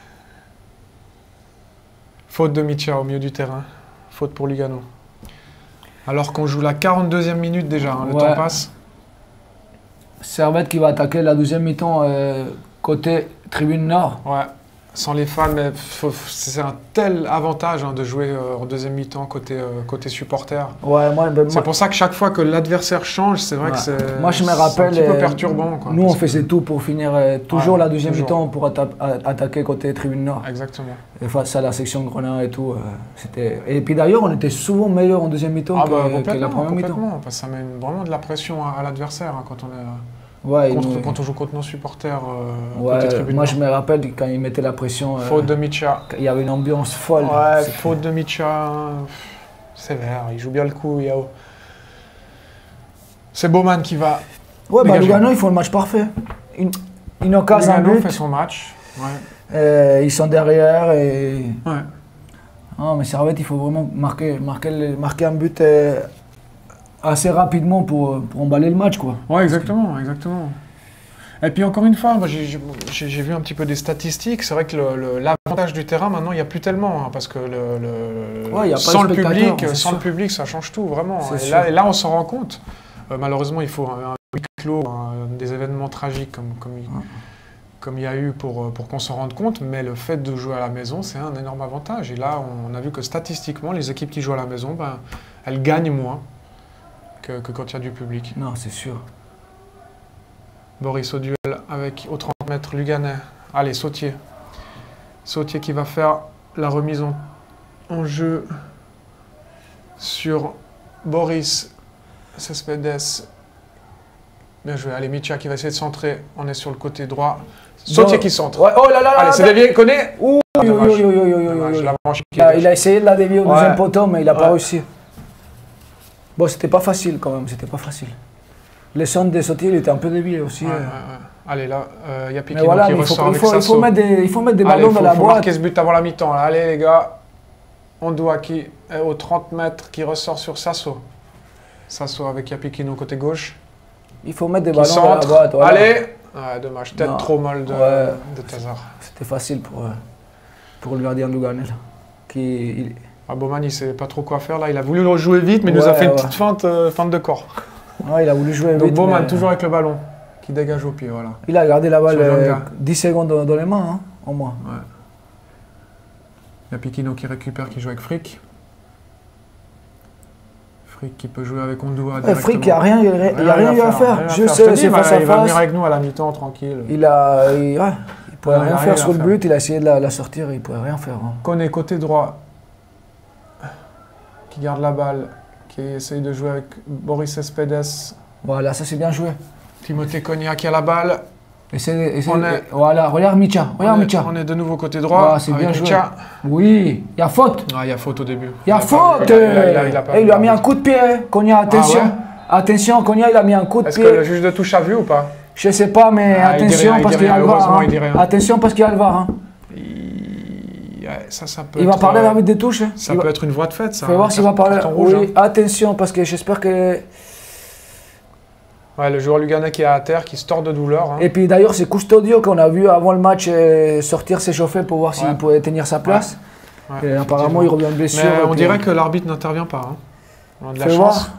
Faute de Micha au milieu du terrain. Faute pour Lugano. Alors qu'on joue la quarante-deuxième minute déjà, hein, le Ouais. temps passe. Servette qui va attaquer la deuxième mi-temps euh, côté tribune nord. Ouais. Sans les fans, mais faut- c'est un tel avantage hein, de jouer euh, en deuxième mi-temps côté, euh, côté supporter. Ouais, moi, ben, C'est moi, pour ça que chaque fois que l'adversaire change, c'est vrai ouais. que c'est Moi, je me c'est rappelle. un petit peu euh, perturbant. Quoi, nous, on parce que- faisait tout pour finir euh, toujours Ouais, la deuxième toujours. mi-temps pour atta- a- attaquer côté tribune nord. Exactement. Et face à la section Grenat et tout. euh, c'était... Et puis d'ailleurs, on était souvent meilleur en deuxième mi-temps Ah que, bah que la complètement, première mi-temps. complètement. Parce que ça met une- vraiment de la pression à, à l'adversaire hein, quand on est. Ouais, Contre- il- quand on joue contre nos supporters euh, ouais, côté tribune. moi, je me rappelle quand ils mettaient la pression. euh, Faute de Micha. Il y avait une ambiance folle. Ouais, C'était- faute de Micha. Sévère, il joue bien le coup, Yao. C'est Bowman qui va. Ouais, bah, Dégagé. Lugano, ils font le match parfait. Ils, ils n'ont qu'à un Lugano but. fait son match. Ouais. euh, ils sont derrière et. Ouais. Ah, mais Servette, il faut vraiment marquer, marquer, le- marquer un but euh, assez rapidement pour, pour emballer le match, quoi. Ouais, exactement, exactement. Et puis encore une fois, moi j'ai j'ai- j'ai vu un petit peu des statistiques. C'est vrai que le- le- l'avantage du terrain maintenant, il n'y a plus tellement, hein, parce que le, le- Ouais, il y a pas sans de le spectateurs, public, c'est sans sûr. le public, ça change tout vraiment. C'est Et sûr. là, et là, on s'en rend compte. Euh, malheureusement, il faut un, un huis clos, un- des événements tragiques comme comme il, comme il y a eu pour pour qu'on s'en rende compte. Mais le fait de jouer à la maison, c'est un énorme avantage. Et là, on a vu que statistiquement, les équipes qui jouent à la maison, ben, elles gagnent moins que, que quand il y a du public. Non, c'est sûr. Boris au duel avec au trente mètres Luganais. Allez, Sautier. Sautier qui va faire la remise en, en jeu sur Boris Cespedes. Bien joué. Allez, Micha qui va essayer de centrer. On est sur le côté droit. Sautier Bon, qui centre. Ouais, oh là là là Allez, là c'est là. dévié. Connaît Ouh, Ah, oui, dommage. oui, oui, oui, oui, oui, Dommage, oui. la branche qui Il a, est il a essayé de la dévier au Ouais. deuxième poteau, mais il n'a pas Ouais. réussi. Bon, c'était pas facile quand même, c'était pas facile. Le centre des Sautiers, il était un peu dévié aussi. Ouais, euh. ouais, ouais. Allez, là, euh, il y a Mais Piquino voilà, qui mais il faut, ressort il avec faut, il faut Sasso. mettre des, il faut mettre des Allez, ballons faut, dans la faut boîte. marquer ce but avant la mi-temps. là. Allez, les gars. Andoua qui est au trente mètres, qui ressort sur Sasso. Sasso avec Yapikino côté gauche. Il faut mettre des Qui ballons dans la centre. boîte. Voilà. Allez ouais, dommage, tête Non. trop molle de, Ouais. de Tazar. C'était facile pour, euh, pour le gardien de Lugano. là, Qui, il- Ah, Bowman, il sait pas trop quoi faire là. Il a voulu le rejouer vite, mais il nous Ouais, a fait une ouais. petite feinte, euh, feinte de corps. ouais, il a voulu jouer Donc vite, Bowman, mais toujours avec le ballon, qui dégage au pied, voilà. il a gardé la balle Sur euh, Djanga. dix secondes dans, dans les mains, hein, au moins. Ouais. Il y a Piquino qui récupère, qui joue avec Frick. Frick qui peut jouer avec Andoua Ouais, directement. Frick, il n'y a rien, il y a, il y a rien eu à faire. rien à Je faire. sais, te dis, c'est il va- face à Il va venir face. avec nous à la mi-temps, tranquille. Il a, il, ouais, il pouvait Ouais, il rien a faire rien sur à le faire. but, il a essayé de la, la sortir, il pouvait rien faire. hein. Koné côté droit, qui garde la balle, qui essaye de jouer avec Boris Cespedes. Voilà, ça c'est bien joué. Timothée Cognac qui a la balle. Essaye, essaye- On est- Voilà, regarde Micha, regarde on, est, Micha. on est de nouveau côté droit. Ah, c'est avec bien joué. Micha. Oui, il y a faute. Ah, il y a faute au début. Il y a pas faute. vu. Il a- il a- il a- il a pas Eh, il vu lui a mis un l'arbitre. coup de pied, hein. Cognac, attention. Ah ouais Attention, Cognac, il a mis un coup de Est-ce que pied. le juge de touche a vu ou pas? Je sais pas, mais Ah, il dit attention rien, il parce dit qu'il y a rien. le V A R. Heureusement, hein. il dit rien. Attention parce qu'il y a le V A R. hein. Il... ouais, ça, ça peut Il va être, parler à euh, l'arbitre des touches. hein. Ça Il peut va- être une voie de fait, ça. Faut voir s'il va parler. Carton rouge, Oui, hein. attention parce que j'espère que. Ouais, le joueur luganais qui est à terre, qui se tord de douleur. hein. Et puis d'ailleurs, c'est Custodio qu'on a vu avant le match euh, sortir s'échauffer pour voir s'il Ouais. pouvait tenir sa place. Ouais, Et apparemment, il revient de blessure. Mais et on puis, dirait que l'arbitre n'intervient pas. Hein. On a de la Fais chance. voir.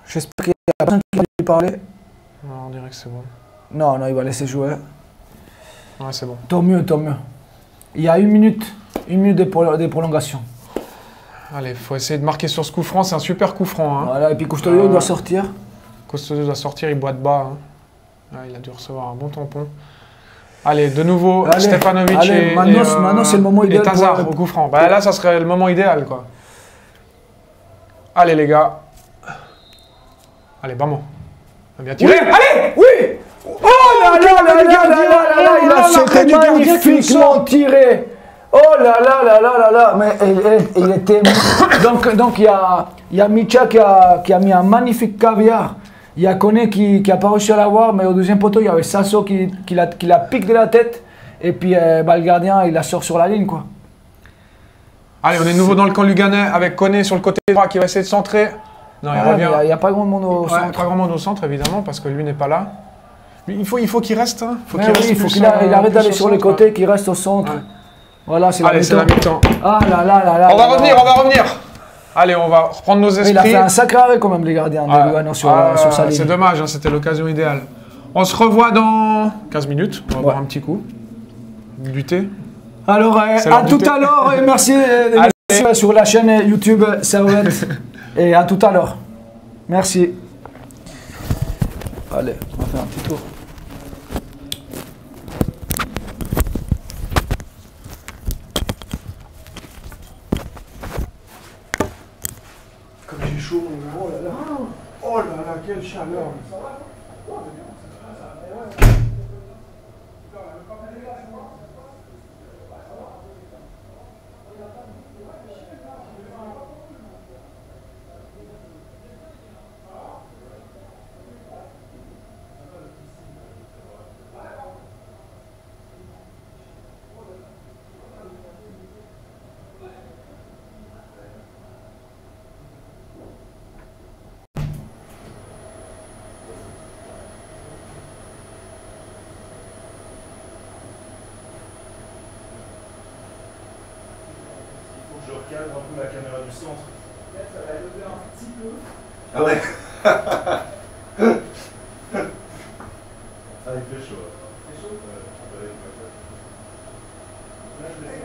J'espère qu'il y a personne qui va lui parler. Non, on dirait que c'est bon. Non, non, il va laisser jouer. Ouais, c'est bon. Tant mieux, tant mieux. Il y a une minute, une minute de, pro de prolongation. Allez, il faut essayer de marquer sur ce coup franc. C'est un super coup franc. Hein. Voilà, et puis Custodio euh, doit sortir. Custodio doit sortir, il boite bas. Hein. Ouais, il a dû recevoir un bon tampon. Allez, de nouveau, allez, Stefanovic allez, et, maintenant, et, euh, maintenant c'est le moment idéal et Tazar pour... au coup franc. Bah, là, ça serait le moment idéal, quoi. Allez, les gars. Allez, vamos. Bien tiré. Oui, allez, oui. Oh là là là là là là là, il a c'était magnifiquement tiré. Oh là là là là là là, mais il, il était... donc, donc il y a, il y a Micha qui a, qui a mis un magnifique caviar. Il y a Koné qui n'a pas réussi à l'avoir, mais au deuxième poteau, il y avait Sasso qui, qui, la, qui la pique de la tête. Et puis euh, bah, le gardien, il la sort sur la ligne, quoi. Allez, on est nouveau dans le camp luganais avec Koné sur le côté droit qui va essayer de centrer. Non, il Ah, revient. Il n'y a, a pas grand monde au Ouais, centre. pas grand monde au centre, évidemment, parce que lui n'est pas là. Lui, il faut qu'il faut qu'il reste. Hein. Faut Ouais, qu'il oui, reste il faut plus, qu'il a- euh, il arrête plus d'aller au sur les centre, côtés, ouais. qu'il reste au centre. Ouais. Voilà, c'est la Allez, c'est la mi-temps. mi-temps. Ah là là là là. On va là revenir, là. on va revenir. Allez, on va reprendre nos esprits. Il a fait un sacré arrêt quand même, les gardiens de Ah, Lugano sur, ah, sur sa ligne. c'est dommage, hein, c'était l'occasion idéale. On se revoit dans quinze minutes. On va Ouais. boire un petit coup. Du thé. Alors, euh, C'est l'heure à du tout thé. à l'heure et merci euh, Allez. sur- sur la chaîne YouTube Servette. Et à tout à l'heure. Merci. Allez, on va faire un petit tour. Comme j'ai chaud, mon gars. Oh là là. Oh là là, quelle chaleur. Je recadre un peu la caméra du centre. Ça va lever un petit peu. Ah ouais. Ah, il fait chaud. C'est chaud. Ouais, ouais, ouais. Là, je laisse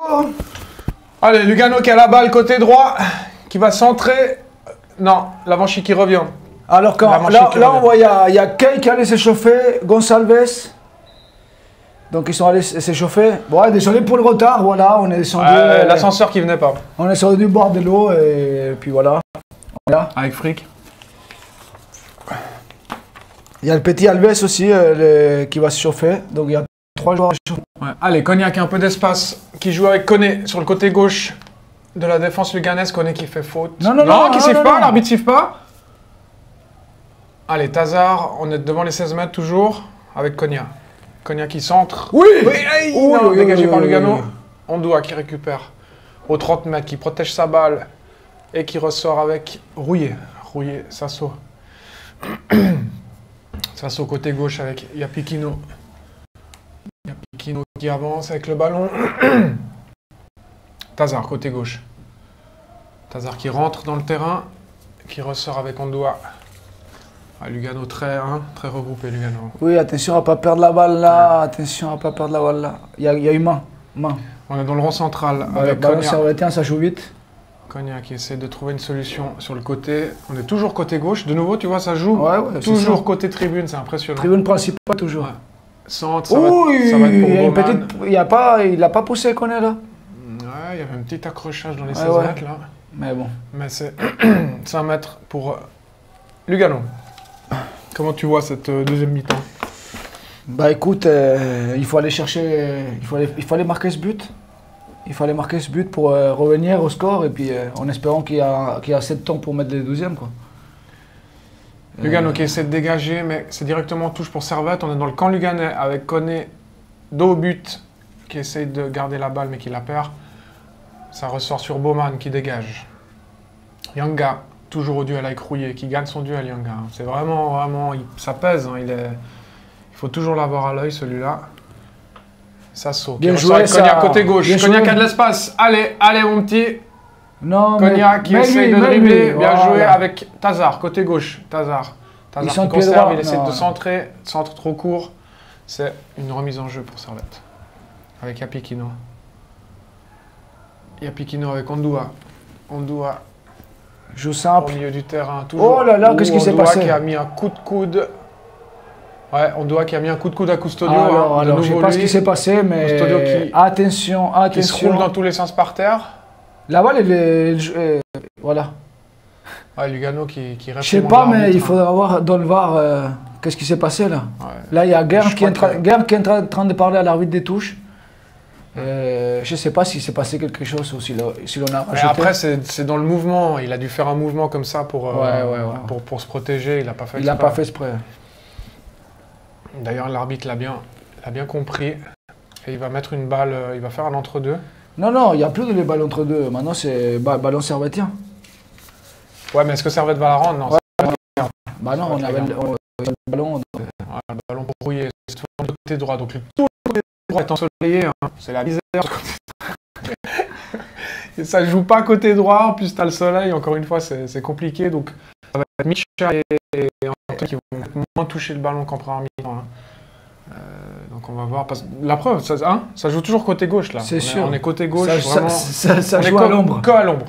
Allez, Lugano qui a la balle côté droit, qui va centrer. Non, l'Avanchi qui revient. Alors quand, là, là on voit, il y a, y a Kay qui allait s'échauffer, Gonçalves. Donc ils sont allés s'échauffer. Bon, ouais, désolé pour le retard, voilà, on est descendu. Euh, L'ascenseur qui venait pas. On est descendu du bord de l'eau et puis voilà. voilà. Avec Frick. Il y a le petit Alves aussi euh, le, qui va se chauffer. Donc il y a trois joueurs à chauffer. Ouais. Allez, Cognac un peu d'espace, qui joue avec Koné sur le côté gauche de la défense luganaise. Koné qui fait faute. Non, non, non, qui non, siffle non, pas, non. l'arbitre siffle pas. Allez, Tazar, on est devant les seize mètres toujours, avec Cognac. Cognac qui centre. Oui, oui hey, oui, non, oui, dégagé oui, par oui, Lugano. oui. Ondoa qui récupère aux trente mètres, qui protège sa balle et qui ressort avec Rouillé. Rouillé, Sasso. Sasso côté gauche avec Yapikino. Yapikino qui avance avec le ballon. Tazar côté gauche. Tazar qui rentre dans le terrain, qui ressort avec Ondoa. Ah, Lugano très, hein, très regroupé, Lugano. Oui, attention à ne pas perdre la balle là. Ouais. Attention à ne pas perdre la balle là. Il y a, il y a eu main. main. On est dans le rond central Ouais, avec ballon Cognac. servetien, ça joue vite. Cognac qui essaie de trouver une solution sur le côté. On est toujours côté gauche. De nouveau, tu vois, ça joue. Ouais, ouais, toujours ça. Côté tribune, c'est impressionnant. Tribune principale toujours. Ouais. Centre, ça, va, Oui, ça va être pour il y a une Bowman. petite, il a pas, il n'a pas poussé Koné là. Ouais, il y avait un petit accrochage dans les Ouais, seize ouais. mètres là. Mais bon. Mais c'est cinq mètres pour euh, Lugano. Comment tu vois cette euh, deuxième mi-temps? Bah écoute, euh, il faut aller chercher, euh, il faut aller, il faut aller marquer ce but. Il fallait marquer ce but pour euh, revenir au score et puis euh, en espérant qu'il y a, qu'il y a assez de temps pour mettre les douzièmes quoi. Lugano Euh, qui essaie de dégager, mais c'est directement touche pour Servette. On est dans le camp luganais avec Koné dos au but, qui essaie de garder la balle mais qui la perd. Ça ressort sur Bowman qui dégage. Yanga, toujours au duel avec Rouillé, qui gagne son duel, Yanga. C'est vraiment, vraiment, il- ça pèse. Hein, il, est, il faut toujours l'avoir à l'œil, celui-là. Sasso, qui Bien ressort joué, avec ça. Cognac côté gauche. Bien Cognac joué. a de l'espace. Allez, allez mon petit. Non, mais- Cognac qui mais essaie lui, de mais dribbler. lui, Bien voilà. joué avec Tazar, côté gauche. Tazar. Ils Tazar sont qui de pied conserve, droit, il essaie non. de centrer. Centre trop court. C'est une remise en jeu pour Servette. Avec Yapikino. Yapikino avec Ondoa. Ondoa Joue au simple. milieu du terrain. Toujours. Oh là là, qu'est-ce qui s'est Ondoa passé? qui a mis un coup de coude. Ouais, Ondoa qui a mis un coup de coude à Custodio. Alors, hein, de alors je sais nouveau pas ce lui, qui s'est passé, mais Custodio qui- attention, qui se roule attention. dans tous les sens par terre. La balle, elle est, euh, voilà. Ouais, Lugano qui, qui Je sais réprimande pas, mais l'arbitre, il hein. faudra voir dans le V A R euh, qu'est-ce qui s'est passé là. Ouais. Là, il y a Guern Je qui, est en crois train- que- Guern qui est en train, en train de parler à l'arbitre des touches. Euh, je sais pas s'il s'est passé quelque chose ou si l'on si l'on a Mais rajouté. après, c'est c'est dans le mouvement. Il a dû faire un mouvement comme ça pour, euh, Ouais, ouais, ouais. pour, pour se protéger. Il n'a pas fait il n'a exprès. pas fait exprès. D'ailleurs, l'arbitre l'a bien, l'a bien compris. Et il va mettre une balle, euh, il va faire un entre-deux. Non, non, il n'y a plus de les balles entre deux. Maintenant, c'est ba- ballon servetien. Ouais, mais est-ce que Servette va la rendre? Non. Ouais. c'est- Bah non, on avait le, on avait le ballon. donc, euh, Ouais, le ballon pour Rouillé. C'est tout le côté droit. Donc, le- tout le côté droit est ensoleillé. Hein. C'est la misère. Et ça joue pas côté droit. En plus, tu as le soleil. Encore une fois, c'est c'est compliqué. Donc, ça va être Micha et, et Antoine qui vont moins toucher le ballon qu'en première mi-temps. Hein. Euh, donc, on va voir. Parce... La preuve, ça, hein, ça joue toujours côté gauche. là. C'est On est- sûr. On est côté gauche. ça, ça, vraiment, ça, ça on est joue à co- l'ombre. que à l'ombre.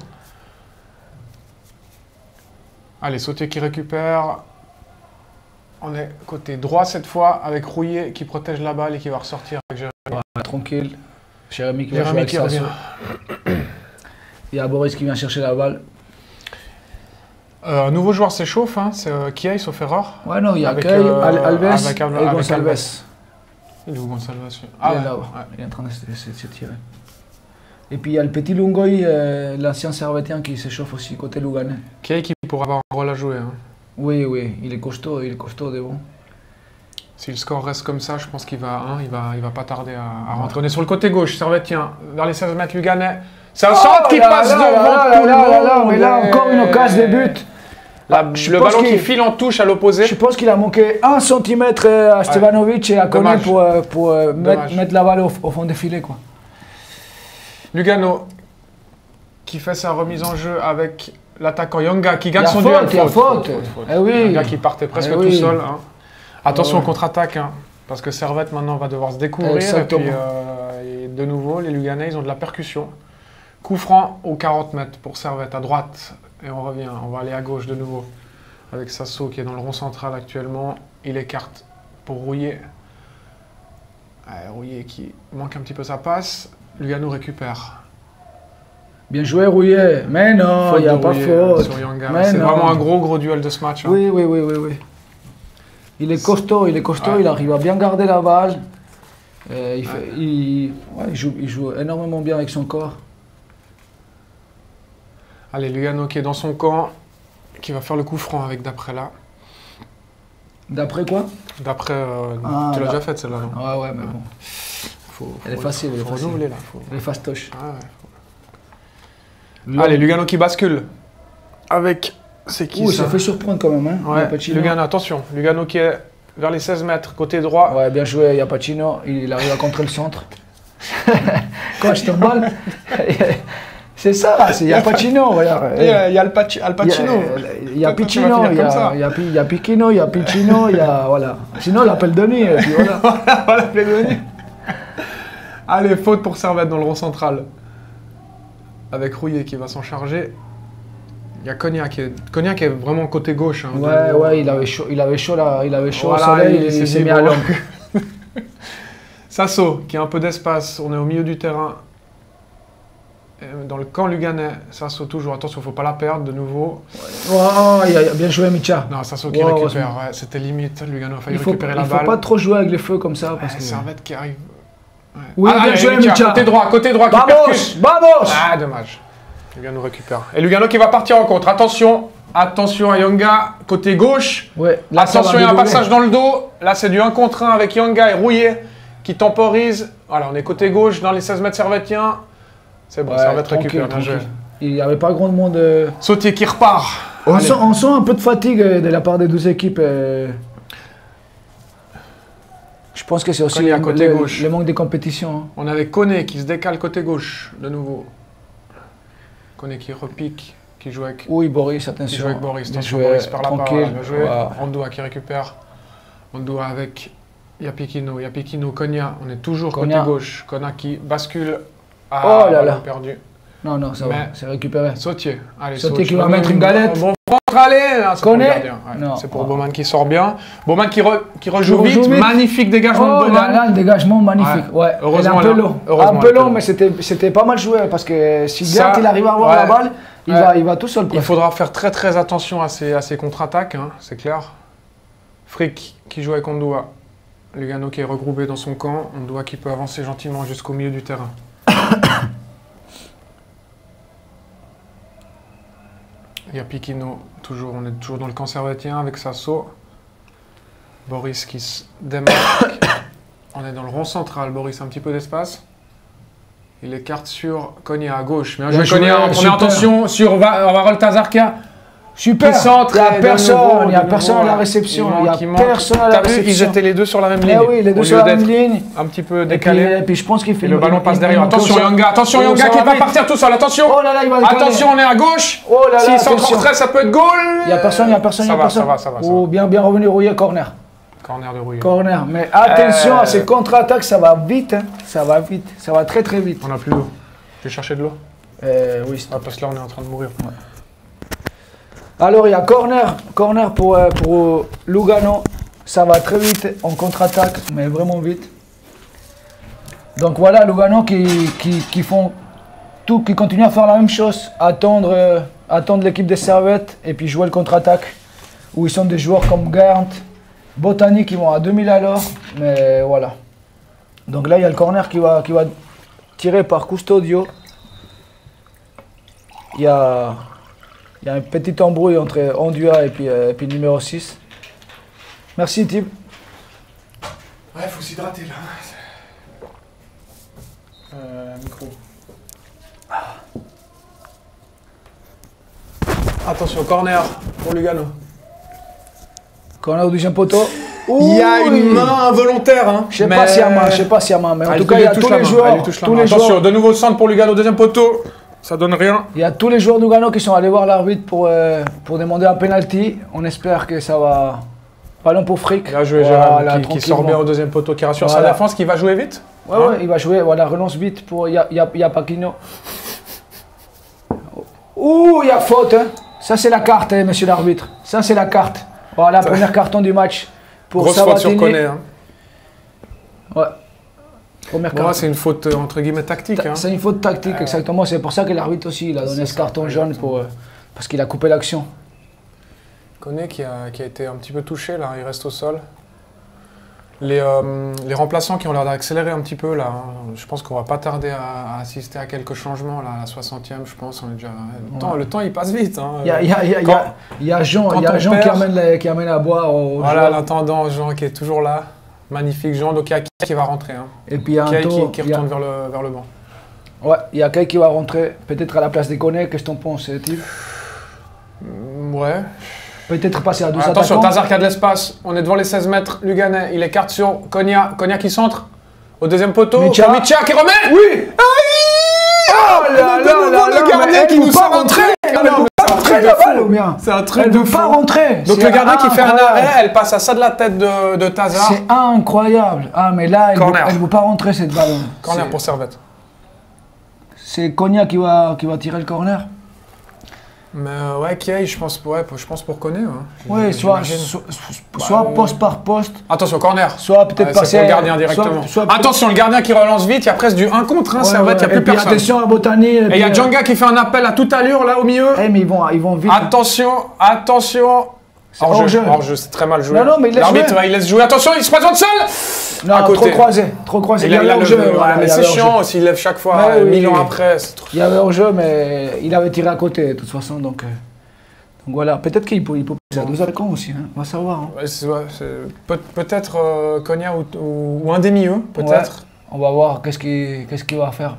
Allez, Sauté qui récupère. On est côté droit cette fois avec Rouillé qui protège la balle et qui va ressortir avec Jérémy. Ouais, tranquille. Jérémy qui va Jérémy jouer qui avec revient. Sasso. Il y a Boris qui vient chercher la balle. Euh, un nouveau joueur s'échauffe, hein, c'est euh, Kiai, sauf erreur. Ouais, non, il y a Avec, Kay, euh, Al- Alves avec Al- et avec Gonçalves. Alves. Il est où Gonçalves? Ah il est ouais, là, ouais. il est en train de se, se- se tirer. Et puis il y a le petit Lungoy, euh, l'ancien servetien qui s'échauffe aussi côté Luganais. Kiai qui pourra avoir un rôle à jouer. Hein. Oui, oui, il est costaud, il est costaud de bon. Si le score reste comme ça, je pense qu'il va, hein, il va, il va pas tarder à, à rentrer. On est sur le côté gauche, Servetien, vers les seize mètres Luganais. C'est un centre qui là passe là devant là là tout le là là là, monde. mais là et- encore une occasion de but. La- Je le pense ballon qui qu'il- file en touche à l'opposé. Je pense qu'il a manqué un centimètre à Stevanovic et à Koné Dommage. pour, euh, pour euh, mettre, Dommage. mettre la balle au, au fond des filets. Quoi. Lugano qui fait sa remise en jeu avec l'attaquant Yanga qui Il y gagne a son faute, duel. il y a faute. Eh oui. Yanga qui partait presque Eh tout oui. seul. Hein. Attention Ouais. au contre-attaque, hein, Parce que Servette maintenant va devoir se découvrir. Exactement. Et puis euh, et de nouveau, les Luganais, ils ont de la percussion. Coup franc aux quarante mètres pour Servette à droite. Et on revient, on va aller à gauche de nouveau. Avec Sasso qui est dans le rond central actuellement. Il écarte pour Rouillet. Ouais, Rouillet qui manque un petit peu sa passe. Lugano récupère. Bien joué, Rouillet. Mais non, Faute il n'y a de pas Rouillet faute. sur Yanga. Mais C'est non. vraiment un gros gros duel de ce match. hein. Oui, oui, oui, oui, oui. Il est costaud, il est costaud, Ouais. il arrive à bien garder la balle. Euh, il, fait- il- ouais, il joue, il joue énormément bien avec son corps. Allez, Lugano qui est dans son camp. Qui va faire le coup franc avec d'après là. D'après quoi? D'après, euh, Ah, tu l'as là. déjà faite celle-là, non? Ah ouais, mais bon. Faut, Elle est faut- facile, elle est faut facile. renouveler là. faut- Elle est fastoche. Ah ouais. Allez, Lugano qui bascule. Avec. C'est qui Ouh, ça ça fait surprendre quand même, hein. Ouais, Yapacino. Lugano, attention. Lugano qui est vers les seize mètres, côté droit. Ouais, bien joué, Yapacino. Il arrive à contrer le centre. Quoi, je te balle? C'est ça, c'est Yapacino, regarde. Et, euh, il y a Al, Paci- Al Pacino. Il y a Toi, tu vas Piccino, finir il y comme ça. a, il y a, Pi- il y a Piccino, il y a Piccino, il y a. Voilà. Sinon, on l'appelle Denis, et puis voilà. Voilà, les données. Allez, faute pour Servette dans le rond central. Avec Rouillet qui va s'en charger. Il y a Cognac qui est, Cognac qui est vraiment côté gauche. hein, Ouais, de- ouais, il avait chaud, il avait chaud, là, il avait chaud Voilà, au soleil, il et s'est il s'est dit mis à bon. l'ombre. Sasso qui a un peu d'espace. On est au milieu du terrain. Euh, Dans le camp luganais. Sasso toujours. Attention, il ne faut pas la perdre de nouveau. Oh, il a bien joué, Micha. Non, Sasso qui Wow, récupère. heureusement. Ouais, c'était limite. Lugano a failli Il faut, récupérer il la faut balle. pas trop jouer avec les feux comme ça. Ouais, Parce que... Servette qui arrive. Ouais. Oui, bien allez, joué, Micha, Micha. Côté droit, côté droit qui Vamos, percute. vamos. Ah, dommage. Lugano récupère. Et Lugano qui va partir en contre. Attention, attention à Yonga, côté gauche. Ouais, là, ça Attention, va il y a un dédoubler. passage dans le dos. Là, c'est du un contre un avec Yonga et Rouillet qui temporise. Voilà, on est côté gauche dans les seize mètres servettiens. C'est bon, Ouais, Servette tranquille, récupère. Bien joué. tranquille. Il n'y avait pas grand monde. euh, Sautier qui repart. On Allez. sent, on sent un peu de fatigue euh, de la part des deux équipes. euh. Je pense que c'est aussi Cognac le, côté le- gauche. le manque de compétition. hein. On avait Koné qui se décale côté gauche, de nouveau. Koné qui repique, qui joue avec, Oui, Boris, qui attention. joue avec Boris. Bien Attention, joué, Boris perd la balle. tranquille. Bien joué. Voilà. Andoua qui récupère. Andoua avec Yapikino. Yapikino, Konya. On est toujours Konya. côté gauche. Konya qui bascule. Ah, Oh là ballon là. perdu. Non, non, ça Mais- va, c'est récupéré. Sautier. Allez, Sautier saute. qui va Bon, mettre une bon, galette. Bon, contre, allez. Là, c'est pour le Koné. gardien. Ouais, Non. c'est pour Oh. Bowman qui sort bien. Bowman qui, re- qui rejoue Qui vite. rejoue vite. Magnifique dégagement Oh de là Bowman. là, le dégagement magnifique. Ouais. Ouais. Heureusement, Elle est un peu là. long. Heureusement, Un elle peu était long, long. mais c'était c'était pas mal joué parce que si Ça, Gert il arrive à avoir ouais. la balle, il, Ouais. va, il va tout seul. Il presque. faudra faire très très attention à ces, à ces contre-attaques, hein, c'est clair. Frick qui joue avec Andoua. Lugano qui est regroupé dans son camp. Andoua qui peut avancer gentiment jusqu'au milieu du terrain. Il y a Piquino, toujours, on est toujours dans le camp servetien avec Sasso. Boris qui se démarque. On est dans le rond central. Boris, un petit peu d'espace. Il écarte sur Konya à gauche. Bien joué, joué, Konya. On super. attention sur Va- Varol Tazarka. Super. Qui centre Il n'y a et de personne, nouveau, il y a de personne nouveau, à la ouais. réception. Il Il n'y manque, il a manque. personne à la T'as vu, réception. ils étaient les deux sur la même Eh ligne. oui, les deux au sur lieu la même d'être ligne. un petit peu Et puis, décalé. et puis je pense qu'il fait Et le ballon passe il- derrière. il- Attention il- Yonga, attention Oh, Yonga ça qui va va vite. partir tout seul. Attention. Oh là là, il va décaler. Attention, on est à gauche. Oh là là, S'il s'en attention. retrait, ça peut être goal. Il n'y a personne, il n'y a personne, il n'y Ça a va, personne. ça va, ça va. ça Oh, bien, bien revenu, Rouillet, corner. va. Corner de Rouillet. Corner. Mais attention Euh. à ces contre-attaques, ça va vite. hein. Ça va vite. Ça va très très vite. On n'a plus d'eau. Je vais chercher de l'eau. Euh, oui, Ah, parce que là, on est en train de mourir. Alors il y a corner, corner pour, euh, pour Lugano, ça va très vite en contre-attaque, mais vraiment vite. Donc voilà Lugano qui, qui, qui font tout, qui continuent à faire la même chose, attendre, euh, attendre l'équipe des Servettes et puis jouer le contre-attaque, où ils sont des joueurs comme Gert, Botany qui vont à deux mille à l'heure, mais voilà. Donc là il y a le corner qui va, qui va tirer par Custodio. Il y a... Il y a un petit embrouille entre Ondua et puis, euh, et puis numéro six. Merci Tib. Ouais, faut s'hydrater là. Euh, micro. Attention, corner pour Lugano. Corner au deuxième poteau. Il y a Ouh, une oui. main involontaire. Hein, Je sais mais- pas si à main, je sais pas si à main, mais en Ah, tout il cas lui il y a touche tous la les main, joueurs, il lui touche la tous main. les Attention, joueurs, de nouveau centre pour Lugano, deuxième poteau. Ça donne rien. il y a tous les joueurs Lugano qui sont allés voir l'arbitre pour, euh, pour demander un penalty. On espère que ça va, Ballon pour Frick. Bien joué, Voilà, Jérém, qui, qui sort bien au deuxième poteau, qui rassure Voilà. sa défense, qui va jouer vite. Ouais, Hein ouais, il va jouer. Voilà, relance vite pour. Il y a, il y a, il y a Paquino. Ouh, il y a faute. Hein. Ça, c'est la carte, hein, monsieur l'arbitre. Ça, c'est la carte. Voilà, premier carton du match. Pour Grosse faute sur Sabatini. Koné. Hein. Ouais. Première Bon, carte. là, c'est une faute euh, entre guillemets tactique. Hein. C'est une faute tactique, exactement. C'est pour ça que l'arbitre aussi, il a donné ce carton jaune pour, euh, parce qu'il a coupé l'action. Koné qui a, qui a été un petit peu touché, là, il reste au sol. Les, euh, les remplaçants qui ont l'air d'accélérer un petit peu, là, hein. Je pense qu'on va pas tarder à, à assister à quelques changements, là, à la soixantième, je pense. On est déjà... le, temps, Ouais. le temps, il passe vite. Hein. Il y a, il y a, il y a, il y Quand- a, il y a Jean, quand il y a on Jean perd- qui, amène les- qui amène à boire au Voilà, joueur. l'intendant, Jean, qui est toujours là. Magnifique, Jean. Donc, il y a qui qui va rentrer. Hein. Et puis il y a un Qui, qui, tour. qui il y a- retourne vers le, vers le banc. Ouais, il y a quelqu'un qui va rentrer, peut-être à la place des Koné. Qu'est-ce que t'en penses, Steve? Mm, Ouais. Peut-être passer à deux Attention, attaquants. Tazar qui a de l'espace. On est devant les seize mètres. Luganais, il écarte sur Konya. Konya qui centre. Au deuxième poteau. Micha. Micha qui remet. Oui. Oh là de là nouveau là le là, gardien mais qui elle nous veut sort pas un truc. rentrer, Ah elle non, veut mais pas c'est un rentrer truc de la fou. balle, ou bien? C'est un truc Elle de veut pas fou. rentrer. Donc C'est le gardien qui fait un incroyable. arrêt, elle passe à ça de la tête de, de Tazar. C'est incroyable. Ah, mais là, elle ne Corner. veut pas rentrer cette balle. Corner C'est- pour Servette. C'est Konya qui va, qui va tirer le corner. Mais euh, ouais, Kiei, je pense, ouais, je pense pour Koné. Hein. Oui, soit, J'imagine. soit, soit Bah, poste par poste, Attention, corner. soit peut-être Ouais, passer. c'est pour le gardien directement. soit- soit- Attention, le gardien qui relance vite, il y a presque du un contre un, Ouais, Servette, il ouais, n'y a et plus puis personne. attention à Botany. Et il y a Djanga qui fait un appel à toute allure là au milieu. Eh, mais ils vont, ils vont vite. Attention, attention. C'est Hors jeu, hors-jeu. hors jeu, c'est très mal joué. Non, non, mais il laisse L'arbitre, jouer. ouais, il laisse jouer. Attention, il se présente seul. Non, à côté. trop croisé. Trop croisé. Il a, il a hors-jeu, levé, ouais, voilà, mais il y c'est avait hors-jeu. chiant aussi, il lève chaque fois, Ouais, euh, oui, mille ans oui. après. c'est trop- Il y avait hors-jeu, mais il avait tiré à côté de toute façon. Donc, euh, donc voilà, peut-être qu'il peut, il peut passer à deux attaquants aussi. Hein. On va savoir. Hein. Ouais, c'est- ouais, c'est- peut- Peut-être euh, Konya ou, ou- ou un des milieux, peut-être. On va voir qu'est-ce qu'il qu'est-ce qu'il va faire.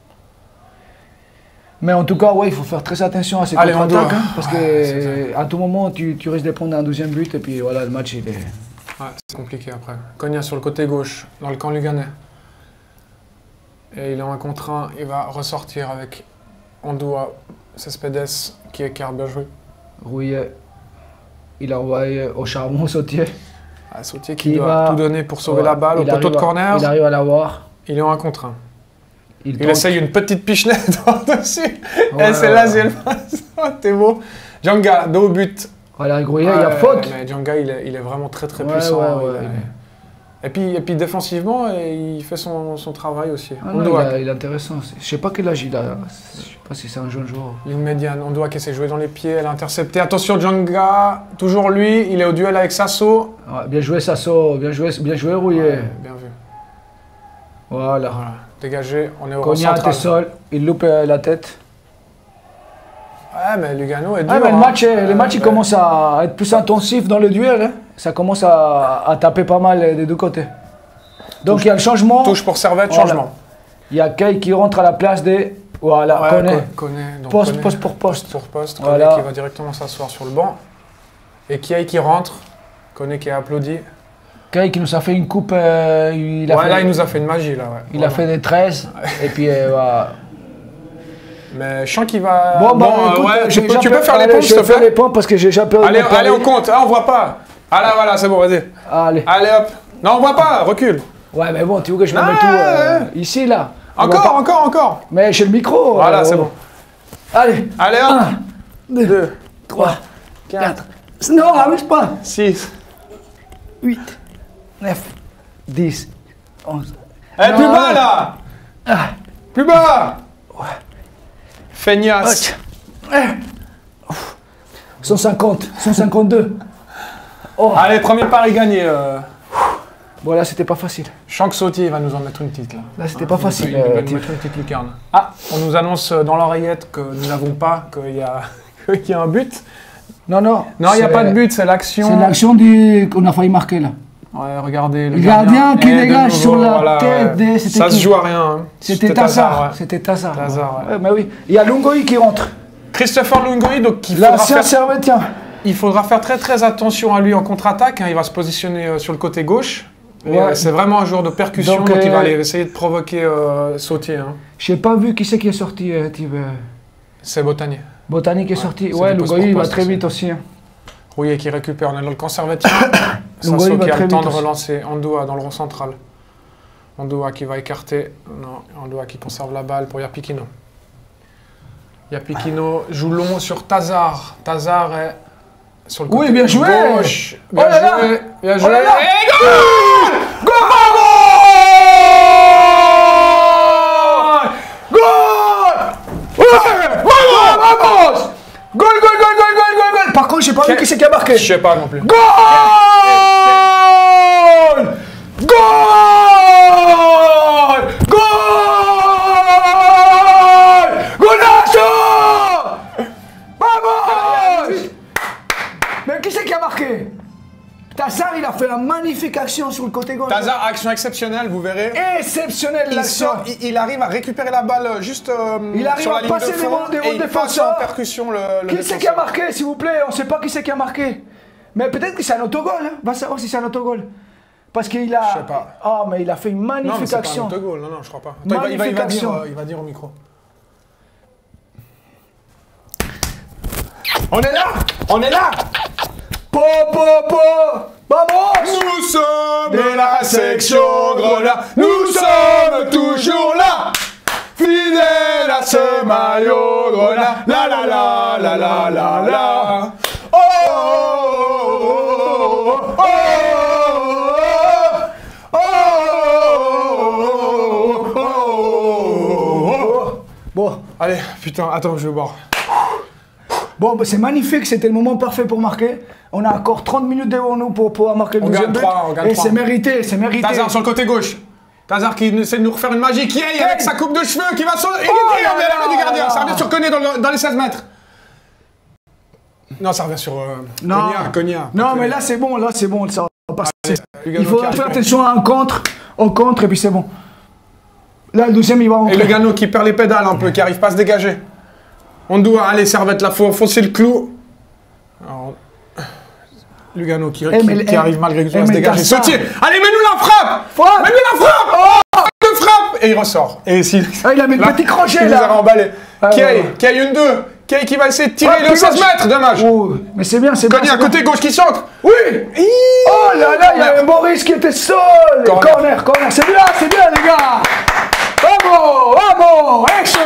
Mais en tout cas, ouais, il faut faire très attention à ces Allez, on contre-attaques, doit. hein, parce Ouais, que à tout moment, tu, tu risques de prendre un deuxième but et puis voilà, le match il est. Ouais, c'est compliqué après. Konya sur le côté gauche, dans le camp luganais. Et il est en un contre un, il va ressortir avec Ondoa, Cespedes qui écarte, bien joué. Rouillet, il a envoyé au charbon Sautier. Ah, Sautier qui Qui doit va- tout donner pour sauver Ouais, la balle au il poteau arrive de à- corner. Il arrive à l'avoir. Il est en un contre un. Il, Il tente. essaye une petite pichenette par-dessus. Ouais, Et c'est là, ouais. si elle passe. Oh, t'es beau. Djanga, dos au but. Voilà, Rouillet, il y a Ouais, faute. Mais Djanga, il est, il est vraiment très très Ouais, puissant. ouais, Il ouais. est- Et, puis, et puis défensivement, il fait son, son travail aussi. Ah non, Ondoa, il, a- il est intéressant. Je sais pas quel âge il a. Je sais pas si c'est un jeune joueur. ligne médiane. Ondoa qui essaie de jouer dans les pieds, elle a intercepté. Attention, Djanga, toujours lui. Il est au duel avec Sasso. Ouais, bien joué Sasso, bien joué, bien joué Rouillet. Ouais, bien vu. Voilà. Voilà, dégagé. On est au Cognac central. était sol, il loupe euh, la tête. Ouais, mais Lugano est dur. Ah, mais le hein. match, euh, le match il Ouais. commence à être plus intensif dans le duel. Hein. Ça commence à, à taper pas mal euh, des deux côtés. Donc il y a le changement. Touche pour Servette, Voilà. changement. Il y a Kay qui rentre à la place des. Voilà, Ouais, Koné. Co- Koné, donc Poste, Koné. poste pour poste. Pour poste, Voilà. Koné qui va directement s'asseoir sur le banc. Et Kiei qui rentre. Koné qui est applaudi. Kay qui nous a fait une coupe. euh, il a Ouais, fait, là, il nous a fait une magie, là. Ouais. il a Vraiment. fait des treize. Et puis euh, voilà. Mais je sens qu'il va. Bon, bah, euh, écoute, ouais, j'ai tu, peux, déjà tu peux peur- faire les allez, pompes, je s'il te vais faire les plaît. pompes parce que j'ai déjà peur. Allez, de allez, on parler. compte. Ah, on voit pas. Ah là, voilà, c'est bon, vas-y. Allez. Allez, hop. Non, on voit pas, recule. Ouais, mais bon, tu veux que je me Ah, mette tout euh, ouais. ici, là. On voit Encore, pas. encore, encore. Mais j'ai le micro. Voilà, euh, c'est oh. bon. Allez. Allez, hop. un, deux, deux, trois, quatre, quatre. Non, amuse pas. six. huit, neuf, dix, onze. Eh, plus Non, bas, là. Ah, Plus bas. Feignasse. cent cinquante, cent cinquante-deux. Oh, Allez, premier pari gagné. Euh. bon là c'était pas facile. Shank Sautier va nous en mettre une petite là. Là c'était pas Il facile. va nous euh, mettre Tim. une petite lucarne. Ah, on nous annonce dans l'oreillette que nous n'avons pas, qu'il y a, qu'il y a un but. Non, non. Non, il n'y a c'est- pas de but, c'est l'action. C'est l'action du... qu'on a failli marquer là. Ouais, regardez. Le Le gardien qui Et de dégage sur la voilà, tête ouais. des- c'était Ça se qui joue à rien. hein. C'était Tazar. ouais. C'était Tazar. Tazar, ouais. Ouais, mais oui. Il y a Lungoï qui rentre. Christopher Lungui, donc il faudra, L'ancien faire, Servetien. il faudra faire très très attention à lui en contre-attaque. hein. Il va se positionner euh, sur le côté gauche. Et, Ouais. euh, C'est vraiment un joueur de percussion, Donc, donc, il va euh, aller essayer de provoquer euh, Sautier. hein. J'ai pas vu qui c'est qui est sorti, euh, Tim, euh, C'est Botanier. Botanique est sorti. c'est Ouais, du poste Lungoï pour il va poste très aussi. vite aussi. hein. Rouillet qui récupère, on est dans le conservatif. Donc, Sasso il va qui a très le temps vite de aussi. relancer Andoua dans le rond central. Andoua qui va écarter. Non, Andoua qui conserve la balle pour Yapikino. Yapikino joue long sur Tazar. Tazar est sur le côté Oui, bien joué. gauche. Oh Bien là là. joué. Bien Oh joué. là là. Et goal! Goal! Goal! Ouais! Vamos! Vamos! Goal, goal, goal, goal, goal, goal, goal! Par contre, j'ai pas vu qui c'est qui a marqué. Je sais pas non plus. Goal! Goal! Goal! Golazo! Vamos! Mais qui c'est qui a marqué? Tazar, il a fait une magnifique action sur le côté gauche. Tazar, action exceptionnelle, vous verrez. Exceptionnel Il, l'action. sort- il, il arrive à récupérer la balle juste euh, Il arrive sur la à ligne passer de devant fond des et hauts il passe défenseurs. en percussion le, le Qui c'est qui a défenseur. marqué, s'il vous plaît? On ne sait pas qui c'est qui a marqué. Mais peut-être que c'est un autogol. Hein. Va savoir si c'est un autogol. Parce qu'il a. Je sais pas. Ah, mais il a fait une Non, mais magnifique c'est pas un action. autogol, non, non, je crois pas. Attends, il, va, il, va, il, va Magnifique dire, action. euh, il va dire au micro. On est là! On est là! Po, po, po. Vamos! Nous sommes de la section Grenat, nous sommes toujours là! Fidèles à ce maillot Grenat, la la la la la la la! Oh! Oh! Oh! Oh! Oh! Bon, Allez, putain, attends, je vais boire. bon bah, c'est magnifique, c'était le moment parfait pour marquer. On a encore trente minutes devant nous pour pouvoir marquer le On deuxième gagne but. trois, on gagne Et trois. c'est mérité, c'est mérité. Tazar sur le côté gauche. Tazar qui essaie de nous refaire une magie. Qui est avec sa coupe de cheveux qui va sauter. Et Oh qui là revient à la main du là gardien. là. Ça revient sur Koné dans, le- dans les seize mètres. Non, ça revient sur euh, Non, Konya. Konya. non mais là c'est bon, là c'est bon, ça va passer. Lugano Il faut qui faire arrive. attention à un contre, au contre et puis c'est bon. Là le deuxième il va Et rentrer. Lugano qui perd les pédales un peu, qui arrive pas à se dégager. On doit aller Servette là, faut foncer le clou. Alors, Lugano qui, Eh, qui- mais- qui eh, arrive malgré tout eh, à se mais dégager. t'as ça. Sautier. Allez, mets-nous la frappe. Frappe. Mets-nous la frappe. Oh, de frappe. Et il ressort. Et si. Ah, il a mis le Là, petit crochet il nous a là. remballé. Ah, Kay, ouais. Kay une deux. Kay qui va essayer de tirer, Ah, il est au plus seize gauche. mètres, dommage. Oh, mais c'est bien, c'est bien. Konya, c'est bien. côté gauche qui centre. Oui. Hi. Oh là là, il y avait Boris qui était seul. Corner. Corner, corner, c'est bien, c'est bien les gars. Vamos, vamos, eso.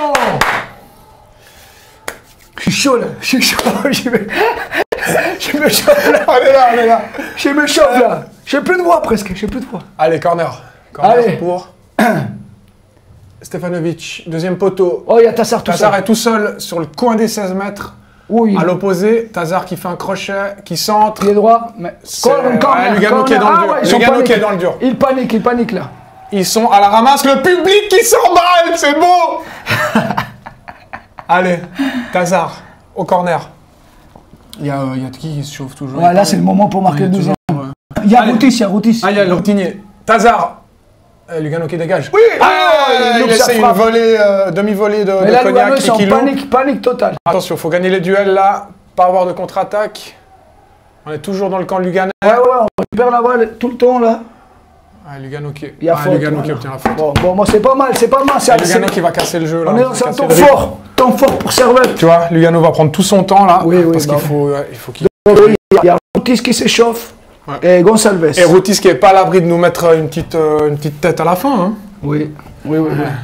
Je suis chaud là, je suis chaud, je me, je me chauffe là. On est là, on est là. Je me chauffe là. J'ai plus de voix presque, j'ai plus de voix. Allez, corner. Corner Allez. pour Stefanovic. Deuxième poteau. Oh, il y a Tassar tout Tazar seul. est tout seul sur le coin des seize mètres. Oui, À l'opposé, Tazar qui fait un crochet, qui centre. il est droit. Mais... C'est- Corner, corner, ouais, Lugano qui est dans le corner. dur. Ah ouais, ils sont Lugano qui paniqués. est dans le dur. Il panique, il panique là. Ils sont à la ramasse, le public qui s'emballe, c'est beau. Allez, Tazar, au corner. Il y a, euh, il y a qui qui se chauffe toujours. Ouais, là c'est le moment pour marquer le deuxième. Il y a Allez. Routis, il y a Routis. Ah, il y a le routinier. Tazar. Euh, Lugano qui dégage. Oui, Ah, il il, loupe sa essaie une frappe. volée, euh, demi-volée de, Mais de là, Cognac Lugano, c'est en qui loupe. panique, panique totale. Attention, faut gagner les duels là, pas avoir de contre-attaque. On est toujours dans le camp Luganais. Ouais, ouais, on récupère la balle tout le temps là. Ah, Lugano qui, Il y a ah, faute. Lugano voilà. qui obtient la faute. Bon, bon, moi c'est pas mal, c'est pas mal. c'est- Et Lugano c'est- qui va casser le jeu là. On est il dans va un casser temps le rythme. fort, temps fort pour Servette. Tu vois, Lugano va prendre tout son temps là. Oui, oui, parce bah qu'il faut, euh, il faut qu'il. Il y a Routis qui s'échauffe Ouais. et Gonçalves. Et Routis qui est pas à l'abri de nous mettre euh, une petite, euh, une petite tête à la fin. Hein. Oui, oui, oui. oui.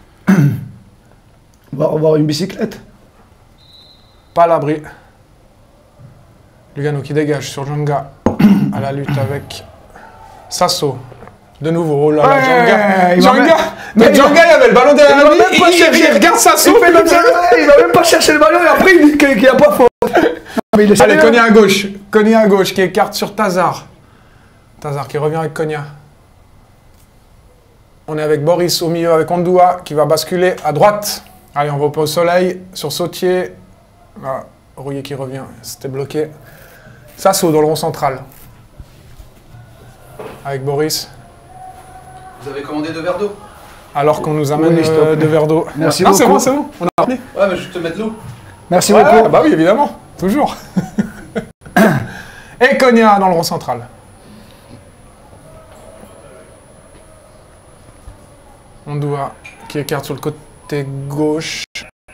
On va avoir une bicyclette. Pas à l'abri. Lugano qui dégage sur Djonga à la lutte avec Sasso. De nouveau, oh là là, Ouais, Djonga. il va Djonga, mettre- mais mais- Djonga, il avait le ballon derrière il va lui, même pas il, il, chercher. il regarde Sasso. Il fait puis comme ça, il va même pas chercher le ballon et après il dit qu'il n'y a pas faute. Mais il est Allez, sérieux. Konya à gauche. Konya à gauche qui écarte sur Tazar. Tazar qui revient avec Konya. On est avec Boris au milieu avec Ondoua qui va basculer à droite. Allez, on va au soleil sur Sautier. Ah, Rouillé qui revient, c'était bloqué. Sasso dans le rond central. Avec Boris. Vous avez commandé deux verres d'eau? Alors qu'on nous amène Oui, s'il te euh, plaît. deux verres d'eau. Merci non, c'est beaucoup. bon, c'est bon. On a appelé. Ouais, mais je vais te mettre l'eau. Merci Ouais, beaucoup. bah oui, évidemment. Toujours. Et Konya dans le rond central. Ondoua qui écarte sur le côté gauche.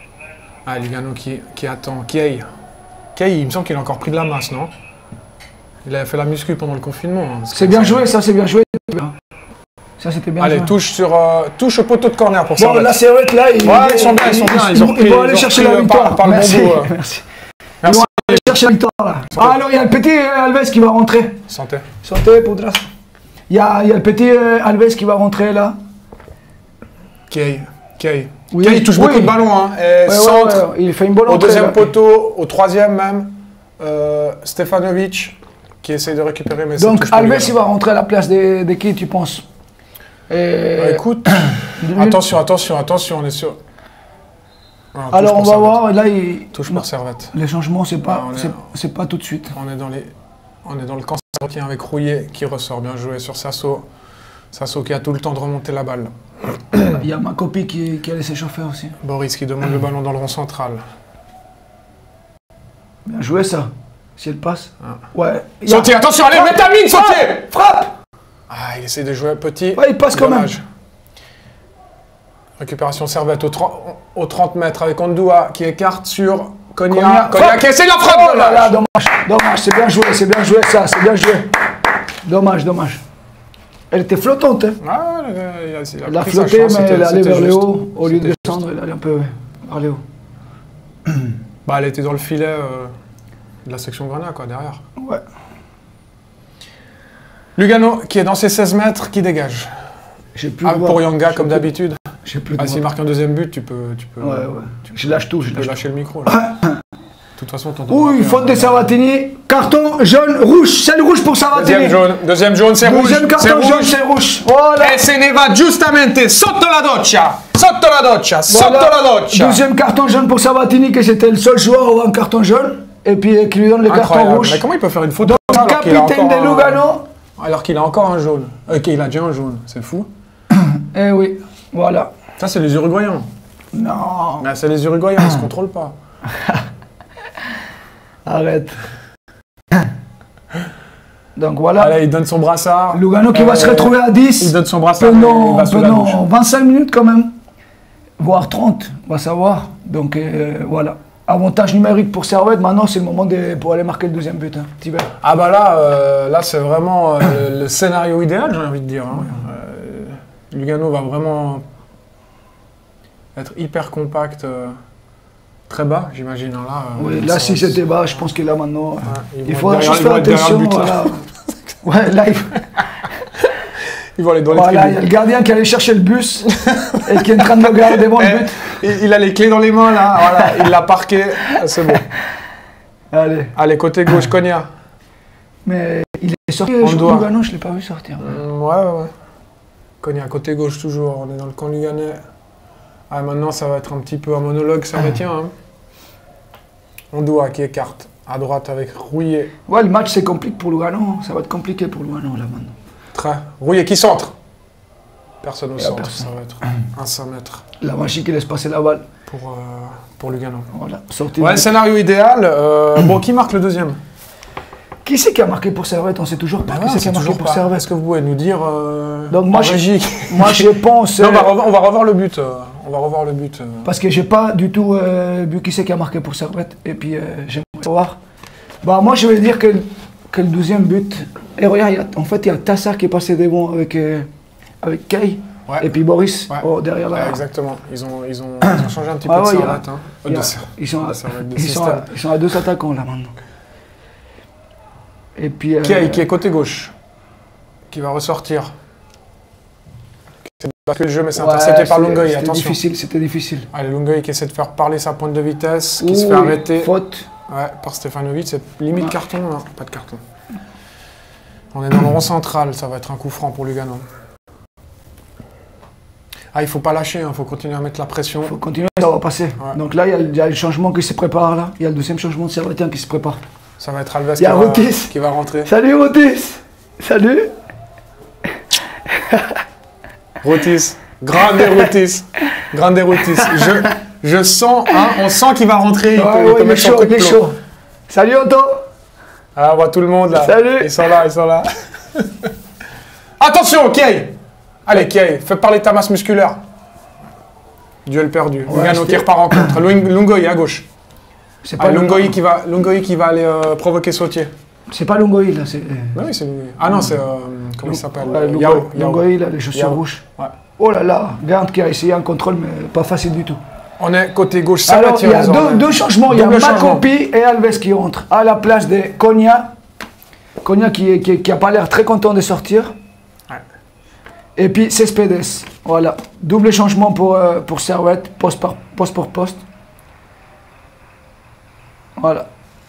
Ah, Lugano qui, qui attend. Kay. Kay, il me semble qu'il a encore pris de la masse, non? Il a fait la muscu pendant le confinement. Hein, C'est bien joué, ça, c'est bien joué. Ça, c'était bien Allez, joué. touche, sur, euh, touche au poteau de corner pour Bon, Servette. là, Servette, là, ils, Ouais, ils sont bien, ils sont bien. Ils, ont repris, ils vont aller ils ont chercher repris la le- victoire. Par, par le Merci. bon bout. euh. Merci. Ils Merci. vont aller chercher la victoire, là. Ah, alors, il y a le petit euh, Alves qui va rentrer. Santé. Santé, Poudras. Il y a, il y a le petit euh, Alves qui va rentrer, là. Kay. Kay. Oui. Kay, il touche Oui. beaucoup de ballons. Hein. Et Ouais, ouais, centre, ouais, il fait une bonne au entrée, deuxième là. poteau, au troisième même. Euh, Stefanovic qui essaye de récupérer. Mais ça Donc, touche pas Alves, bien. il va rentrer à la place de, de qui, tu penses? Et... Bah, écoute, attention, attention, attention, on est sûr. Ah, touche Alors, on pour va Servette. voir. Là, il... Touche non, pour Servette. les changements, c'est pas, Ah, on est- c'est- c'est pas tout de suite. On est dans les, on est dans le camp servettien avec Rouillet qui ressort bien joué sur Sasso. Sasso qui a tout le temps de remonter la balle. Il y a ma copie qui, qui allait s'échauffer aussi. Boris qui demande le ballon dans le rond central. Bien joué, ça. Si elle passe. Ah. Ouais. Il y a- Sautier, attention, allez, mets ta mine, Sautier. Frappe! Ah, il essaie de jouer petit. Ouais, il passe quand même. Dommage. Récupération Servette au, trente au trente mètres avec Ondoua qui écarte sur Konya. Konya. Konya Frappe. qui essaie la frappe. Oh là là, dommage. dommage. Dommage, c'est bien joué, c'est bien joué, ça, c'est bien joué. Dommage, dommage. Elle était flottante, hein. Ah, il a, il a, il a Elle a pris sa flotté, chance, mais c'était- elle allait c'était vers le juste. haut. Au lieu de C'était descendre, elle allait un peu vers le haut. Bah, elle était dans le filet euh, de la section Grenat, quoi, derrière. Ouais. Lugano, qui est dans ses seize mètres, qui dégage. J'ai plus Ah, de voix. pour Yanga, J'ai comme plus- d'habitude. J'ai plus de Ah, s'il voix. marque un deuxième but, tu peux, tu peux, Ouais, ouais. Je lâche tout, je tu peux lâche lâcher le micro. Là. De toute façon, t'entends. Ouh, une faute de Sabatini. Carton jaune, rouge. C'est le rouge pour Sabatini. Deuxième jaune, deuxième jaune, c'est rouge. Deuxième C'est carton jaune, rouge. c'est rouge. Voilà. E se ne va giustamente sotto la doccia. Sotto la doccia, sotto Voilà. la doccia. Deuxième carton jaune pour Sabatini, que c'était le seul joueur à avoir un carton jaune. Et puis euh, qui lui donne le carton Incroyable. rouge. Mais comment il peut faire une faute Donc, comme ça alors qu'il a capitaine encore de un- Lugano. Alors qu'il a encore un jaune. Ok, il a déjà un jaune. C'est fou. Eh oui, voilà. Ça, c'est les Uruguayens. Non, Mais c'est les Uruguayens, ils se contrôlent pas. arrête. Donc voilà. Allez, il donne son brassard. Lugano qui va Euh, se retrouver à dix. Il donne son brassard. et il pendant, va sous la douche. pendant vingt-cinq minutes quand même, voire trente, on va savoir. Donc euh, voilà. Avantage numérique pour Servette, maintenant c'est le moment de, pour aller marquer le deuxième but. Hein. Thibert. Ah bah là, euh, là c'est vraiment euh, le, le scénario idéal, j'ai envie de dire. hein. Euh, Lugano va vraiment être hyper compact, euh, très bas, j'imagine. hein, Là, euh, Oui, ça là va- si c'était bas, je pense que là maintenant, Ouais, ils il vont faudra être juste derrière- faire ils vont être derrière attention. le but, là. Voilà. Ouais, là, il, Ils vont aller dans les voilà, il y a tribunes. le gardien qui allait chercher le bus et qui est en train de regarder devant le Eh, but. il, il a les clés dans les mains là, voilà, il l'a parqué, c'est bon. Allez, Allez, côté gauche, Konya. mais il est sorti, On je doit. Lugano, je ne l'ai pas vu sortir. Mm, ouais, ouais, ouais. Konya, côté gauche toujours, on est dans le camp luganais. Ah, maintenant ça va être un petit peu un monologue servetien. Hein. Ondoua qui écarte à droite avec Rouillet. Ouais, le match c'est compliqué pour Lugano, ça va être compliqué pour Lugano là maintenant. Très. Rouillet qui centre. Personne au Il y a centre, personne. ça va être un cinq mètres La machine qui laisse passer la balle. pour, euh, pour Lugano. Voilà, sortie Ouais, de- scénario idéal. euh, bon, qui marque le deuxième? Qui c'est qui a marqué pour Servette? On sait toujours pas. Ah qui non, c'est qui a c'est marqué toujours pour pas. Servette? Est-ce que vous pouvez nous dire euh, Donc moi, en je- régie Moi je pense. Non, on, va euh, revoir, on va revoir le but. euh, on va revoir le but. euh. Parce que j'ai pas du tout euh, vu qui c'est qui a marqué pour Servette. Et puis euh, j'aimerais savoir. Bah moi je vais dire que, que le douzième but. Et regarde, il y a- en fait il y a Tassar qui est passé devant avec, euh, avec Kay. Ouais. Et puis Boris Ouais. oh, derrière Ouais, la. exactement. Ils ont, ils ont, ils ont changé un petit peu Ah de ouais, il y a- servette. Hein. Euh, il y a- de ser- ils, sont à, de servette, de ils, sont système. à, ils sont à deux attaquants là maintenant. Et puis. euh, Qui, est, qui est côté gauche, qui va ressortir. C'est basculer le jeu, mais c'est ouais, intercepté par c'était- Lungoy, C'était attention. difficile, c'était difficile. Allez, Lungoy qui essaie de faire parler sa pointe de vitesse, qui se Ouh, fait arrêter Faute. ouais, par Stefanovic, c'est limite Ouais. carton, non, pas de carton. On est dans le rond central, ça va être un coup franc pour Lugano. Ah, il faut pas lâcher, il faut continuer à mettre la pression. Il faut continuer, ça va passer. Ouais. Donc là, il y, a le- il y a le changement qui se prépare là. Il y a le deuxième changement de Servetien qui se prépare. Ça va être Alves Il qui y a va, Rotis. qui va rentrer. Salut Rotis. Salut. Rotis, grande Rotis, grande Rotis. Je, je sens, hein, on sent qu'il va rentrer, il Ouais, peut, il ouais, peut il est mettre son chaud, coup il de est plomb. chaud. Salut Otto. Ah, on voit tout le monde là. Salut. Ils sont là, ils sont là. Attention, Kay. Allez, Kay, fais parler ta masse musculaire. Duel perdu. Ouais, Lugano qui c'était- repart en contre. Lung- Lungoy à gauche. C'est Ah, le- Lungoy qui va, Lungoy qui va aller euh, provoquer Sautier. C'est pas Lungoï, là. c'est... Oui, oui, c'est lui. Ah non, c'est. Euh, comment il s'appelle Ouais, Yao. Lungoï, Yao. Lungoï, là, les chaussures Yao. rouges. Ouais. Oh là là, Gant qui a essayé un contrôle, mais pas facile du tout. On est côté gauche, ça Alors, va il y a tirer deux, deux changements. Il y a Double changement. Makopi et Alves qui rentrent à la place de Konya. Konya qui, qui, qui a pas l'air très content de sortir. Ouais. Et puis Cespedes. Voilà. Double changement pour, euh, pour Servette, poste, par, poste pour poste. Voilà.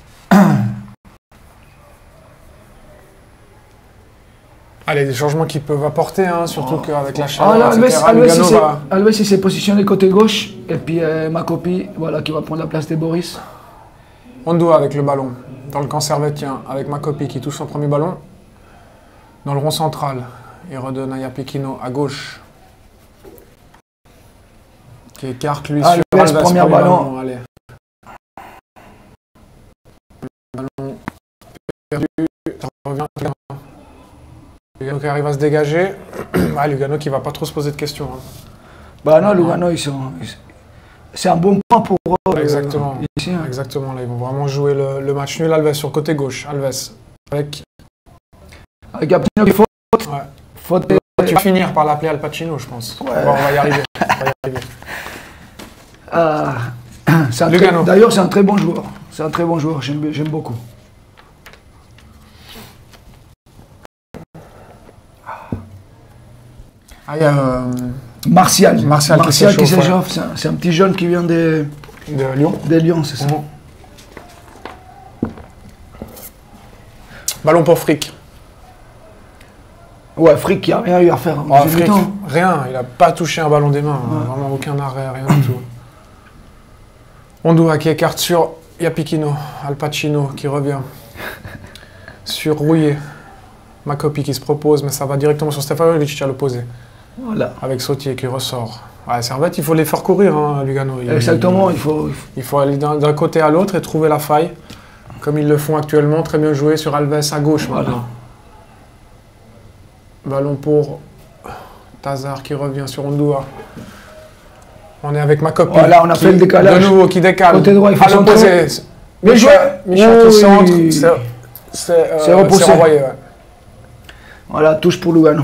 Allez, des changements qui peuvent apporter, hein, surtout Oh. qu'avec la Ah, chaleur, là, Alves, et cetera, Alves, Lugano il s'est- va- Alves, il s'est positionné côté gauche. Et puis euh, Makopi, voilà, qui va prendre la place de Boris. On doit avec le ballon. Dans le camp servettien, avec Makopi qui touche son premier ballon. Dans le rond central, il redonne à Yapikino à gauche. Qui écarte lui Alves, sur Alves, premier ballon. Allez. Ballon perdu, ça revient. Lugano qui arrive à se dégager. Ah, Lugano qui va pas trop se poser de questions. hein. Bah non, Lugano, ils sont. ils- C'est un bon point pour eux. euh, Exactement. ici, hein. Exactement, là ils vont vraiment jouer le, le match nul. Alves sur le côté gauche, Alves avec. Avec Yapino qui faute. Ouais. Faute. Tu vas finir par l'appeler Al Pacino, je pense. Ouais. Bon, on va y arriver. On va y arriver. Ah, c'est un très- Lugano. D'ailleurs, c'est un très bon joueur. C'est un très bon joueur, j'aime j'aime beaucoup. Ah, il y a euh, Martial. Martial qui qui s'échauffe, s'échauffe. C'est un, c'est un petit jeune qui vient des, de Lyon. des Lions, c'est ça. Mhm. Ballon pour Frick. Ouais, Frick, il n'y a rien eu à faire. en Oh, deuxième Frick, mi-temps. rien, il n'a pas touché un ballon des mains. hein. Vraiment aucun arrêt, rien du tout. Ondua qui écarte sur Yapikino. Al Pacino qui revient. Sur Rouillé. Makopi qui se propose, mais ça va directement sur Stefanovic à l'opposé. Voilà. Avec Sautier qui ressort. Ouais, Servette, il faut les faire courir, hein, Lugano. Il- Exactement, il faut. il faut- Il faut aller d'un d'un côté à l'autre et trouver la faille, comme ils le font actuellement. Très bien joué sur Alves à gauche Voilà. maintenant. Ballon pour Tazar qui revient sur Ondua. On est avec Makopi. Voilà, on a qui- fait le décalage. De nouveau qui décale. Côté droit, il faut à l'opposé. centrer. Bien Michel, joué. Michel qui Oui. centre. C'est- C'est euh, C'est repoussé. c'est renvoyé. Ouais. Voilà, touche pour Lugano.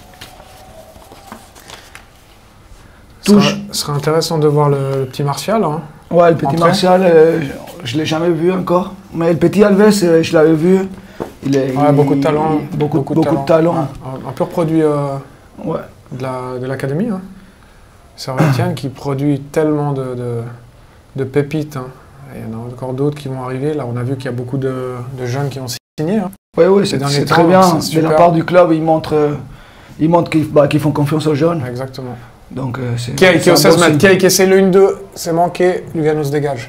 Ce Touche. serait, ce serait intéressant de voir le, le petit Martial. hein. Ouais, le petit Entrée. Martial, euh, je ne l'ai jamais vu encore. Mais le petit Alves, euh, je l'avais vu. Il est, Ouais, il- beaucoup de talent. il- Beaucoup, beaucoup de talent. Un, un pur produit euh, Ouais. de la- de l'académie. Hein. Servetienne qui produit tellement de, de, de pépites. hein. Et il y en a encore d'autres qui vont arriver. Là, on a vu qu'il y a beaucoup de, de jeunes qui ont signé. hein. Ouais, ouais, Ces c'est derniers c'est temps, très bien. c'est De super. la part du club, ils montrent, euh, ils montrent qu'ils bah, qu'ils font confiance aux jeunes. Exactement. Donc, euh, c'est Kay qui c'est est au un seize bon mètres. signe. Kay qui essaie le un deux. C'est manqué. Lugano se dégage.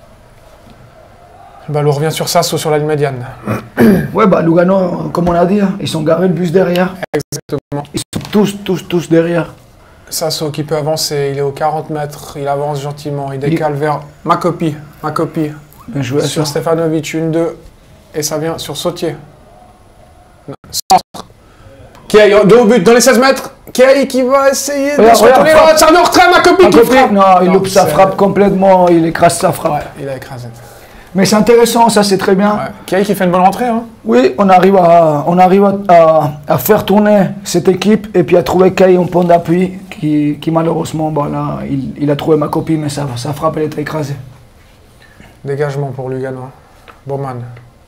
Le ballon revient sur Sasso sur la ligne médiane. Ouais, bah, Lugano, comme on a dit, hein, ils sont garés le bus derrière. Exactement. Ils sont tous, tous, tous derrière. Sasso qui peut avancer. Il est aux quarante mètres. Il avance gentiment. Il décale vers Makopi. Makopi. Bien joué à Sur ça. Stefanovic, un deux. Et ça vient sur Sautier. Centre. Kay, deux au but dans les seize mètres. Kay qui va essayer de Regarde, se retourner. regarde, Oh, c'est un retrait, Makopi Un qui peu frappe. frappe, non, il loupe sa c'est- frappe complètement, il écrase sa frappe. Ouais, il a écrasé. Mais c'est intéressant, ça c'est très bien. Ouais. Kay qui fait une bonne rentrée. Hein. Oui, on arrive, à, on arrive à, à- à faire tourner cette équipe et puis à trouver Kay en point d'appui qui, qui malheureusement, bon, là, il, il a trouvé ma copine, mais sa, sa frappe elle était écrasée. Dégagement pour Lugano. Bowman.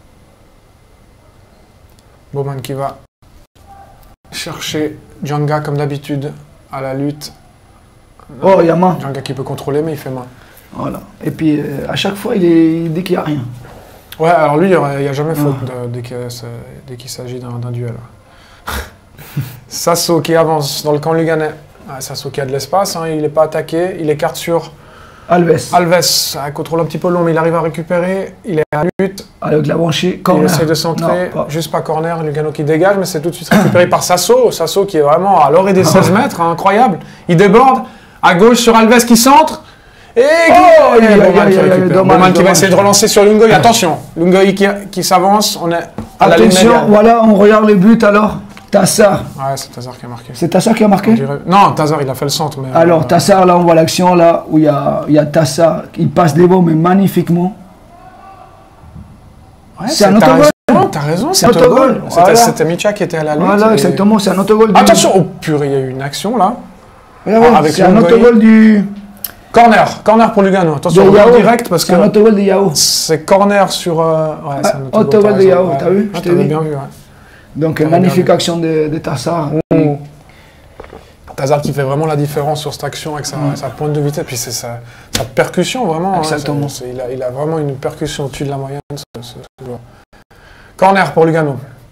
Bowman qui va chercher Djanga comme d'habitude à la lutte. Oh, il y a main. Djanga qui peut contrôler mais il fait main. Voilà. Et puis euh, à chaque fois, il, est, il dit qu'il n'y a rien. Ouais, alors lui, il n'y a jamais faute de- dès que ça- dès qu'il s'agit d'un d'un duel. Sasso qui avance dans le camp luganais. Ah, Sasso qui a de l'espace, hein, il n'est pas attaqué, il écarte sur Alves, Alves. Un contrôle un petit peu long, mais il arrive à récupérer. Il est à lutte, avec la branchie, il corner. essaie de centrer, Non, pas. juste pas corner, Lugano qui dégage, mais c'est tout de suite récupéré par Sasso. Sasso qui est vraiment à l'orée des seize mètres, hein, incroyable. Il déborde, à gauche sur Alves qui centre. Et Oh, et aïe, aïe, Bowman aïe, qui aïe, récupère. dommage, Bowman qui va dommage. essayer de relancer sur Lungoy. Attention, Lungoy qui, qui s'avance, on est à la ligne Attention, médiane. voilà, on regarde les buts alors. Tassar, Ouais, c'est Tazar qui a marqué. c'est Tassar qui a On marqué? dirait- Non, Tazar il a fait le centre. Mais Alors, euh, Tassar, là, on voit l'action, là, où il y a, il y a Tassar, il passe des balles, mais magnifiquement. ouais, c'est un t'as autogol. raison. Non, t'as raison, C'est c'est un autogol. autogol, C'était voilà. c'était Micha qui était à la lutte. Voilà, et- exactement, c'est un autogol du... Attention, oh purée, il y a eu une action là. Ouais, ouais, avec c'est un Longoï. autogol du... Corner, corner pour Lugano. Attention, de on regarde Yao. direct parce que C'est un autogol de Yao. c'est corner sur. euh, Ouais, c'est un Ah, autogol t'as de Yao, raison, t'as ouais. vu, Ah, je t'ai t'avais dit. bien vu, ouais. Donc, T'avais magnifique bien vu. action de, de Tassar. Hazard qui fait vraiment la différence sur cette action avec sa, Ouais. sa pointe de vitesse, puis c'est sa, sa percussion vraiment. hein, Exactement. c'est- c'est- il, a, il a vraiment une percussion au-dessus de la moyenne. Ce, ce- ce joueur. Corner pour Lugano.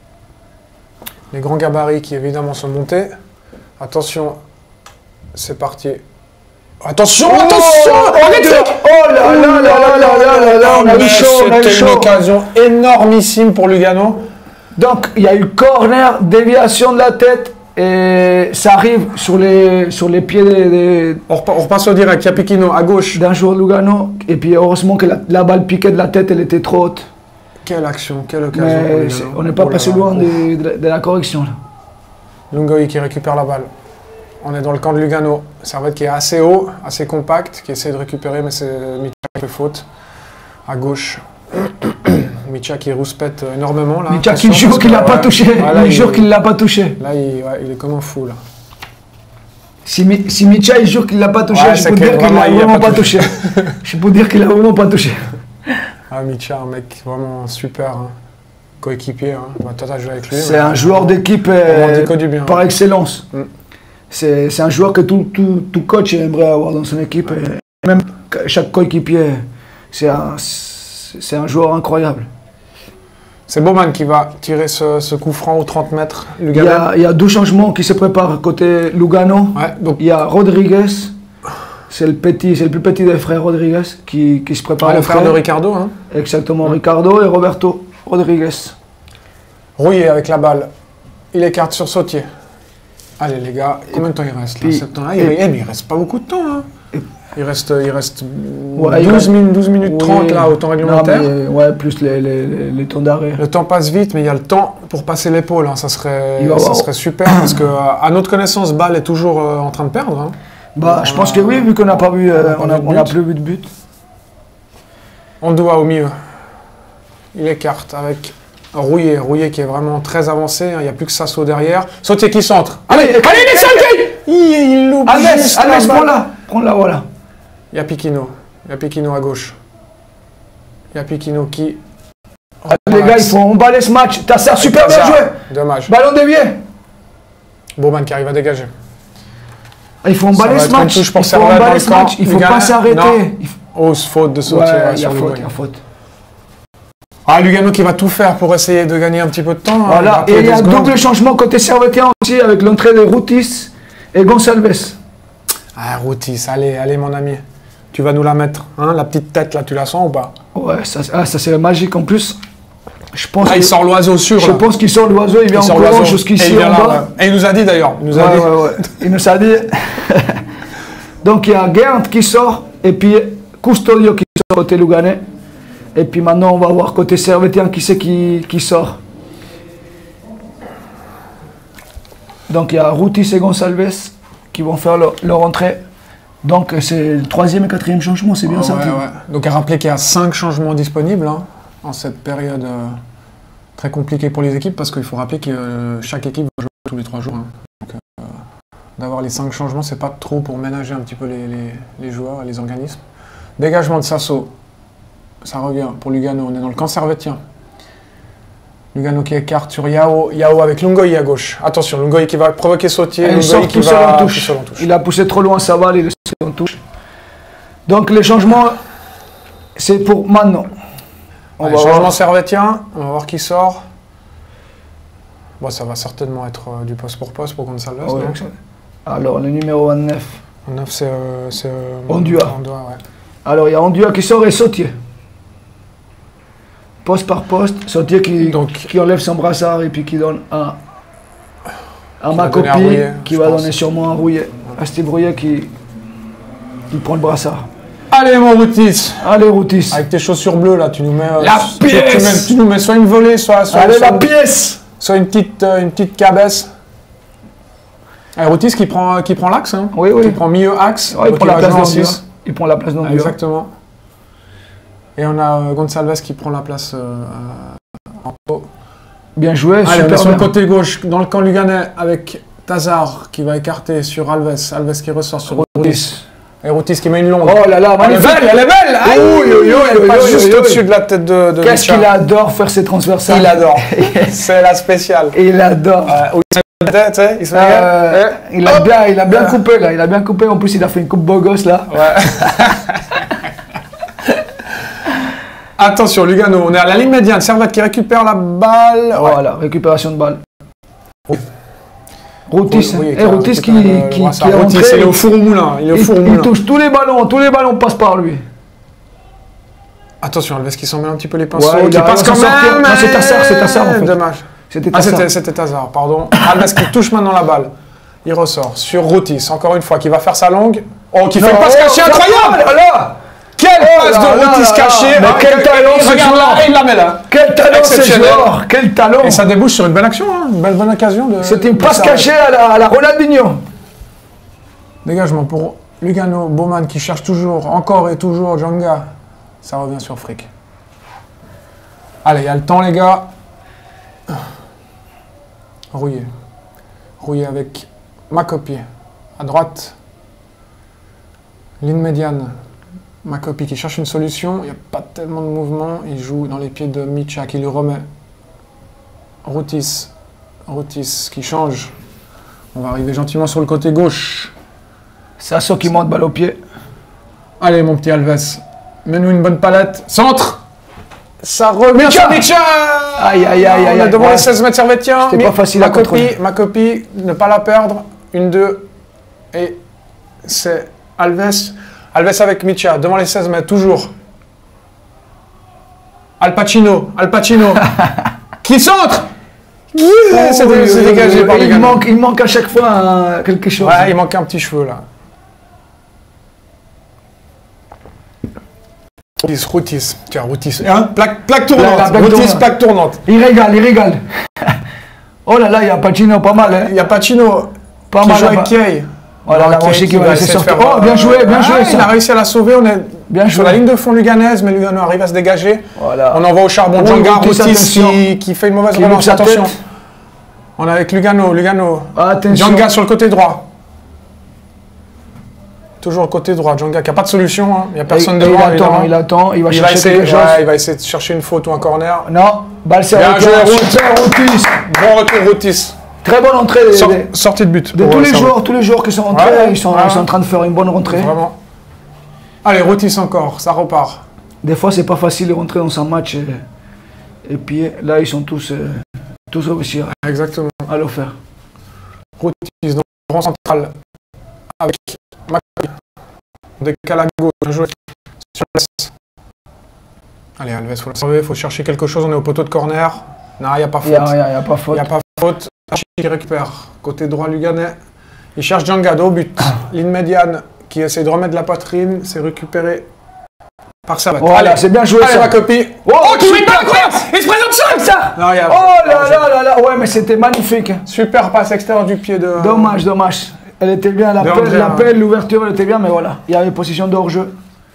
Les grands gabarits qui évidemment sont montés. Attention, c'est parti. Attention, Oh, attention arrêtez. Oh là là là là là là là là, on a eu Mais chaud, on a eu C'était une chaud. occasion énormissime pour Lugano. Donc, il y a eu corner, déviation de la tête, et ça arrive sur les, sur les pieds des- des- On, repa- on repasse au direct. Il y a Piquino à gauche. d'un joueur de Lugano. Et puis, heureusement que la, la balle piquée de la tête, elle était trop haute. Quelle action, quelle occasion. pour Mais Lugano. c'est- on n'est pas Oh là passé là. loin de, de- de la correction. Là. Lungoï qui récupère la balle. On est dans le camp de Lugano. Servette qui est assez haut, assez compact, qui essaie de récupérer, mais c'est Micha qui fait faute. À gauche. Micha qui rouspète énormément là. Micha qui Attention, jure parce qu'il que, l'a pas ouais, touché. ouais, là, il jure qu'il l'a pas touché. Là, il, ouais, il est comme un fou là. Si, Mi- si Micha il jure qu'il l'a pas touché, Ouais, je c'est peux que dire qu'il vraiment, l'a il a vraiment pas pas touché. Je peux dire qu'il l'a vraiment pas touché. Ah, Micha, un mec vraiment super. Hein. Coéquipier. Hein. Bah, toi, t'as joué avec lui. C'est mais- un joueur d'équipe On euh, en dit que du bien. par excellence. Mm. C'est c'est un joueur que tout, tout, tout coach aimerait avoir dans son équipe. Et même chaque coéquipier, c'est un, c'est un joueur incroyable. C'est Bowman qui va tirer ce, ce coup franc aux trente mètres. Il y, Lugano. a, il y a deux changements qui se préparent côté Lugano. Ouais, donc Il y a Rodriguez, c'est le petit, c'est le plus petit des frères Rodriguez qui, qui se prépare. ah, le au frère frais. de Ricardo. Hein. Exactement, Ricardo et Roberto Rodriguez. Rouillé avec la balle. Il écarte sur Sautier. Allez les gars, combien de temps il reste là, puis- sept temps là il, et- eh, mais il reste pas beaucoup de temps. Hein. Il reste, il reste Ouais, il douze, reste- minutes, douze minutes trente Oui. là au temps réglementaire. Non, mais, ouais, plus les, les, les, les temps d'arrêt. Le temps passe vite, mais il y a le temps pour passer l'épaule. Hein. Ça, serait, Il va ça avoir- serait super parce que, à notre connaissance, Bâle est toujours euh, en train de perdre. Hein. Bah, je pense que oui, vu qu'on n'a pas vu, euh, On on a a, pas vu de on a but. plus vu de but. On doit au milieu. Il écarte avec Rouillé. Rouillé qui est vraiment très avancé. hein. Il n'y a plus que Sasso derrière. Sautier qui centre. Allez, allez, les Sautier il, il loupe Alves, juste la Alves, balle. prends-la, prends-la, voilà. Il y a Piquino. Il y a Piquino à gauche. Il y a Piquino qui... Les gars, il faut emballer ce match. Tassar, super bien Hazard. joué. Dommage. Ballon dévié. Bowman qui arrive à dégager. Il faut Ça emballer va ce être une match. touche pour Il faut Servette dans emballer le ce camp match. Il du faut Ghana. pas Non. s'arrêter. Il faut- Oh, faute de Sautier. Ouais, ouais, il y sur a Lugano. faute, il y a faute. Ah, Lugano qui va tout faire pour essayer de gagner un petit peu de temps. hein. Voilà, Rappeler et il y des a secondes. double changement côté Servetien aussi avec l'entrée de Routis et Gonçalves. Ah, Routis, allez, allez mon ami. Tu vas nous la mettre, hein, la petite tête là, tu la sens ou pas? Ouais, ça, ah, ça c'est magique en plus. Je pense Ah, que- il sort l'oiseau sûr. Je là. pense qu'il sort l'oiseau, il vient Il en sort courant l'oiseau. Et jusqu'ici il vient en là, bas. ouais. Et il nous a dit d'ailleurs. Il nous a Ouais, dit. ouais, ouais. Il nous a dit. Donc il y a Gerd qui sort et puis Custodio qui sort côté Luganais. Et puis maintenant on va voir côté Servetien qui c'est qui, qui sort. Donc il y a Routis et Gonçalves qui vont faire leur, leur entrée. Donc c'est le troisième et quatrième changement, c'est bien Ah, ça. ouais, Tim. ouais. Donc à rappeler qu'il y a cinq changements disponibles hein, en cette période euh, très compliquée pour les équipes parce qu'il faut rappeler que euh, chaque équipe va jouer tous les trois jours. hein. Donc euh, d'avoir les cinq changements, c'est pas trop pour ménager un petit peu les, les- les joueurs et les organismes. Dégagement de Sasso. Ça revient pour Lugano. On est dans le camp servetien. Lugano qui écarte sur Yao. Yao avec Lungoï à gauche. Attention, Lungoï qui va provoquer Sautier. Et il Lungoï sort qui tout seul va en tout touche. seul en touche. Il a poussé trop loin sa balle, il est seul en touche. Donc les changements, c'est pour maintenant. On Ouais, va changement voir. servetien. On va voir qui sort. Bon, ça va certainement être euh, du poste pour poste pour Gonçalves. Ouais, non excellent. Alors le numéro vingt-neuf. En neuf, c'est. Euh, c'est, euh, Ondua. Ondua, ouais. Alors il y a Ondua qui sort et Sautier. Poste par poste, Sautier qui, Donc- qui enlève son brassard et puis qui donne un, un Qui va Macopi donner à Rouillet, qui je va pense. donner sûrement un Rouillet. À Steve Rouillet qui, qui prend le brassard. Allez, mon Routis. Allez Routis. Avec tes chaussures bleues, là, tu nous mets. euh, La tu, tu pièce mets- tu nous mets soit une volée, soit. soit Allez soit la une- pièce. Soit une petite, euh, une petite cabesse. Allez, Routis qui prend, qui prend l'axe, hein. Oui, oui. Qui prend milieu axe. Ouais, il donc prend la va place jouer en d'Ondua. six. Il prend la place d'Ondua. Exactement. Et on a euh, Gonçalves qui prend la place euh, Bien joué, Allez, on est super sur le bien. côté gauche, dans le camp luganais, avec Tazar qui va écarter sur Alves. Alves qui ressort sur Routis. Et Routis qui met une longue. Oh là là, Elle est magnifique. belle, elle est belle. Aïe, Oui, oui, oui, elle oui, passe oui, juste oui, au-dessus oui. de la tête de, de Qu'est-ce Micha. qu'il adore faire ses transversales. Il adore. C'est la spéciale. Il adore. Euh, où il se mettait, tu sais, il se Euh, mettait, et il, a hop. bien, il a bien Euh. coupé là, il a bien coupé. En plus, il a fait une coupe beau gosse là. Ouais. Attention, Lugano, on est à la ligne médiane. Servette qui récupère la balle. Ouais. Voilà, récupération de balle. Routis, Oui, oui, et qui a Routis qui, récupéré le- qui, le qui brassard. est Routis, rentré. il est au four au moulin. Il est au il, four au il moulin. touche tous les ballons, tous les ballons passent par lui. Attention, Alves qui s'en mêle un petit peu les pinceaux. Ouais, il qui a- passe il va quand s'en sortir. même. Non, c'est Tassar, c'est Tassar, en fait. Dommage. C'était Ah, ça. c'était c'était Tazar, pardon. Alves qui touche maintenant la balle. Il ressort sur Routis, encore une fois, qui va faire sa longue. Oh, qui fait une passe cachée incroyable. Oh là là, Quelle passe là de là Routis là là. cachée. Mais Ah, quel que- talent, il ce regarde joueur. là, et il la met là. quel talent ce Exceptionnel. joueur, quel talent. Et ça débouche sur une belle action, hein, une belle bonne occasion. de- C'était une de passe Servette. cachée à la, à la Ronaldinho. Dégagement pour Lugano, Baumann qui cherche toujours, encore et toujours Djanga. Ça revient sur Frick. Allez, il y a le temps, les gars. Rouillé. Rouillé avec Makopi. À droite. Ligne médiane. Makopi qui cherche une solution. Il n'y a pas tellement de mouvement. Il joue dans les pieds de Micha qui lui remet. Routis. Routis qui change. On va arriver gentiment sur le côté gauche. Sasso qui monte balle au pied. Allez, mon petit Alves. Mets-nous une bonne palette. Centre. Ça revient sur Micha. Aïe, aïe, aïe, aïe, On est aïe. devant Ouais. les seize mètres servétiens. C'était pas facile à ma copie, contrôler. ma copie, ne pas la perdre. Une, deux. Et c'est Alves. Alves avec Micha, devant les seize mètres, toujours. Al Pacino. Al Pacino. Qui centre. C'est Oh, oui, c'est oui, dégagé oui, par il, les gars. manque, il manque à chaque fois euh, quelque chose. Ouais, il manque un petit cheveu là. Routis, Routis. Tiens, Routis. Hein, plaque, plaque tournante. La- la plaque Routis, tournante. plaque tournante. Il régale, il régale. Oh là là, il y a Pacino, pas mal. Hein. Il y a Pacino Pas qui mal joue là-bas. avec Kay. Voilà, la Kay Rocher qui va va laisser essayer de sortir. faire, Oh, bien euh, joué, bien ah, joué, Il ça. a réussi à la sauver. On est Bien sur joué. la ligne de fond luganaise, mais Lugano arrive à se dégager. Voilà. On envoie au charbon Oui, Djanga, Routis, Routis attention. qui, qui fait une mauvaise Qui loupe relance. sa Attention. tête. On est avec Lugano, Lugano. Attention. Djanga sur le côté droit. Toujours le côté droit. Djanga qui n'a pas de solution. hein. Il n'y a personne Et- et devant. il attend, évidemment. il attend, il va Il va, chercher essayer, quelque chose. ouais, il va essayer de chercher une faute ou un corner. Non, balle Bien servée. joué, Routis. Super Routis. Bon retour, Routis. Très bonne entrée. des- Sor- des- sortie de but. De pour, tous euh, les Servette. joueurs, tous les joueurs qui sont rentrés, Ouais, ils, sont, ouais. ils sont en train de faire une bonne rentrée. Vraiment. Allez, Routis encore, ça repart. Des fois, c'est pas facile de rentrer dans un match. Et, et puis là, ils sont tous, euh, tous réussis Exactement. à le faire. Routis, donc rang central avec Maccabi. On décale à gauche, bien joué sur l'est. Allez, Alves, faut la sauver, faut chercher quelque chose, on est au poteau de corner. Non, il n'y a pas Il n'y faute. a, il y a- il y a pas Il faute. n'y a pas faute. Archie qui récupère. Côté droit luganais. Il cherche Djanga au but. Ligne médiane qui essaie de remettre la poitrine. C'est récupéré par Servette. Voilà, Allez, c'est bien joué allez, ça. ma copie. Oh, qui super met pas incroyable. Il se présente seul. Ça. Non, il y a- Oh là là là là, ouais, mais c'était magnifique. Super passe extérieur du pied de. Dommage, dommage. Elle était bien, De André, l'appel, hein. l'appel, l'ouverture, elle était bien, mais voilà. Il y avait position de hors-jeu.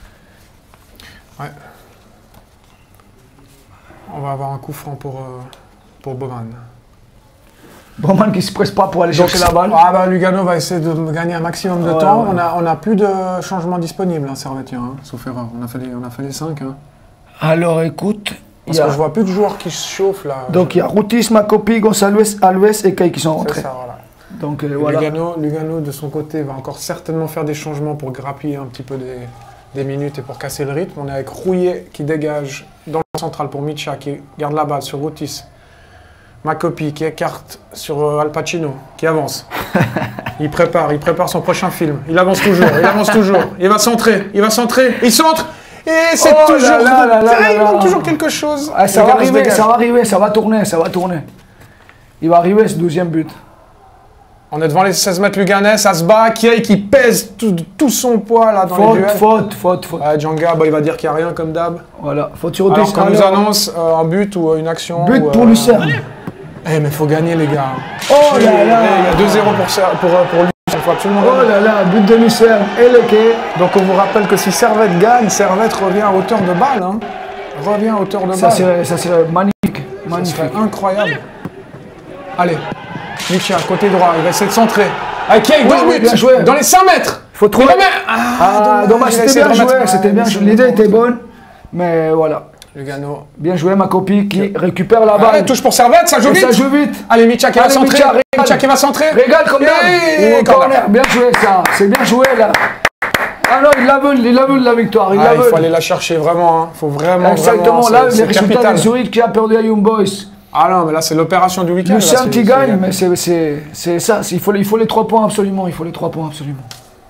On va avoir un coup franc pour, euh, pour Baumann. Baumann qui se presse pas pour aller Donc, chercher la balle. Ah bah Lugano va essayer de gagner un maximum de Ouais, temps. ouais. On a, on a plus de changements disponibles, hein, Servetien, hein, sauf erreur. On a fait les, on a fait les cinq. Hein. Alors écoute, il Parce y a, que je vois plus de joueurs qui se chauffent là. donc il y a Routis, Makopi, Gonçalves, Alves et Kay qui sont C'est rentrés. ça, voilà. Donc euh, Et voilà. Lugano, Lugano, de son côté, va encore certainement faire des changements pour grappiller un petit peu des, des minutes et pour casser le rythme. On est avec Rouillet qui dégage dans le central pour Micha qui garde la balle sur Routis. Makopi qui écarte sur euh, Al Pacino qui avance. Il prépare, il prépare son prochain film. Il avance toujours, il avance toujours. Il va centrer, il va centrer, il centre. Et c'est Oh là toujours, là là là Ah, il là manque là. toujours quelque chose. Ah, ça va Lugano se arriver, dégage. ça va arriver, ça va tourner, ça va tourner. Il va arriver ce douzième but. On est devant les seize mètres luganais, ça se bat. Kiei qui pèse tout, tout son poids là dans les Faute, duels. faute, faute, faute. Ouais, Djanga, bah, il va dire qu'il n'y a rien comme d'hab. Voilà, faute sur Routis. Alors qu'on nous Alors, annonce euh, un but ou euh, une action. but ou, pour euh, Lucerne. Eh mais faut gagner les gars. Oh là Eh, là. il y a deux zéro pour, Ser- pour, euh, pour lui. Il faut absolument Oh gagner. là là, but de Lucerne et le quai. Donc on vous rappelle que si Servette gagne, Servette revient à hauteur de balle. Hein. Revient à hauteur de Ça balle. serait, ça serait magnifique. Magnifique. serait incroyable. Allez, Micha, côté droit, il va essayer de centrer. Avec Kay, Oui, dans le oui, but, bien joué. dans les cinq mètres. Faut trouver. Il remet. Ah, Ah, dommage, il a c'était essayé bien de remettre- joué, c'était bien Ouais, joué. L'idée était bonne, mais voilà. Lugano. Bien joué, ma copie qui récupère la balle. Allez, touche pour Servette, ça joue Et vite. ça joue vite. Allez, Micha qui va Allez, centrer. Micha, régale. Micha qui va centrer. Régale comme d'hab. Et Oh, corner. corner, bien joué ça. C'est bien joué là. Ah non, il la veut, il la veut la victoire. Il Ah, la il veut. faut aller la chercher vraiment. Il faut vraiment. Exactement, vraiment, là, c'est- les c'est résultats capital. de Zurich qui a perdu à Young Boys. Ah non, mais là, c'est l'opération du week-end. là, Lucien c'est- qui c'est- gagne, mais c'est- c'est c'est ça. c'est- Il faut, il faut les trois points absolument. Il faut les trois points absolument.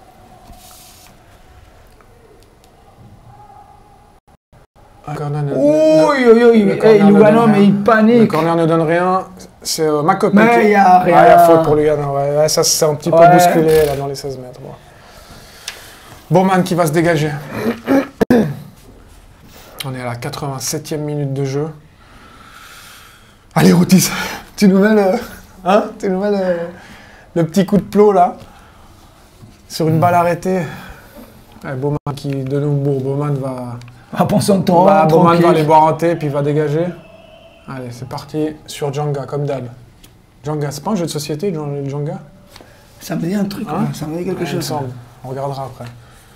Un corner ne- Oui, oui, oui. le Hey, corner ne Lugano, donne mais rien. il Le panique. corner ne donne rien. C'est euh, ma copine. Mais qui- il y a rien. Ah, il y a faute pour Lugano. Ouais, ouais, ça, c'est un petit peu Ouais. bousculé là, dans les seize mètres. Ouais. Bowman qui va se dégager. On est à la quatre-vingt-septième minute de jeu. Allez, Routis, tu nous mets le, hein, tu nous mets le, le petit coup de plot là, sur une balle arrêtée. Ouais, Bowman qui, de nouveau, Bowman va, Ah, prends son temps, va, Bowman va aller tranquille. boire un thé puis va dégager. Allez, c'est parti sur Djanga comme d'hab. Djanga, c'est pas un jeu de société, le Djanga? Ça me dit un truc, Hein là, ça me dit quelque Ouais, il me chose. semble. On regardera après.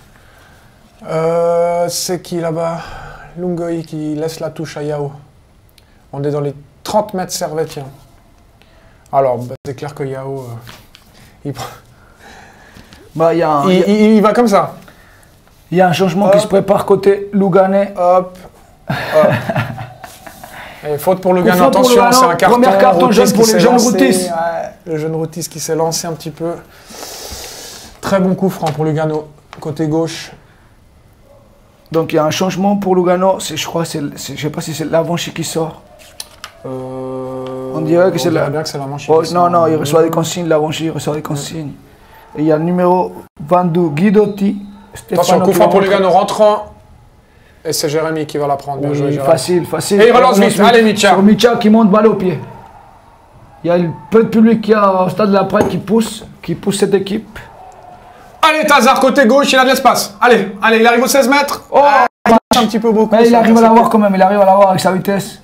Euh, c'est qui là-bas? Lungoi qui laisse la touche à Yao. On est dans les trente mètres servétiens. Alors, bah, c'est clair que Yao, euh, il, prend- Bah, il y, a un- il, il- il va comme ça. il y a un changement Hop. qui se prépare côté Luganais. Hop, hop. Et faute pour Lugano, Coup franc pour attention, Lugano. c'est un carton. Premier carton Routis jaune qui pour les s'est jeunes lancé. Routis. Ouais, le jeune Routis qui s'est lancé un petit peu. Très bon coup franc pour Lugano. Côté gauche. Donc il y a un changement pour Lugano. C'est- Je crois, c'est, c'est- je sais pas si c'est l'Avanchi qui sort. Euh, On dirait que c'est dirait la- bien que c'est la manche. Oh, qui non, sort. non, il reçoit des consignes, l'Avanchi, il reçoit des consignes. Et il y a le numéro vingt-deux, Guidotti. Attention, Stefano coup qui franc va pour rentrer. Lugano rentrant. Et c'est Jérémy qui va la prendre. Bien Oui, joué, Jérémy. facile, facile. Et il relance vite. Allez, Micha. Sur Micha qui monte balle au pied. Il y a le peu de public qui a au stade de la Pride qui pousse, qui pousse cette équipe. Allez, Tazar, côté gauche, il a de l'espace. Allez, allez, il arrive aux seize mètres. Oh, Ah, il marche un petit peu beaucoup. mais il ça, arrive à ça, l'avoir quand même, il arrive à l'avoir avec sa vitesse.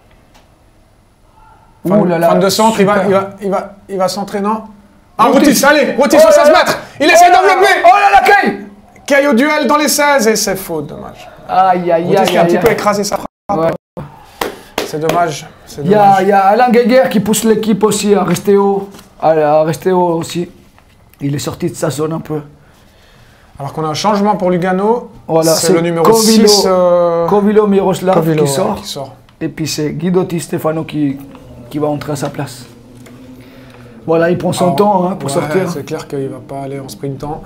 Fin, Ouh là là, fin de centre, il va, super. il va, il va, il va centrer, non? Ah, Routis. Routis, allez, Routis Oh aux là seize là. mètres. Il essaie Oh là là. d'envelopper. Oh là là, Kay. Kay au duel dans les seize et c'est faux, dommage. Aïe, aïe, Routis aïe, qui a un aïe. petit peu écrasé sa frappe. Ouais. C'est dommage. C'est Il y, a, dommage. il y a Alain Guéguer qui pousse l'équipe aussi à rester haut. À, à rester haut aussi. Il est sorti de sa zone un peu. Alors qu'on a un changement pour Lugano. Voilà, c'est c'est le numéro Kovilo. six. euh, Kovilo Miroslav Kovilo, qui ouais, sort. qui sort. Et puis c'est Guidotti Stefano qui, qui va entrer à sa place. Voilà, il prend son Alors, temps hein, pour ouais, sortir. C'est clair qu'il va pas aller en sprintant.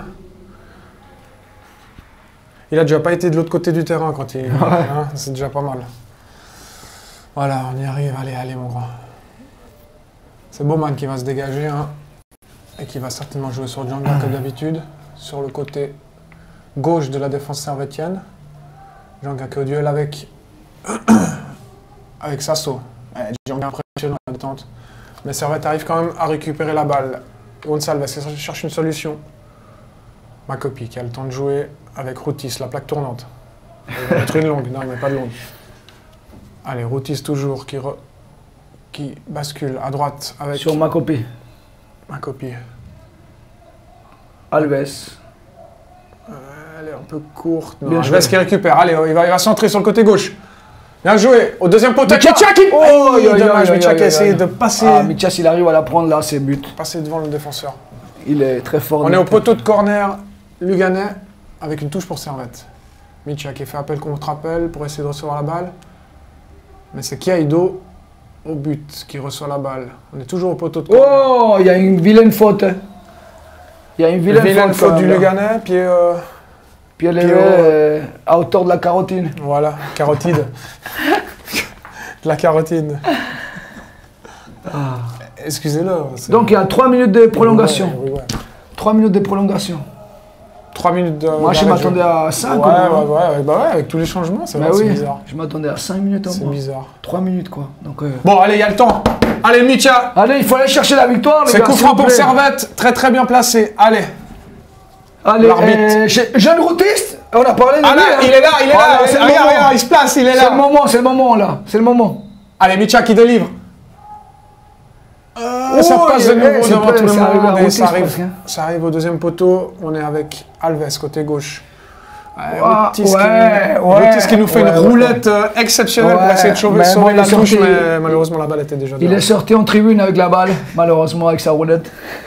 Il a déjà pas été de l'autre côté du terrain quand il. hein, c'est déjà pas mal. Voilà, on y arrive. Allez, allez, mon grand. C'est Bowman qui va se dégager hein, et qui va certainement jouer sur Djanga comme d'habitude, sur le côté gauche de la défense servétienne. Djanga qui est au duel avec avec Sasso. Ouais, Djanga impressionnant la détente. Mais Servette arrive quand même à récupérer la balle. Gonçalves cherche une solution. Ma copie qui a le temps de jouer avec Routis, la plaque tournante. Il va mettre une longue, non il met pas de longue. Allez, Routis toujours qui, re... qui bascule à droite avec Sur ma copie. ma copie. Alves. Euh, elle est un peu courte. Non, Bien Alves joué. qui récupère. Allez, il va, il va centrer sur le côté gauche. Bien joué. Au deuxième poteau. Micha. Micha qui... Oh, Aïe, aïe, aïe, dommage, aïe, Micha aïe, qui a aïe, essayé aïe. de passer, Ah, Micha, s'il arrive à la prendre là, c'est but. passer devant le défenseur. Il est très fort. On dans est la au tête. poteau de corner Luganais avec une touche pour Servette. Micha qui fait appel contre appel pour essayer de recevoir la balle. Mais c'est Kiaido au but qui reçoit la balle. On est toujours au poteau de corner. Oh, il y a une vilaine faute. Il y a une vilaine, Vilaine faute, faute du quand même, là. Luganais, puis euh, Puis elle est Puis, euh, à hauteur de la carotine. voilà, carotide. De la carotine. Excusez-le. c'est- Donc il y a trois minutes de prolongation. Ouais, ouais, ouais. trois minutes de prolongation. Trois minutes de. Moi, je d'arrêt de m'attendais jeu. à cinq. Ouais, ouais, ouais, ouais, bah ouais, avec tous les changements, c'est Bah vrai, c'est oui, bizarre. je m'attendais à cinq minutes au C'est moins. bizarre. trois minutes quoi. Donc, euh, Bon, allez, il y a le temps. Allez, Micha. allez, il faut aller chercher la victoire, les C'est gars. coup s'il franc vous pour plaît. Servette, très très bien placé. Allez. Allez, L'arbitre. euh, j'ai- jeune routiste, on a parlé de Ah lui, là, hein. il est là, il est Ah, là. c'est le Regarde, moment. regarde, il se place, il est C'est le là. moment, c'est le moment là. C'est le moment. Allez, Micha qui délivre. Euh, Oh, ça passe de il- nouveau eh, devant c'est tout le pas- ça arrive à monde et roter, ça je arrive, pense, hein. ça arrive au deuxième poteau. On est avec Alves côté gauche. Ouais, Ah, Otis qui- ouais, ouais, Otis qui nous fait ouais, une ouais. roulette euh, exceptionnelle pour Ouais, essayer de sauver, mais sauver bon, la il est touche, sorti- mais malheureusement la balle était déjà Il dehors. est sorti en tribune avec la balle, malheureusement avec sa roulette.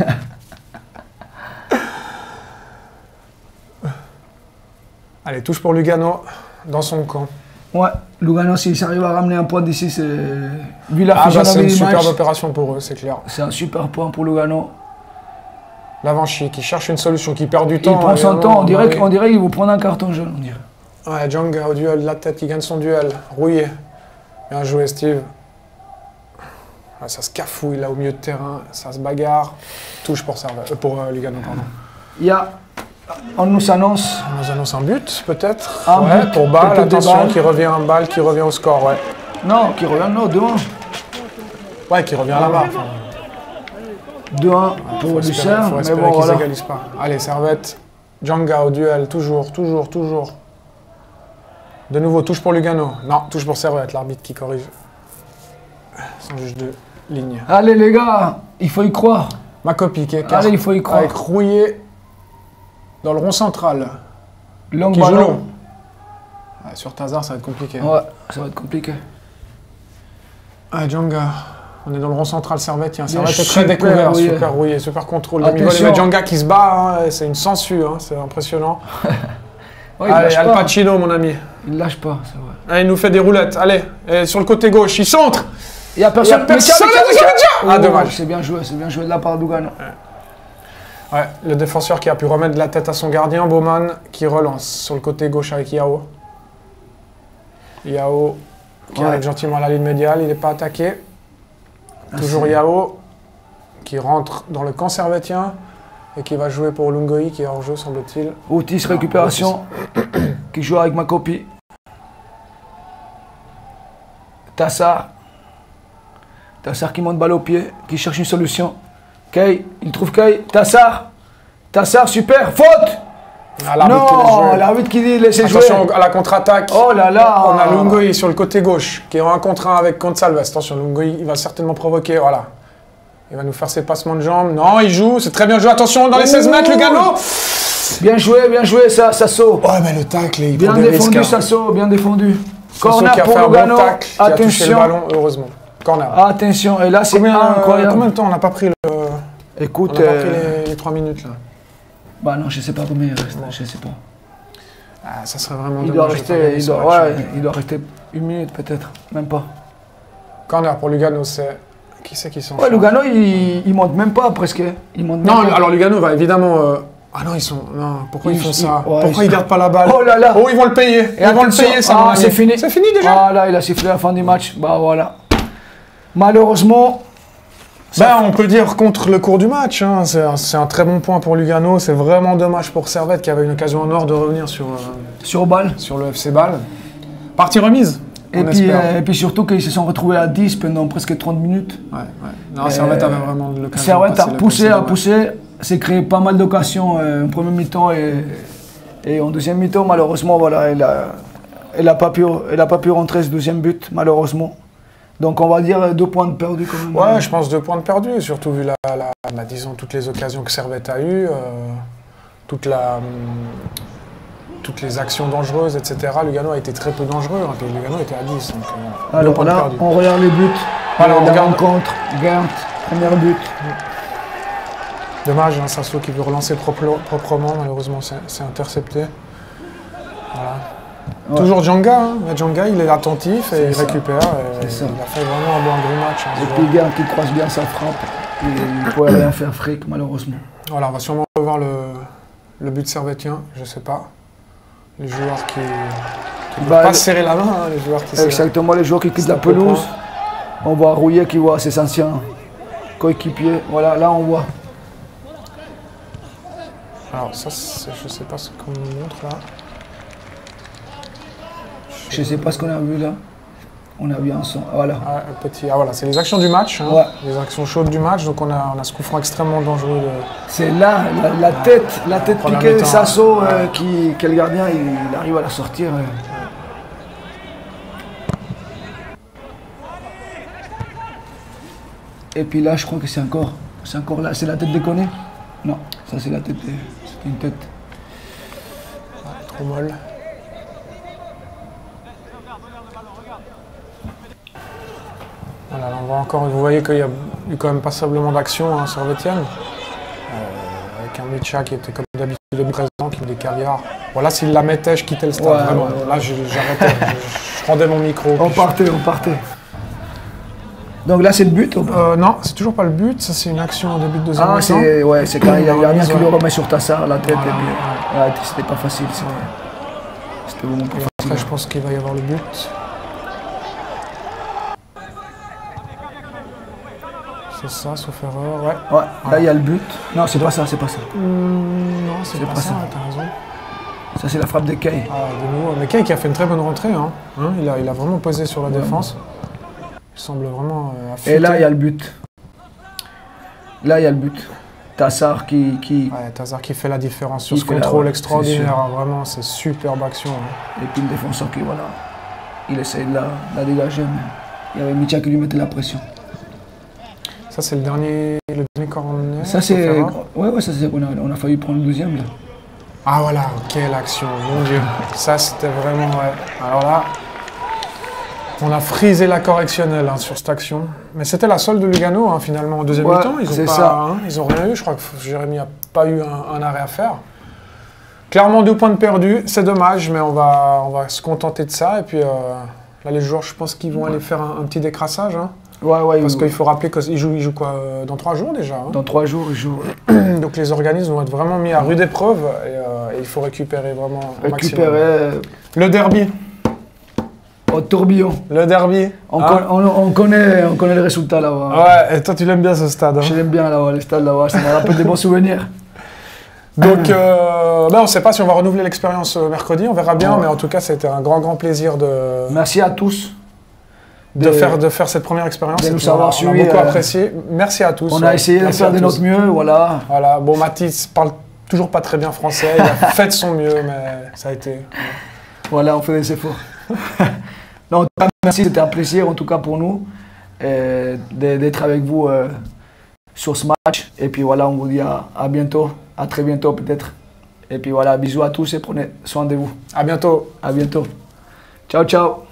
Allez, touche pour Lugano dans son camp. Ouais, Lugano, s'il arrive à ramener un point d'ici, c'est. Vu la Ah bah c'est physionomie une du superbe match, opération pour eux, c'est clair. c'est un super point pour Lugano. L'Avanchi qui cherche une solution, qui perd du Il temps. prend son évidemment, temps, on dirait, bah qu'on dirait qu'il vous prendre un carton jaune. On dirait. Ouais, Djanga au duel de la tête qui gagne son duel. Rouillé. Bien joué, Steve. Ouais, ça se cafouille là au milieu de terrain, ça se bagarre. Touche pour, Servette, euh, pour euh, Lugano, pardon. Il y a. On nous annonce. On nous annonce un but, peut-être. Un Ouais, but, pour balle, peut-être des attention, balles. qui revient un balle, qui revient au score, ouais. Non, qui revient, non, deux un. Ouais, qui revient là-bas. deux un pour Faut espérer, Lucien, faut mais espérer bon, qu'ils voilà. égalisent pas. Allez, Servette. Djanga au duel, toujours, toujours, toujours. De nouveau, touche pour Lugano. Non, touche pour Servette, l'arbitre qui corrige. Sans juge de ligne. Allez, les gars, il faut y croire. Ma copie qui est Allez, il faut y croire. avec Rouillé dans le rond central. Long Qui joue ballon. long. Ouais, sur Tazar, ça va être compliqué. Ouais, ça va être compliqué. Ah, Djanga. On est dans le rond central Servette. Tiens, Bien, Servette est très super découvert, rouillé. super rouillé, super contrôle de niveau. Attention. Mais Djanga qui se bat, hein, c'est une sangsue, hein, c'est impressionnant. Ouais, il Allez, lâche Al pas. Pacino, mon ami. Il lâche pas, c'est vrai. Allez, il nous fait des roulettes. Allez, et sur le côté gauche, il centre. Il n'y a personne. Il y a personne, Micha, Micha, Micha, Micha. Micha. Ah, Oh, dommage. C'est bien joué, c'est bien joué de la part de Lugano. Ouais, le défenseur qui a pu remettre la tête à son gardien, Baumann, qui relance sur le côté gauche avec Yao. Yao qui Ouais. arrive gentiment à la ligne médiale, il n'est pas attaqué. Ah, Toujours c'est- Yao qui rentre dans le camp servettien et qui va jouer pour Lungoi qui est hors jeu, semble-t-il. Otis, récupération, qui joue avec ma copie. Tassar. Tassar qui monte balle au pied, qui cherche une solution. Kay, il trouve Kay. Tassar. Tassar, super. Faute. Ah, l'arbitre qui laisse Non, jouer. l'arbitre qui dit laissez jouer. Attention à la contre-attaque. Oh là là. On a Lungoi sur le côté gauche qui est en un contre un avec Gonçalves. Attention, Lungoi, il va certainement provoquer. Voilà. Il va nous faire ses passements de jambes. Non, il joue. C'est très bien joué. Attention, dans les seize mètres, Lugano. Bien joué, bien joué, ça, Sasso. Ouais, mais le tacle, il Bien prend des défendu, risques. hein. Sasso, bien défendu. Sasso Corner qui a pour fait un bon Lugano. tacle, qui a touché le Attention. ballon, heureusement. Corner. Attention, et là c'est Combien, euh, incroyable. combien de temps on n'a pas pris le... On Écoute, n'a pas pris euh, les, les trois minutes là. bah non, je sais pas combien il reste, je sais pas. Ah, ça serait vraiment Il doit dommage de pas rester, gagner il ce doit, match. ouais, il doit rester une minute peut-être, même pas. Corner pour Lugano, c'est... Qui c'est qui s'en Ouais, charge? Lugano, il, il monte même pas presque. Il monte Non, même pas. alors Lugano va évidemment... euh, Ah non, ils sont... Non, pourquoi ils, Ils- font ils- ça? ouais, Pourquoi ils ils sont- gardent pas la balle? Oh là là. Oh, ils vont le payer. Et Ils vont le attention, payer, ça, ah, mon ami. c'est fini. C'est fini déjà? Ah là, il a sifflé la fin du match. Bah voilà. Malheureusement, Ben, on peut dire contre le cours du match. Hein. C'est un, c'est un très bon point pour Lugano. C'est vraiment dommage pour Servette qui avait une occasion en or de revenir sur, euh, sur balle. sur le F C Bâle. Partie remise, Et on puis, espère. euh, et puis surtout qu'ils se sont retrouvés à dix pendant presque trente minutes. Ouais, ouais. Non, Servette Euh, avait vraiment de l'occasion. Servette de passer a la poussé, course, a ouais. poussé, s'est créé pas mal d'occasions euh, en premier mi-temps et, et en deuxième mi-temps, malheureusement, voilà, elle a, elle a pas pu, elle a pas pu rentrer ce deuxième but, malheureusement. Donc on va dire deux points de perdus quand même. Ouais, je pense deux points de perdus, surtout vu la, la, la- disons, toutes les occasions que Servette a eues, euh, toute la, hum, toutes les actions dangereuses, et cetera. Lugano a été très peu dangereux, hein, puis Lugano était à dix. Donc, euh, deux Alors points de là, perdus. on regarde les buts. Voilà, on la regarde. rencontre, Gant, premier but. Dommage, hein, Sasso qui veut relancer propre- proprement, malheureusement c'est c'est intercepté. Voilà. Ouais. Toujours Djanga, hein. Mais Djanga il est attentif et C'est il ça. récupère. et C'est ça. Il a fait vraiment un bon gros match. hein, Et ce puis joueur. Gant qui croise bien sa frappe. Et il ne pouvait rien faire fric, malheureusement. Voilà, on va sûrement revoir le, le but servettien, je sais pas. Les joueurs qui ne peuvent Bah, pas le- se serrer la main, hein, les joueurs qui se... Exactement, les joueurs qui quittent C'est la un peu pelouse. point. On voit Rouillet qui voit ses anciens coéquipiers. Voilà, là on voit. Alors ça, c'est- je sais pas ce qu'on nous montre là. Je sais pas ce qu'on a vu là. On a vu un son. Voilà. Ah, un petit... ah voilà, c'est les actions du match, hein, Ouais. les actions chaudes du match. Donc on a, on a ce coup franc extrêmement dangereux. De... C'est là, la, la tête, la tête Première piquée de mi-temps, Sasso, ouais. euh, qui, quel gardien, il, il arrive à la sortir. euh. Et puis là, je crois que c'est encore, c'est encore là. C'est la tête de Koné? Non, ça c'est la tête. de- C'était une tête. Trop molle. Voilà, là, on voit encore, vous voyez qu'il y a eu quand même passablement d'action hein, sur Servetienne. Euh, avec un Micha qui était comme d'habitude présent, qui me des caviar. Voilà, s'il la mettait, je quittais le stade, Ouais, vraiment. ouais, ouais. Là, je- j'arrêtais, je, je rendais mon micro. On puis je- partait, on partait. Donc là, c'est le but ou pas? Euh, non, c'est toujours pas le but, ça c'est une action au début de deuxième Ah, mi-temps. c'est ouais, c'est quand il y a le gardien qui Ouais. le remet sur Tassar, la tête. Voilà, Et puis, ouais, c'était pas facile. C'était c'était vraiment pas Et après, facile. je pense qu'il va y avoir le but. C'est ça, sauf erreur, ouais. Ouais, là, il y a le but. Non, c'est pas ça, c'est pas ça. Hum, non, c'est C'est pas, pas ça, ça. ouais, t'as raison. Ça, c'est la frappe de Kay. Ah, de nouveau, mais Kay qui a fait une très bonne rentrée, hein. Hein, il, a, il a vraiment posé sur la défense. Il semble vraiment euh, affûté. Et là, il y a le but. Là, il y a le but. Tassar qui. qui... Ouais, Tazar qui fait la différence sur Qui ce fait la- contrôle ouais, extraordinaire, c'est sûr. hein, vraiment, c'est superbe action. Hein. Et puis le défenseur qui, voilà. Il essaye de la, de la dégager, mais il y avait Micha qui lui mettait la pression. Ça, c'est le dernier, le dernier corner. Ça, sauf c'est. erreur. Ouais, ouais, ça, c'est. On a, on a failli prendre le deuxième, là. Ah voilà, quelle action, mon Dieu. Ça, c'était vraiment, ouais. Alors là, on a frisé la correctionnelle hein, sur cette action. Mais c'était la seule de Lugano, hein, finalement, en deuxième Ouais, mi-temps. Ils c'est ont pas, ça. hein, ils ont rien eu. Je crois que Jérémy n'a pas eu un, un arrêt à faire. Clairement, deux points de perdus. C'est dommage, mais on va, on va se contenter de ça. Et puis, euh, là, les joueurs, je pense qu'ils vont aller faire un, un petit décrassage. Hein, Ouais, ouais. parce il- qu'il faut rappeler qu'ils jouent, ils jouent quoi, euh, dans trois jours déjà. Hein. Dans trois jours, il joue. Donc les organismes vont être vraiment mis à rude épreuve. Et, euh, et il faut récupérer vraiment un maximum. Récupérer euh, Le derby. au tourbillon. Le derby. On, hein. con- on- on connaît, on connaît le résultat là-bas. Ouais, et toi tu l'aimes bien ce stade. Hein. Je l'aime bien là-bas, le stade là-bas, ça me rappelle des bons souvenirs. Donc, euh, ben, on ne sait pas si on va renouveler l'expérience euh, mercredi, on verra bien, Ouais. mais en tout cas, c'était un grand, grand plaisir de, Merci à tous. de, de- faire, de faire cette première expérience. de Et nous puis, on a- savoir on a suivi, beaucoup euh, apprécié. Merci à tous. On a essayé de Merci faire à de tous. notre mieux, voilà. Voilà, bon, Mathis parle toujours pas très bien français, il a fait de son mieux, mais ça a été. Voilà, on fait des efforts. Non, en tout cas, merci, c'était un plaisir en tout cas pour nous euh, de- d'être avec vous euh, sur ce match. Et puis voilà, on vous dit à, à bientôt, à très bientôt peut-être. Et puis voilà, bisous à tous et prenez soin de vous. À bientôt. À bientôt. Ciao, ciao.